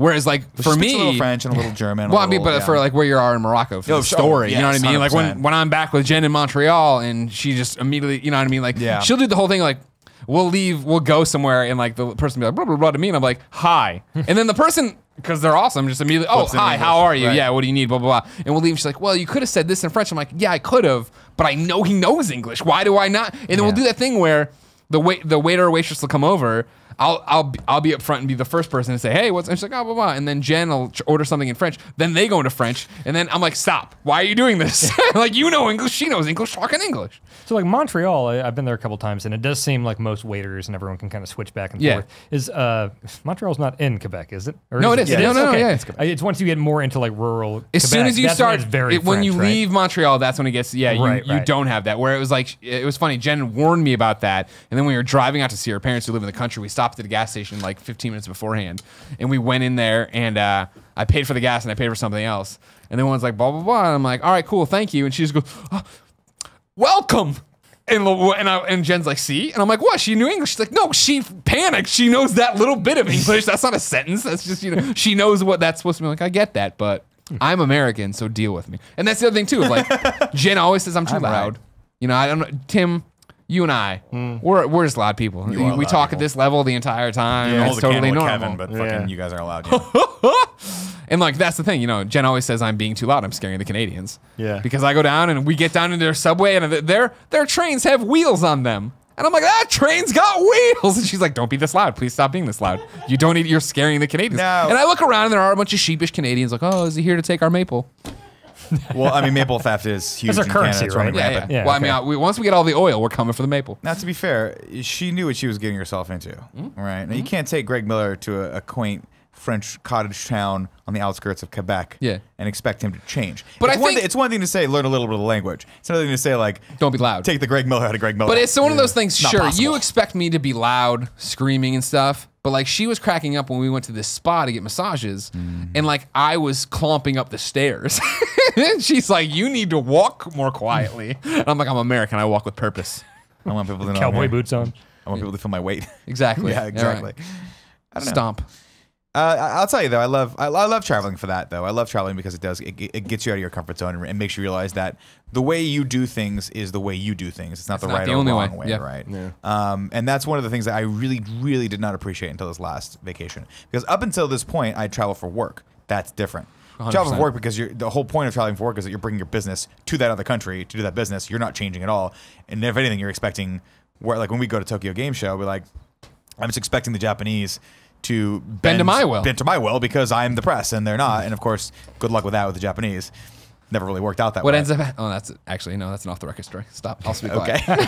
Whereas like She for speaks me, a little French and a little German. a well, I mean, little- but yeah. for like where you are in Morocco for Oh, the sure. story, you know what I Yes, mean? Like when one hundred percent. when I'm back with Jen in Montreal and she just immediately, you know what I mean? Like Yeah. she'll do the whole thing like. We'll leave, we'll go somewhere, and like the person will be like, blah, blah, blah to me, and I'm like, hi. And then the person, because they're awesome, just immediately, oh, Flips into hi, English. how are you? Right. Yeah, what do you need? Blah, blah, blah. And we'll leave, she's like, well, you could have said this in French. I'm like, yeah, I could have, but I know he knows English. Why do I not? And then we'll do that thing where the wait, the waiter or waitress will come over. I'll I'll be- I'll be up front and be the first person to say, hey, what's? And she's like, oh, blah, blah. And then Jen will ch- order something in French. Then they go into French, and then I'm like, stop. Why are you doing this? Like, you know English, she knows English, talking English. So like Montreal, I, I've been there a couple times, and it does seem like most waiters and everyone can kind of switch back and Yeah. forth. Is uh, Montreal's not in Quebec, is it? Or No, it is. It No, is? no, no, Okay. yeah, it's Uh, It's once you get more into like rural. As soon Quebec, as you that's when start, it's very it- when you French, right? leave Montreal, that's when it gets. Yeah, you, Right, you right. don't have that. Where it was like, it was funny. Jen warned me about that, and then when we were driving out to see her parents who live in the country, we stopped at a gas station like fifteen minutes beforehand, and we went in there, and uh, I paid for the gas and I paid for something else, and then one's like blah blah blah, and I'm like, all right, cool, thank you, and she just goes, oh, welcome. And, and, I, and Jen's like, see? And I'm like, what? She knew English? She's like, no, she panicked. She knows that little bit of English. That's not a sentence. That's just, you know, she knows what that's supposed to be. Like, I get that, but I'm American, so deal with me. And that's the other thing, too. Of like, Jen always says I'm too I'm loud. right. You know, I don't know. Tim, you and I, we're, we're just loud people. We, are we loud talk people. at this level the entire time. Yeah, It's hold a totally candle to normal. Kevin, but Yeah. fucking you guys are allowed. Yeah. And like that's the thing, you know. Jen always says I'm being too loud. I'm scaring the Canadians. Yeah. Because I go down and we get down into their subway and their their trains have wheels on them, and I'm like, that train's got wheels. And she's like, don't be this loud. Please stop being this loud. You don't need. You're scaring the Canadians. No. And I look around and there are a bunch of sheepish Canadians. Like, oh, is he here to take our maple? Well, I mean, maple theft is huge. That's our in Canada. currency, It's running right? Yeah, rampant. yeah. Yeah, well, okay. I mean, uh, we, once we get all the oil, we're coming for the maple. Now, to be fair, she knew what she was getting herself into. Mm-hmm. Right? Now, you can't take Greg Miller to a, a quaint French cottage town on the outskirts of Quebec Yeah. and expect him to change. But it's I one think- thing, it's one thing to say learn a little bit of the language. It's another thing to say like Don't be loud. take the Greg Miller out of Greg Miller. But it's one of those things, Not sure, possible. you expect me to be loud, screaming and stuff, but like she was cracking up when we went to this spa to get massages, and like I was clomping up the stairs. And she's like, you need to walk more quietly. And I'm like, I'm American, I walk with purpose. I want people to know. Cowboy I'm here. boots on. I want people to feel my weight. Exactly. yeah, All exactly. right. I don't know. Stomp. Uh, I- I'll tell you though, I love I, I love traveling for that though. I love traveling because it does it, it gets you out of your comfort zone and, and makes you realize that the way you do things is the way you do things. It's not the not right the or only wrong way. way, Yeah. right? Yeah. Um, and that's one of the things that I really, really did not appreciate until this last vacation. Because up until this point, I travel for work. That's different. one hundred Travel percent. for work because you're, the whole point of traveling for work is that you're bringing your business to that other country to do that business. You're not changing at all. And if anything, you're expecting where like when we go to Tokyo Game Show, we're like, I'm just expecting the Japanese to bend, to my will. bend to my will because I'm the press and they're not. And of course, good luck with that with the Japanese. Never really worked out that What way. ends up? Oh, that's actually no. That's an off the record story. Stop. I'll speak quiet. Okay.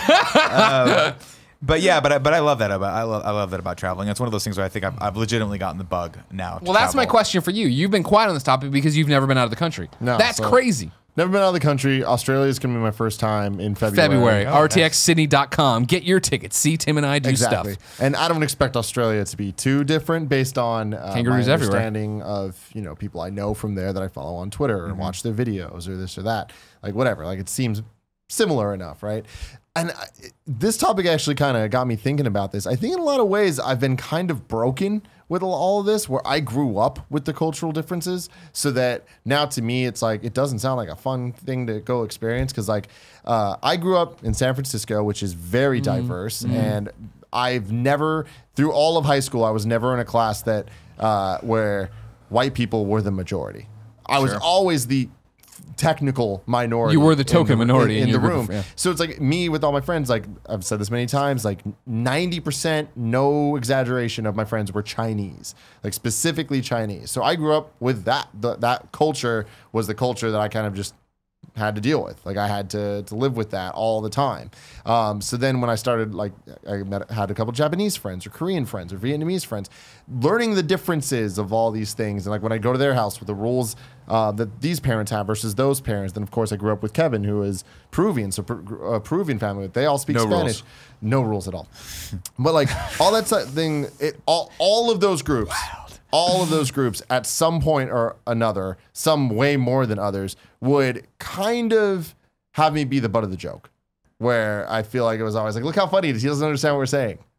um, but yeah, but I, but I love that about I love I love that about traveling. It's one of those things where I think I've, I've legitimately gotten the bug now. to Well, that's my travel. question for you. You've been quiet on this topic because you've never been out of the country. No, that's so- crazy. Never been out of the country. Australia is going to be my first time in February. February. Oh, R T X City dot com. Get your tickets. See Tim and I do Exactly. stuff. And I don't expect Australia to be too different based on uh, Kangaroos my everywhere. understanding of, you know, people I know from there that I follow on Twitter Mm-hmm. and watch their videos or this or that. Like whatever. Like it seems similar enough, right? And I, this topic actually kind of got me thinking about this. I think in a lot of ways I've been kind of broken with all of this, where I grew up with the cultural differences, so that now to me it's like it doesn't sound like a fun thing to go experience. Because like uh, I grew up in San Francisco, which is very diverse, and I've never through all of high school I was never in a class that uh, where white people were the majority. I was Sure. always the technical minority. You were the in token minority in, in in the your group, room. yeah. So it's like me with all my friends, like I've said this many times, like ninety percent, no exaggeration, of my friends were Chinese, like specifically Chinese. So I grew up with that. The, that culture was the culture that I kind of just had to deal with. Like I had to to live with that all the time. Um, so then when I started, like I met, had a couple Japanese friends or Korean friends or Vietnamese friends, learning the differences of all these things. And like when I go to their house with the rules uh, that these parents have versus those parents. Then of course I grew up with Kevin, who is Peruvian, so per, uh, Peruvian family. They all speak No Spanish. rules. No rules at all. But like all that si- thing, it all all of those groups. All of those groups at some point or another, some way more than others, would kind of have me be the butt of the joke. Where I feel like it was always like, look how funny it is. He doesn't understand what we're saying.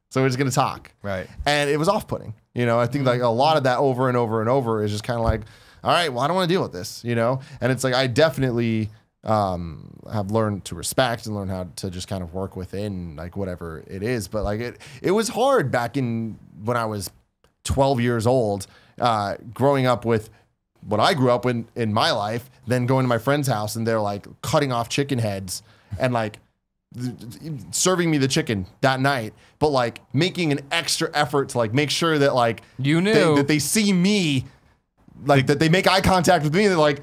so we're just gonna talk. Right. And it was off-putting. You know, I think like a lot of that over and over and over is just kind of like, all right, well, I don't want to deal with this. You know, and it's like I definitely um, have learned to respect and learn how to just kind of work within like whatever it is. But like it, it was hard back in when I was twelve years old, uh, growing up with what I grew up in in my life, then going to my friend's house and they're like cutting off chicken heads and like serving me the chicken that night, but like making an extra effort to like make sure that like You knew. they, that they see me, like that they make eye contact with me. They're like,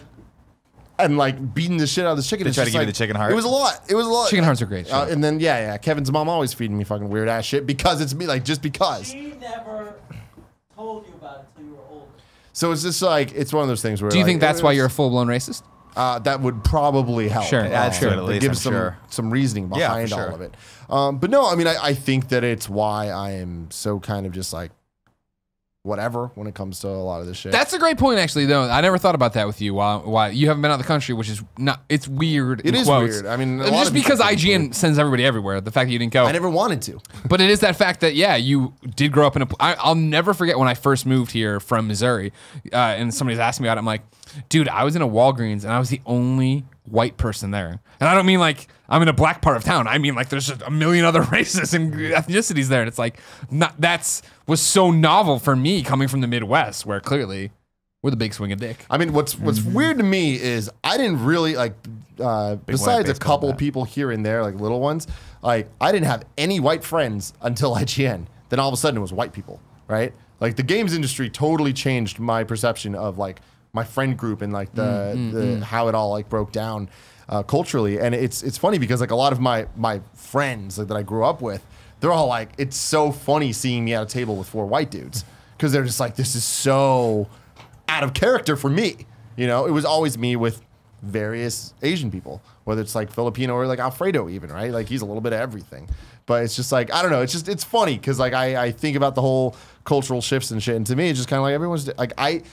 and like beating the shit out of this chicken. They It's try to just, give you like- the chicken heart? It was a lot. It was a lot. Chicken hearts are great. Uh, sure. and then yeah, yeah. Kevin's mom always feeding me fucking weird ass shit because it's me, like just because. She never told you about it till you were older. So it's just like it's one of those things where. Do you like, think that's it why was- you're a full blown racist? Uh, that would probably help. Sure. It adds to it at to least, give I'm some sure. some reasoning Yeah, for behind sure. all of it. Um, but no, I mean, I, I think that it's why I am so kind of just like whatever when it comes to a lot of this shit. That's a great point, actually. Though I never thought about that with you. Why? Why you haven't been out of the country, which is not. It's weird. It in is quotes. weird. I mean, a And lot just of people because think it's I G N weird. sends everybody everywhere. The fact that you didn't go, I never wanted to. but it is that fact that yeah, you did grow up in a. I, I'll never forget when I first moved here from Missouri, uh, and somebody's asking me about it. I'm like, dude, I was in a Walgreens and I was the only white person there, and I don't mean like I'm in a black part of town. I mean like there's just a million other races and ethnicities there, and it's like not that's was so novel for me coming from the Midwest, where clearly we're the big swinging dick. I mean, what's what's Mm-hmm. weird to me is I didn't really like. Uh, besides a baseball couple bat. people here and there, like little ones, like I didn't have any white friends until I G N. Then all of a sudden it was white people, right? Like the games industry totally changed my perception of like my friend group and like the, Mm-hmm. the how it all like broke down uh, culturally. And it's it's funny because like a lot of my my friends like, that I grew up with, they're all like, it's so funny seeing me at a table with four white dudes because they're just like, this is so out of character for me. You know, it was always me with various Asian people, whether it's like Filipino or like Alfredo even, right? Like he's a little bit of everything. But it's just like, I don't know. It's just, it's funny because like I, I think about the whole cultural shifts and shit. And to me, it's just kind of like everyone's like, I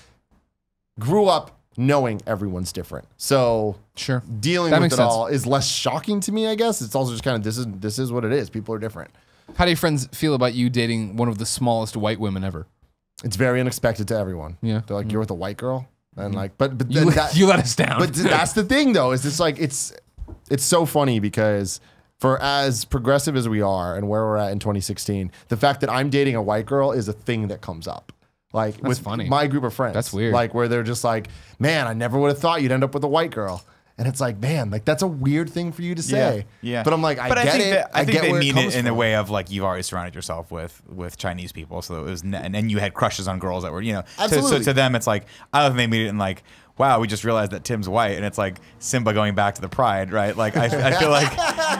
grew up knowing everyone's different. So Sure. dealing That with makes it sense. all is less shocking to me, I guess. It's also just kind of, this is, this is what it is. People are different. How do your friends feel about you dating one of the smallest white women ever? It's very unexpected to everyone. Yeah. They're like, you're with a white girl. And like, but, but You, then that, you let us down. But that's the thing, though, is it's like it's it's so funny because for as progressive as we are and where we're at in twenty sixteen, the fact that I'm dating a white girl is a thing that comes up. Like with funny. my group of friends. That's weird. Like where they're just like, man, I never would have thought you'd end up with a white girl. And it's like, man, like that's a weird thing for you to say. Yeah, yeah. But I'm like, I but get I think it. That, I, think get they where mean it it, comes in the from. way of like you've already surrounded yourself with with Chinese people, so it was, n- and then you had crushes on girls that were, you know, to- Absolutely. so to them it's like I don't think they mean it in like, wow, we just realized that Tim's white, and it's like Simba going back to the pride, right? Like I, I feel like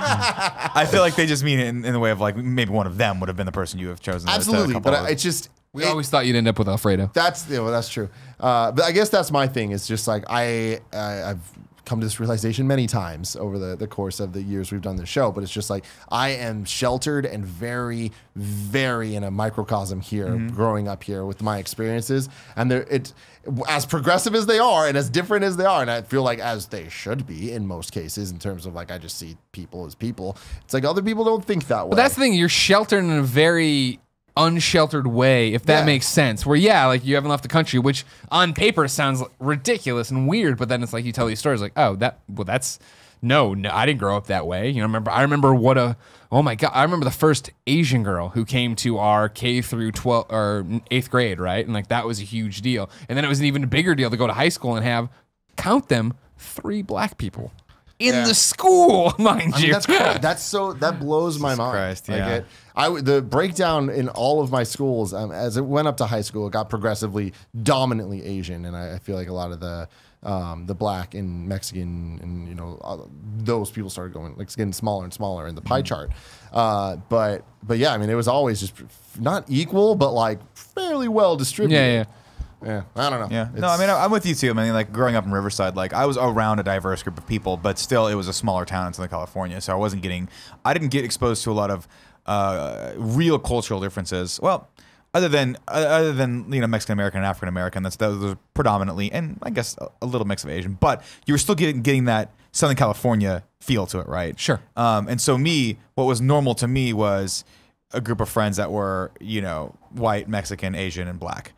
I feel like they just mean it in, in the way of like maybe one of them would have been the person you have chosen. to- to Absolutely. couple But of- I- it's just we it- always thought you'd end up with Alfredo. That's yeah, well, that's true. Uh, but I guess that's my thing. It's just like I, I I've come to this realization many times over the, the course of the years we've done this show. But it's just like I am sheltered and very, very in a microcosm here, Mm-hmm. growing up here with my experiences, and they're it as progressive as they are and as different as they are, and I feel like as they should be in most cases in terms of like I just see people as people. It's like other people don't think that way. But that's the thing. You're sheltered in a very unsheltered way, if that Yeah. makes sense. Where, yeah, like you haven't left the country, which on paper sounds ridiculous and weird, but then it's like you tell these stories like, oh, that, well, that's, no, no, I didn't grow up that way. You know, remember, I remember what a, oh my God, I remember the first Asian girl who came to our K through twelve or eighth grade, right? And like that was a huge deal. And then it was an even bigger deal to go to high school and have, count them, three black people in Yeah. the school, mind I mean, you. that's cra- that's so that blows my mind. Christ, Like yeah. it, I w- the breakdown in all of my schools um, as it went up to high school, it got progressively dominantly Asian, and I, I feel like a lot of the um, the black and Mexican and you know uh, those people started going like getting smaller and smaller in the pie chart. Uh, but but yeah, I mean it was always just not equal, but like fairly well distributed. yeah, yeah. Yeah, I don't know. Yeah. No, I It's- mean, I'm with you too. I mean, like growing up in Riverside, like I was around a diverse group of people, but still it was a smaller town in Southern California. So I wasn't getting, I didn't get exposed to a lot of uh, real cultural differences. Well, other than, uh, other than, you know, Mexican American and African American, that's, those are predominantly, and I guess a, a little mix of Asian, but you were still getting, getting that Southern California feel to it, right? Sure. Um, and so me, what was normal to me was, a group of friends that were, you know, white, Mexican, Asian, and black,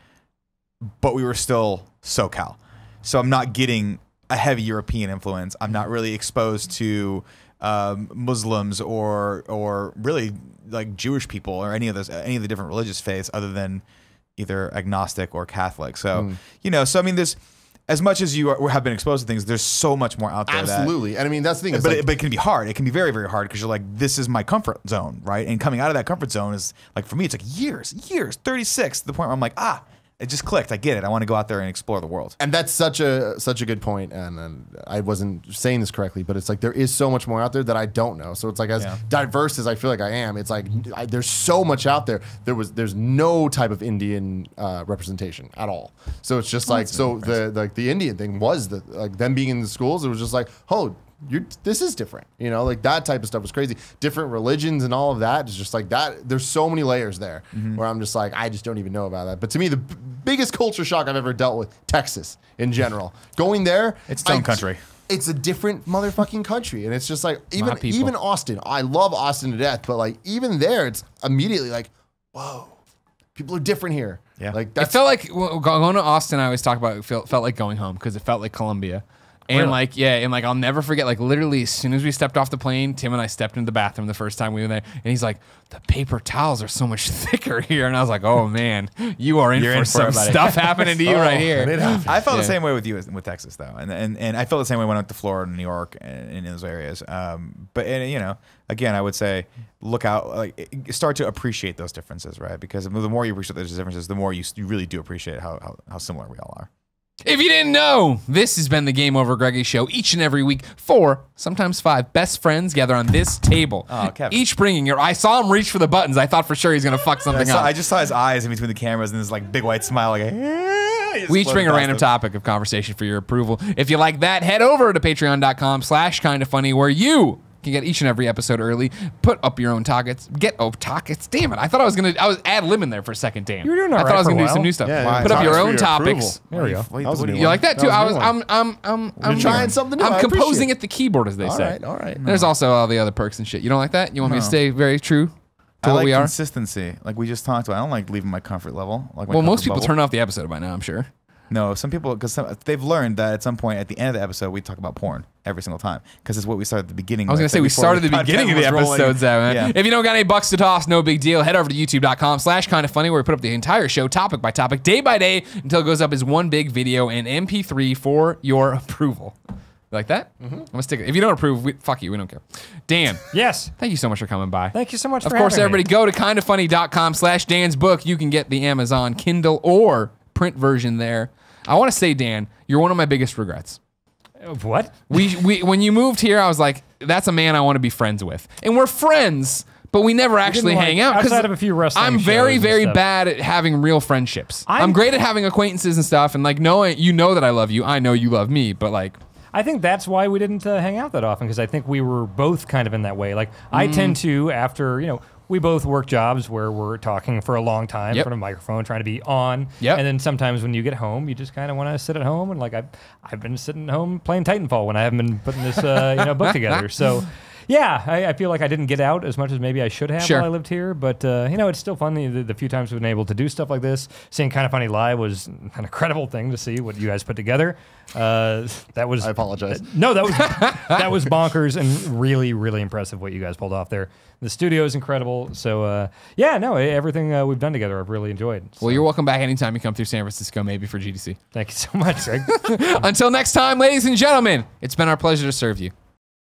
but we were still SoCal. So I'm not getting a heavy European influence. I'm not really exposed to um, Muslims or or really like Jewish people or any of those any of the different religious faiths other than either agnostic or Catholic. So mm. you know, so I mean, there's as much as you are, have been exposed to things, there's so much more out there. Absolutely, that, and I mean that's the thing. But, like, it, but it can be hard. It can be very very hard because you're like, this is my comfort zone, right? And coming out of that comfort zone is like for me, it's like years, years, thirty-six to the point where I'm like, ah. It just clicked. I get it. I want to go out there and explore the world. And that's such a such a good point. And, and I wasn't saying this correctly, but it's like there is so much more out there that I don't know. So it's like as yeah. diverse as I feel like I am, it's like I, there's so much out there. There was there's no type of Indian uh, representation at all. So it's just like so the like the Indian thing was the like them being in the schools. It was just like, oh, you're this is different. You know, like that type of stuff was crazy. Different religions and all of that is just like that. There's so many layers there mm-hmm. where I'm just like I just don't even know about that. But to me, the b- biggest culture shock I've ever dealt with, Texas in general. Going there, it's its own I, country. It's a different motherfucking country, and it's just like even even Austin. I love Austin to death, but like even there, it's immediately like, whoa, people are different here. Yeah, like that's, it felt like well, going to Austin. I always talk about it felt, felt like going home because it felt like Columbia. And really? like, yeah, and like, I'll never forget, like, literally, as soon as we stepped off the plane, Tim and I stepped into the bathroom the first time we were there, and he's like, the paper towels are so much thicker here. And I was like, oh, man, you are in, for, in for some stuff happening to you oh, right here. I felt yeah. the same way with you with Texas, though. And and, and I felt the same way when I went to Florida and New York and in those areas. Um, but, and, you know, again, I would say, look out, like, start to appreciate those differences, right? Because the more you appreciate those differences, the more you, you really do appreciate how, how, how similar we all are. If you didn't know, this has been the Game Over Greggy Show. Each and every week, four, sometimes five best friends gather on this table. Oh, Kevin. Each bringing your. I saw him reach for the buttons. I thought for sure he's gonna fuck something I saw, up. I just saw his eyes in between the cameras and this like big white smile. Like, eh, we each bring a random them. topic of conversation for your approval. If you like that, head over to patreon dot com slash kinda funny where you can get each and every episode early. Put up your own topics. Get oh topics. Damn it! I thought I was gonna. I was ad libbing there for a second. Damn. You were doing all I right thought I was for gonna a do some while. new stuff. Yeah, yeah. Put up your own your topics. Approval. There we go. Wait, That was what a do new You you like that too? That I was was. a new I'm. I'm. I'm. I'm trying something new. I'm I composing appreciate at the keyboard, as they All say. right, all right. There's also all the other perks and shit. You don't like that? You want me to No. stay very true to I what like we are? consistency, like we just talked about. I don't like leaving my comfort level. Like my Well, most comfort people bubble. turn off the episode by now, I'm sure. No, some people, because they've learned that at some point at the end of the episode, we talk about porn every single time. Because it's what we started at the beginning. I was going to with, say, we before started the podcast beginning of the was rolling. episodes out, man. Yeah. If you don't got any bucks to toss, no big deal. Head over to youtube dot com slash kinda funny where we put up the entire show, topic by topic, day by day, until it goes up as one big video and M P three for your approval. You like that? Mm-hmm. I'm gonna stick it. If you don't approve, we, fuck you. We don't care. Dan. Yes. Thank you so much for coming by. Thank you so much Of for course, having everybody me. go to kinda funny dot com slash Dan's book. You can get the Amazon Kindle or print version there. I want to say, Dan, you're one of my biggest regrets. What? We, we when you moved here, I was like, that's a man I want to be friends with. And we're friends, but we never actually like, hang out. 'cause outside of a few wrestling I'm very, shows and very stuff. bad at having real friendships. I'm, I'm- great at having acquaintances and stuff, and like knowing you know that I love you. I know you love me, but like I think that's why we didn't uh, hang out that often, because I think we were both kind of in that way. Like, I Mm. tend to, after, you know, we both work jobs where we're talking for a long time Yep. in front of a microphone, trying to be on. Yep. And then sometimes when you get home, you just kind of want to sit at home. And like I've, I've been sitting at home playing Titanfall when I haven't been putting this uh, you know book together. So yeah, I, I feel like I didn't get out as much as maybe I should have Sure. while I lived here. But uh, you know, it's still fun. The, the few times we've been able to do stuff like this, seeing Kinda Funny live was an incredible thing to see what you guys put together. Uh, that was I apologize. no, that was that was bonkers and really, really impressive what you guys pulled off there. The studio is incredible. So uh, yeah, no, everything uh, we've done together, I've really enjoyed. So, well, you're welcome back anytime you come through San Francisco, maybe for G D C. thank you so much, Greg. Until next time, ladies and gentlemen, it's been our pleasure to serve you.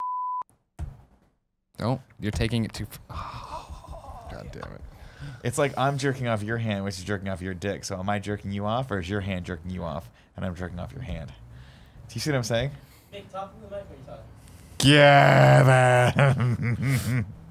Oh, you're taking it too. God damn it. It's like I'm jerking off your hand, which is jerking off your dick. So am I jerking you off, or is your hand jerking you off, and I'm jerking off your hand? Do you see what I'm saying? Nick, talk to the mic when you're talking. Yeah.